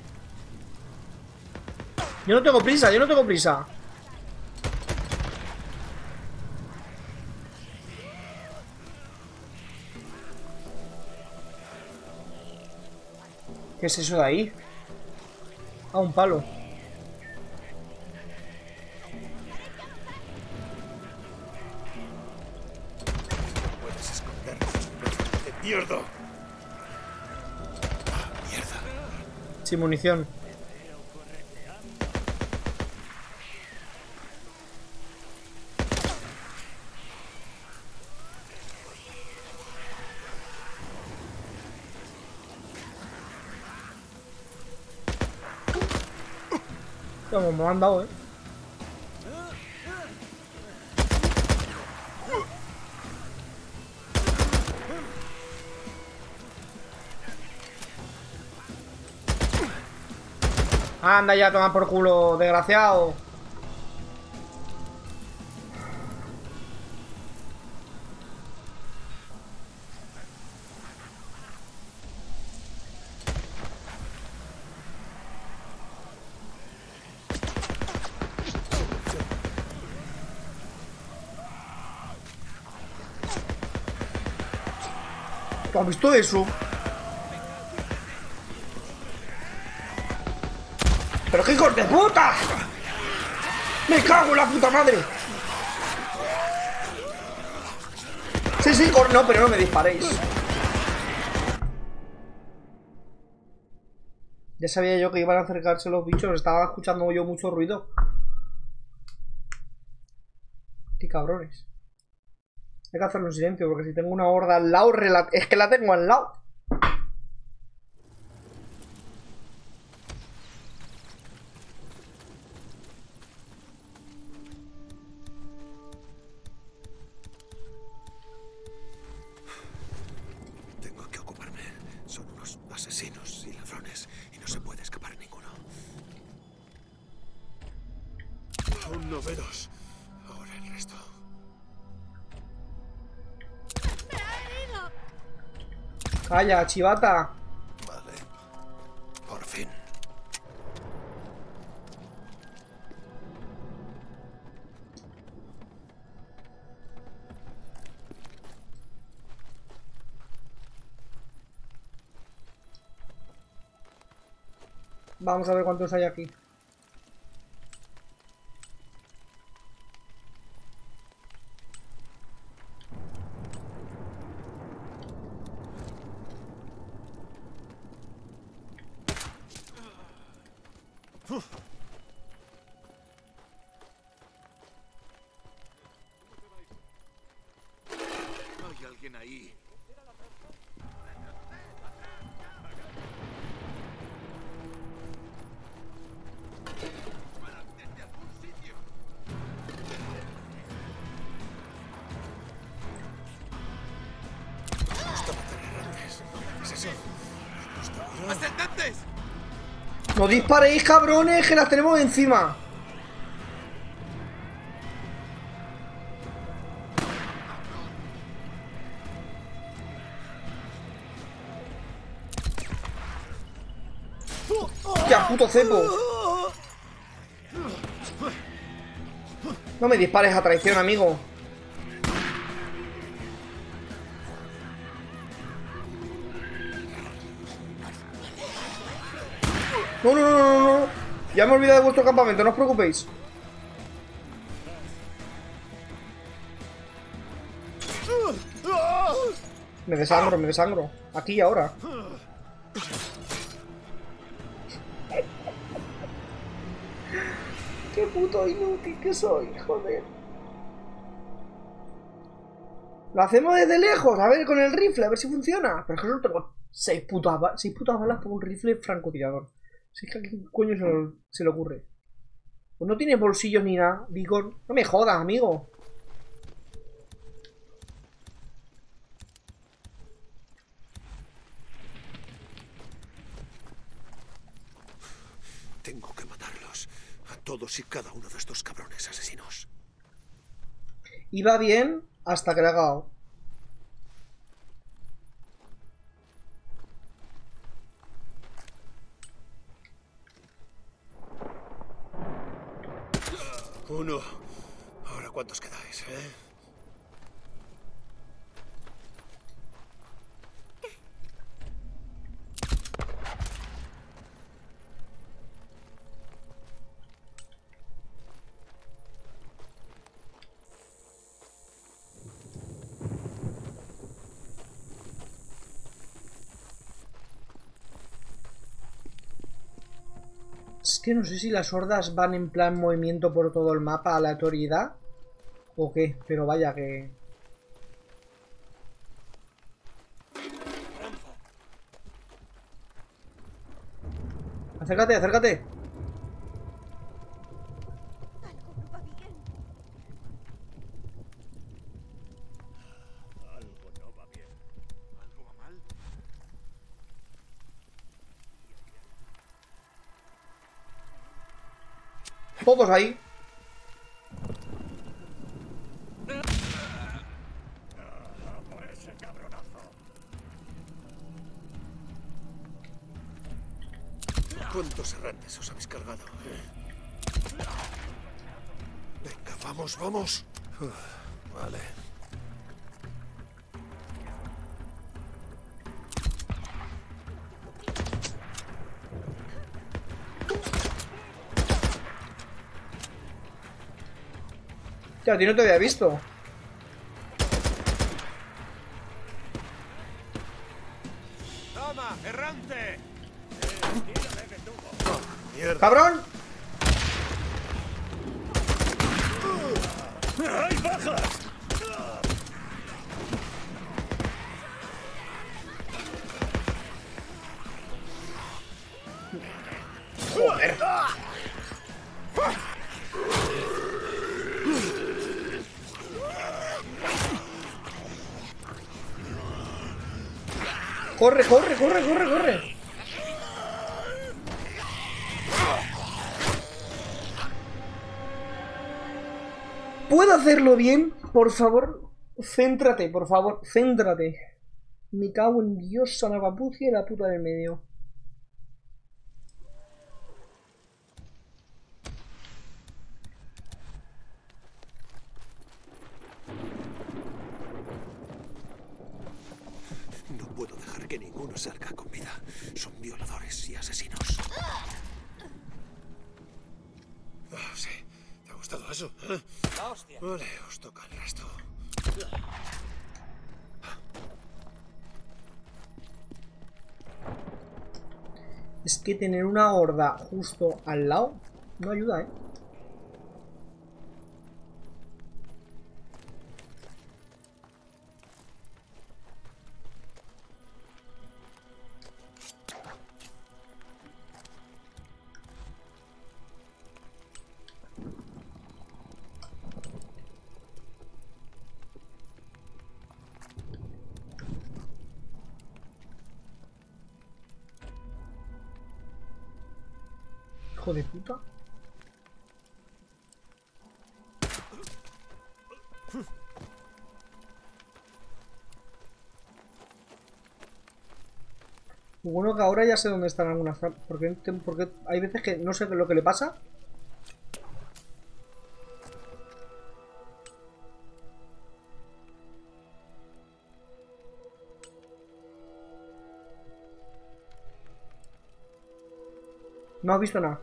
S1: Yo no tengo prisa, yo no tengo prisa. ¿Qué es eso de ahí? Ah, un palo.
S2: Puedes esconderte. ¡Te pierdo!
S1: Sin munición. Como me han dado, Anda ya, toma por culo, desgraciado. ¿Tú has visto eso? ¡Pero qué hijos de puta! ¡Me cago en la puta madre! sí! No, pero no me disparéis. Ya sabía yo que iban a acercarse los bichos. Estaba escuchando yo mucho ruido. Qué cabrones. Hay que hacerlo en silencio, porque si tengo una horda al lado, es que la tengo al lado.
S4: Tengo que ocuparme. Son unos asesinos y ladrones, y no se puede escapar ninguno.
S2: Aún no ve dos. Ahora el resto.
S1: Calla, chivata.
S4: Vale. Por fin.
S1: Vamos a ver cuántos hay aquí.
S2: Hay alguien ahí.
S8: ¡Asaltantes!
S1: ¡No disparéis, cabrones! ¡Que las tenemos encima! ¡Ya, puto cepo! No me dispares a traición, amigo. No, no, no, no, no. Ya me he olvidado de vuestro campamento, no os preocupéis. Me desangro, me desangro. Aquí y ahora. Qué puto inútil que soy, joder. Lo hacemos desde lejos, a ver, con el rifle, a ver si funciona. Pero es que solo tengo 6 putas balas por un rifle francotirador. Si es que a quién coño se le ocurre. Pues no tiene bolsillos ni nada, Beacon. No me jodas, amigo.
S4: Tengo que matarlos. A todos y cada uno de estos cabrones asesinos.
S1: Iba bien hasta que le ha cagado.
S2: Uno. Ahora, ¿cuántos quedáis, eh?
S1: Es que no sé si las hordas van en plan movimiento por todo el mapa, aleatoriedad o qué, pero vaya que... Acércate, acércate.
S2: Algo no va bien. ¿Algo va mal?
S1: Todos ahí.
S2: Por ese cabronazo. ¿Cuántos errantes os habéis cargado?
S4: Venga, vamos, vamos. Vale.
S1: Ya, a ti no te había visto.
S2: mierda!
S1: ¡Cabrón!
S2: ¡Hay bajas!
S1: ¡Joder! ¡Corre, corre, corre, corre, corre! ¿Puedo hacerlo bien? Por favor, céntrate, por favor, céntrate. Me cago en Dios, Salvapucia y la puta del medio.
S4: No puedo dejar que ninguno salga con vida. Son violadores y asesinos.
S2: Sí. ¿Te ha gustado eso?
S8: ¡Hostia!
S2: Vale, os toca el resto.
S1: Es que tener una horda justo al lado no ayuda, ¿eh? Hijo de puta. Bueno, que ahora ya sé dónde están algunas. Porque hay veces que no sé lo que le pasa. No has visto nada.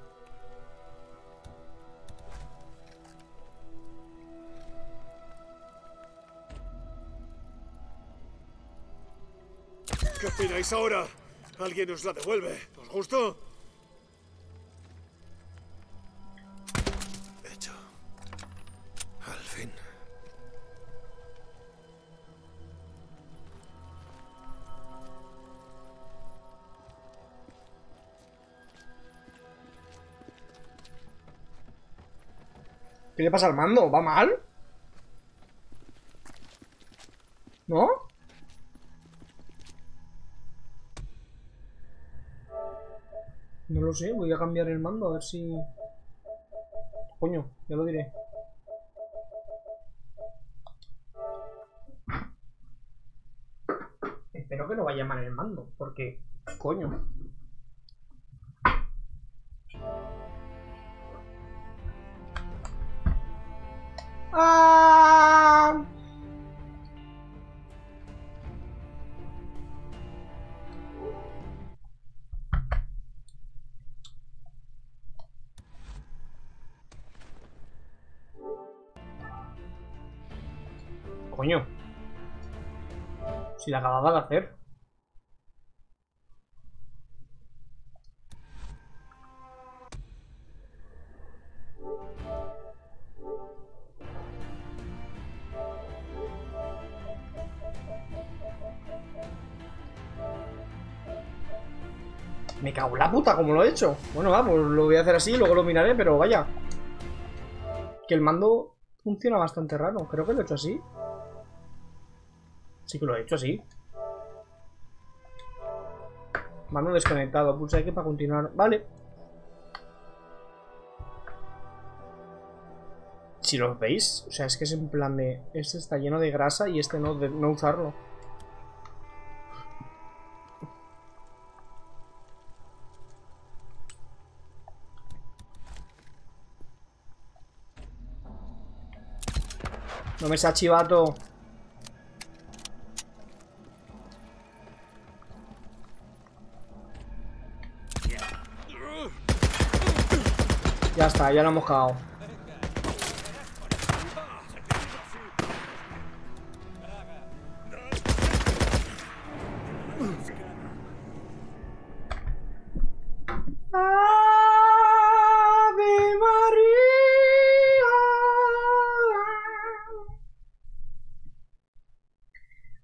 S2: ¿Qué opináis ahora? ¿Alguien nos la devuelve? ¿Os gustó?
S4: Hecho. Al fin.
S1: ¿Qué le pasa al mando? ¿Va mal? ¿No? No lo sé, voy a cambiar el mando a ver si... Coño, ya lo diré. Espero que no vaya mal el mando, porque... Coño. ¡Ah! Coño. Si la acababa de hacer. Me cago en la puta, como lo he hecho. Bueno, va, pues lo voy a hacer así, luego lo miraré, pero vaya. Que el mando funciona bastante raro. Creo que lo he hecho así. Sí que lo he hecho así. Mando desconectado. Pulsa X para continuar. Vale. Si los veis, o sea, es que es en plan de... Este está lleno de grasa y este no, de no usarlo. No me sea chivato. Ya está, ya lo hemos cagado.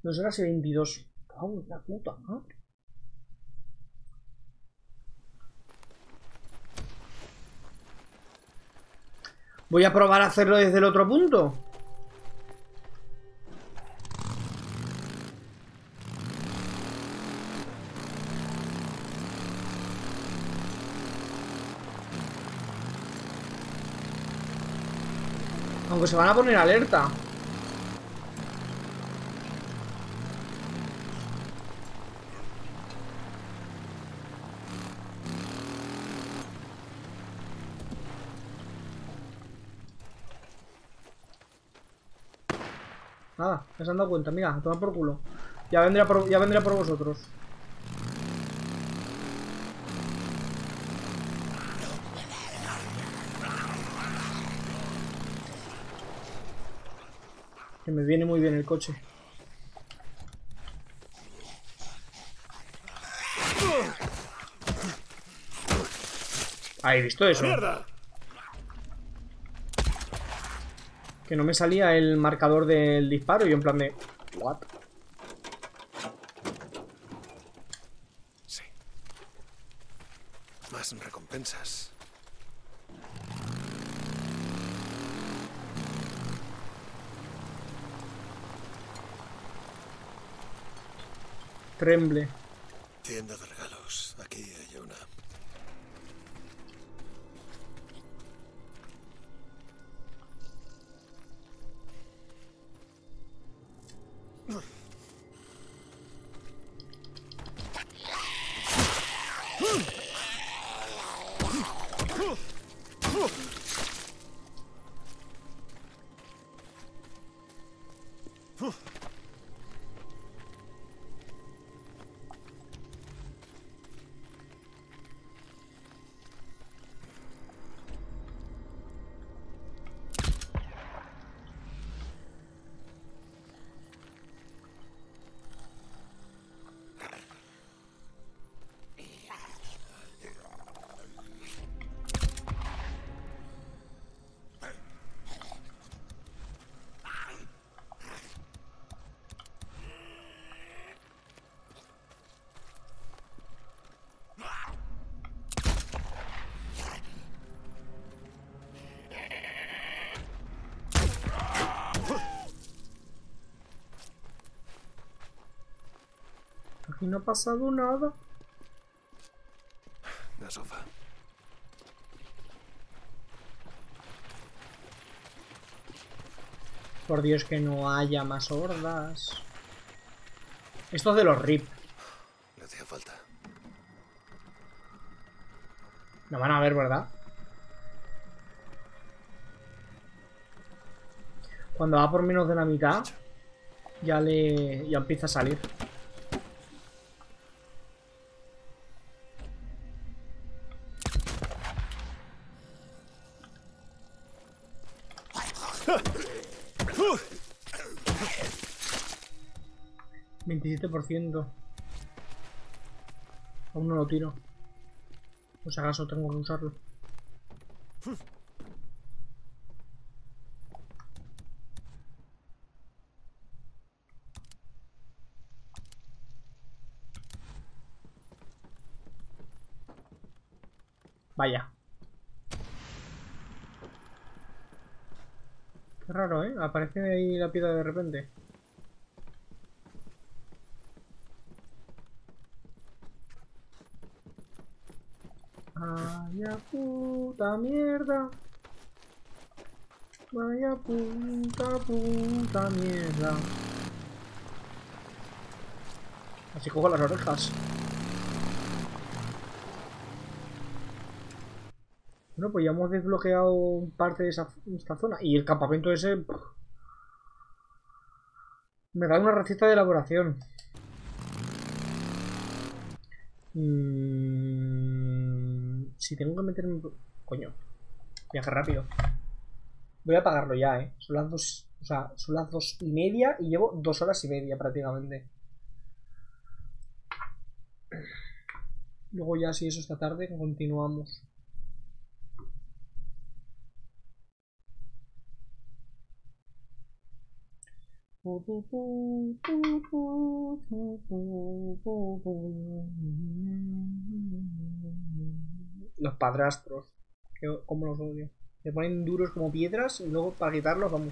S1: 2 horas y 22. ¡Wow, la puta, ¿no? Voy a probar a hacerlo desde el otro punto. Aunque se van a poner alerta. Nada, ya se han dado cuenta, mira, a tomar por culo. Ya vendrá por vosotros. Que me viene muy bien el coche. ¿Habéis visto eso?
S2: ¡Mierda!
S1: Que no me salía el marcador del disparo y yo en plan de... ¿What?
S4: Sí. Más recompensas.
S1: Tremble.
S4: Tienda de regalos. Aquí hay una.
S1: Aquí no ha pasado nada.
S4: La sofá.
S1: Por Dios, que no haya más hordas. Esto es de los RIP.
S4: Le hacía falta.
S1: No van a ver, ¿verdad? Cuando va por menos de la mitad, ya empieza a salir. $27%. Aún no lo tiro. Pues acaso tengo que usarlo. Vaya. Qué raro, ¿eh? Aparece ahí la piedra de repente. Vaya puta mierda. Vaya puta mierda. Así cojo las orejas. Bueno, pues ya hemos desbloqueado parte de esta zona. Y el campamento ese... me da una receta de elaboración. Si tengo que meterme... Coño. Viaje rápido. Voy a apagarlo ya, ¿eh? Son las 2... O sea, son las 2:30 y llevo 2 horas y media prácticamente. Luego ya, si eso esta tarde, continuamos. Los padrastros. Como los odio. Se ponen duros como piedras y luego para quitarlos vamos.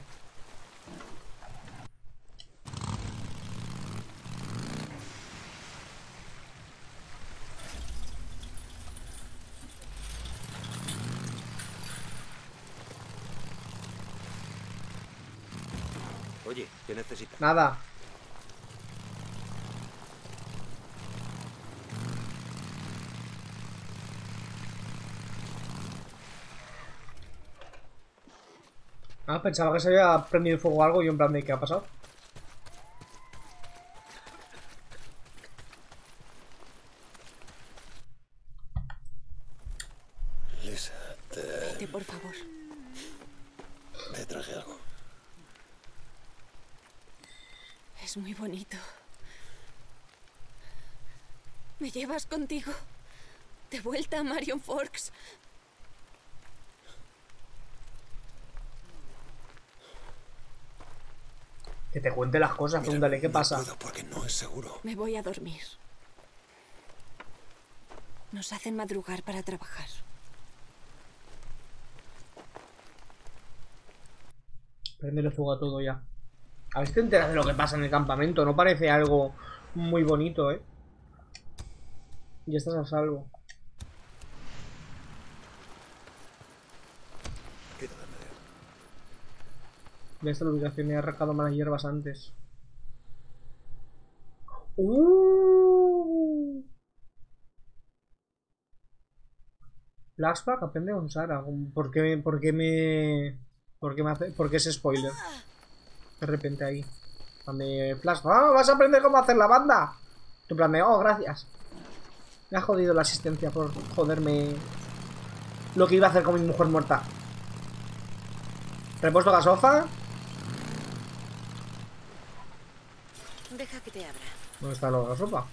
S15: Oye, ¿qué necesitas?
S1: Nada. Ah, pensaba que se había prendido fuego o algo y yo en plan de ¿qué ha pasado?
S4: Lisa,
S11: Vete, por favor.
S4: me traje algo.
S11: Es muy bonito. ¿Me llevas contigo? De vuelta a Marion Forks.
S1: Que te cuente las cosas, pregúntale qué pasa.
S4: No puedo porque no es seguro.
S11: Me voy a dormir. Nos hacen madrugar para trabajar.
S1: Prendele fuego a todo ya. A ver si te enteras de lo que pasa en el campamento. No parece algo muy bonito, ¿eh? Ya estás a salvo. De esta ubicación he arrancado malas hierbas antes. Flashback, aprende a usar. ¿Por qué es spoiler? De repente ahí. Flashback. ¡Ah! ¡Vas a aprender cómo hacer la banda! Tu plan de, oh, gracias. Me ha jodido la asistencia por joderme lo que iba a hacer con mi mujer muerta. Repuesto gasofa.
S6: Deja que te abra.
S1: ¿Dónde está la gasofa?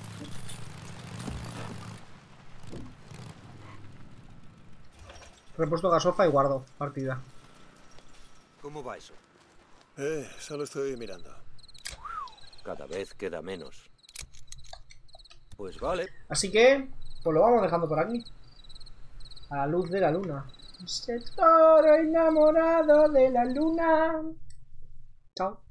S1: Repuesto gasofa y guardo partida.
S15: ¿Cómo va eso?
S4: Solo estoy mirando.
S15: Cada vez queda menos. Pues vale.
S1: Así que, pues lo vamos dejando por aquí. A la luz de la luna. Estoy enamorado de la luna. Chao.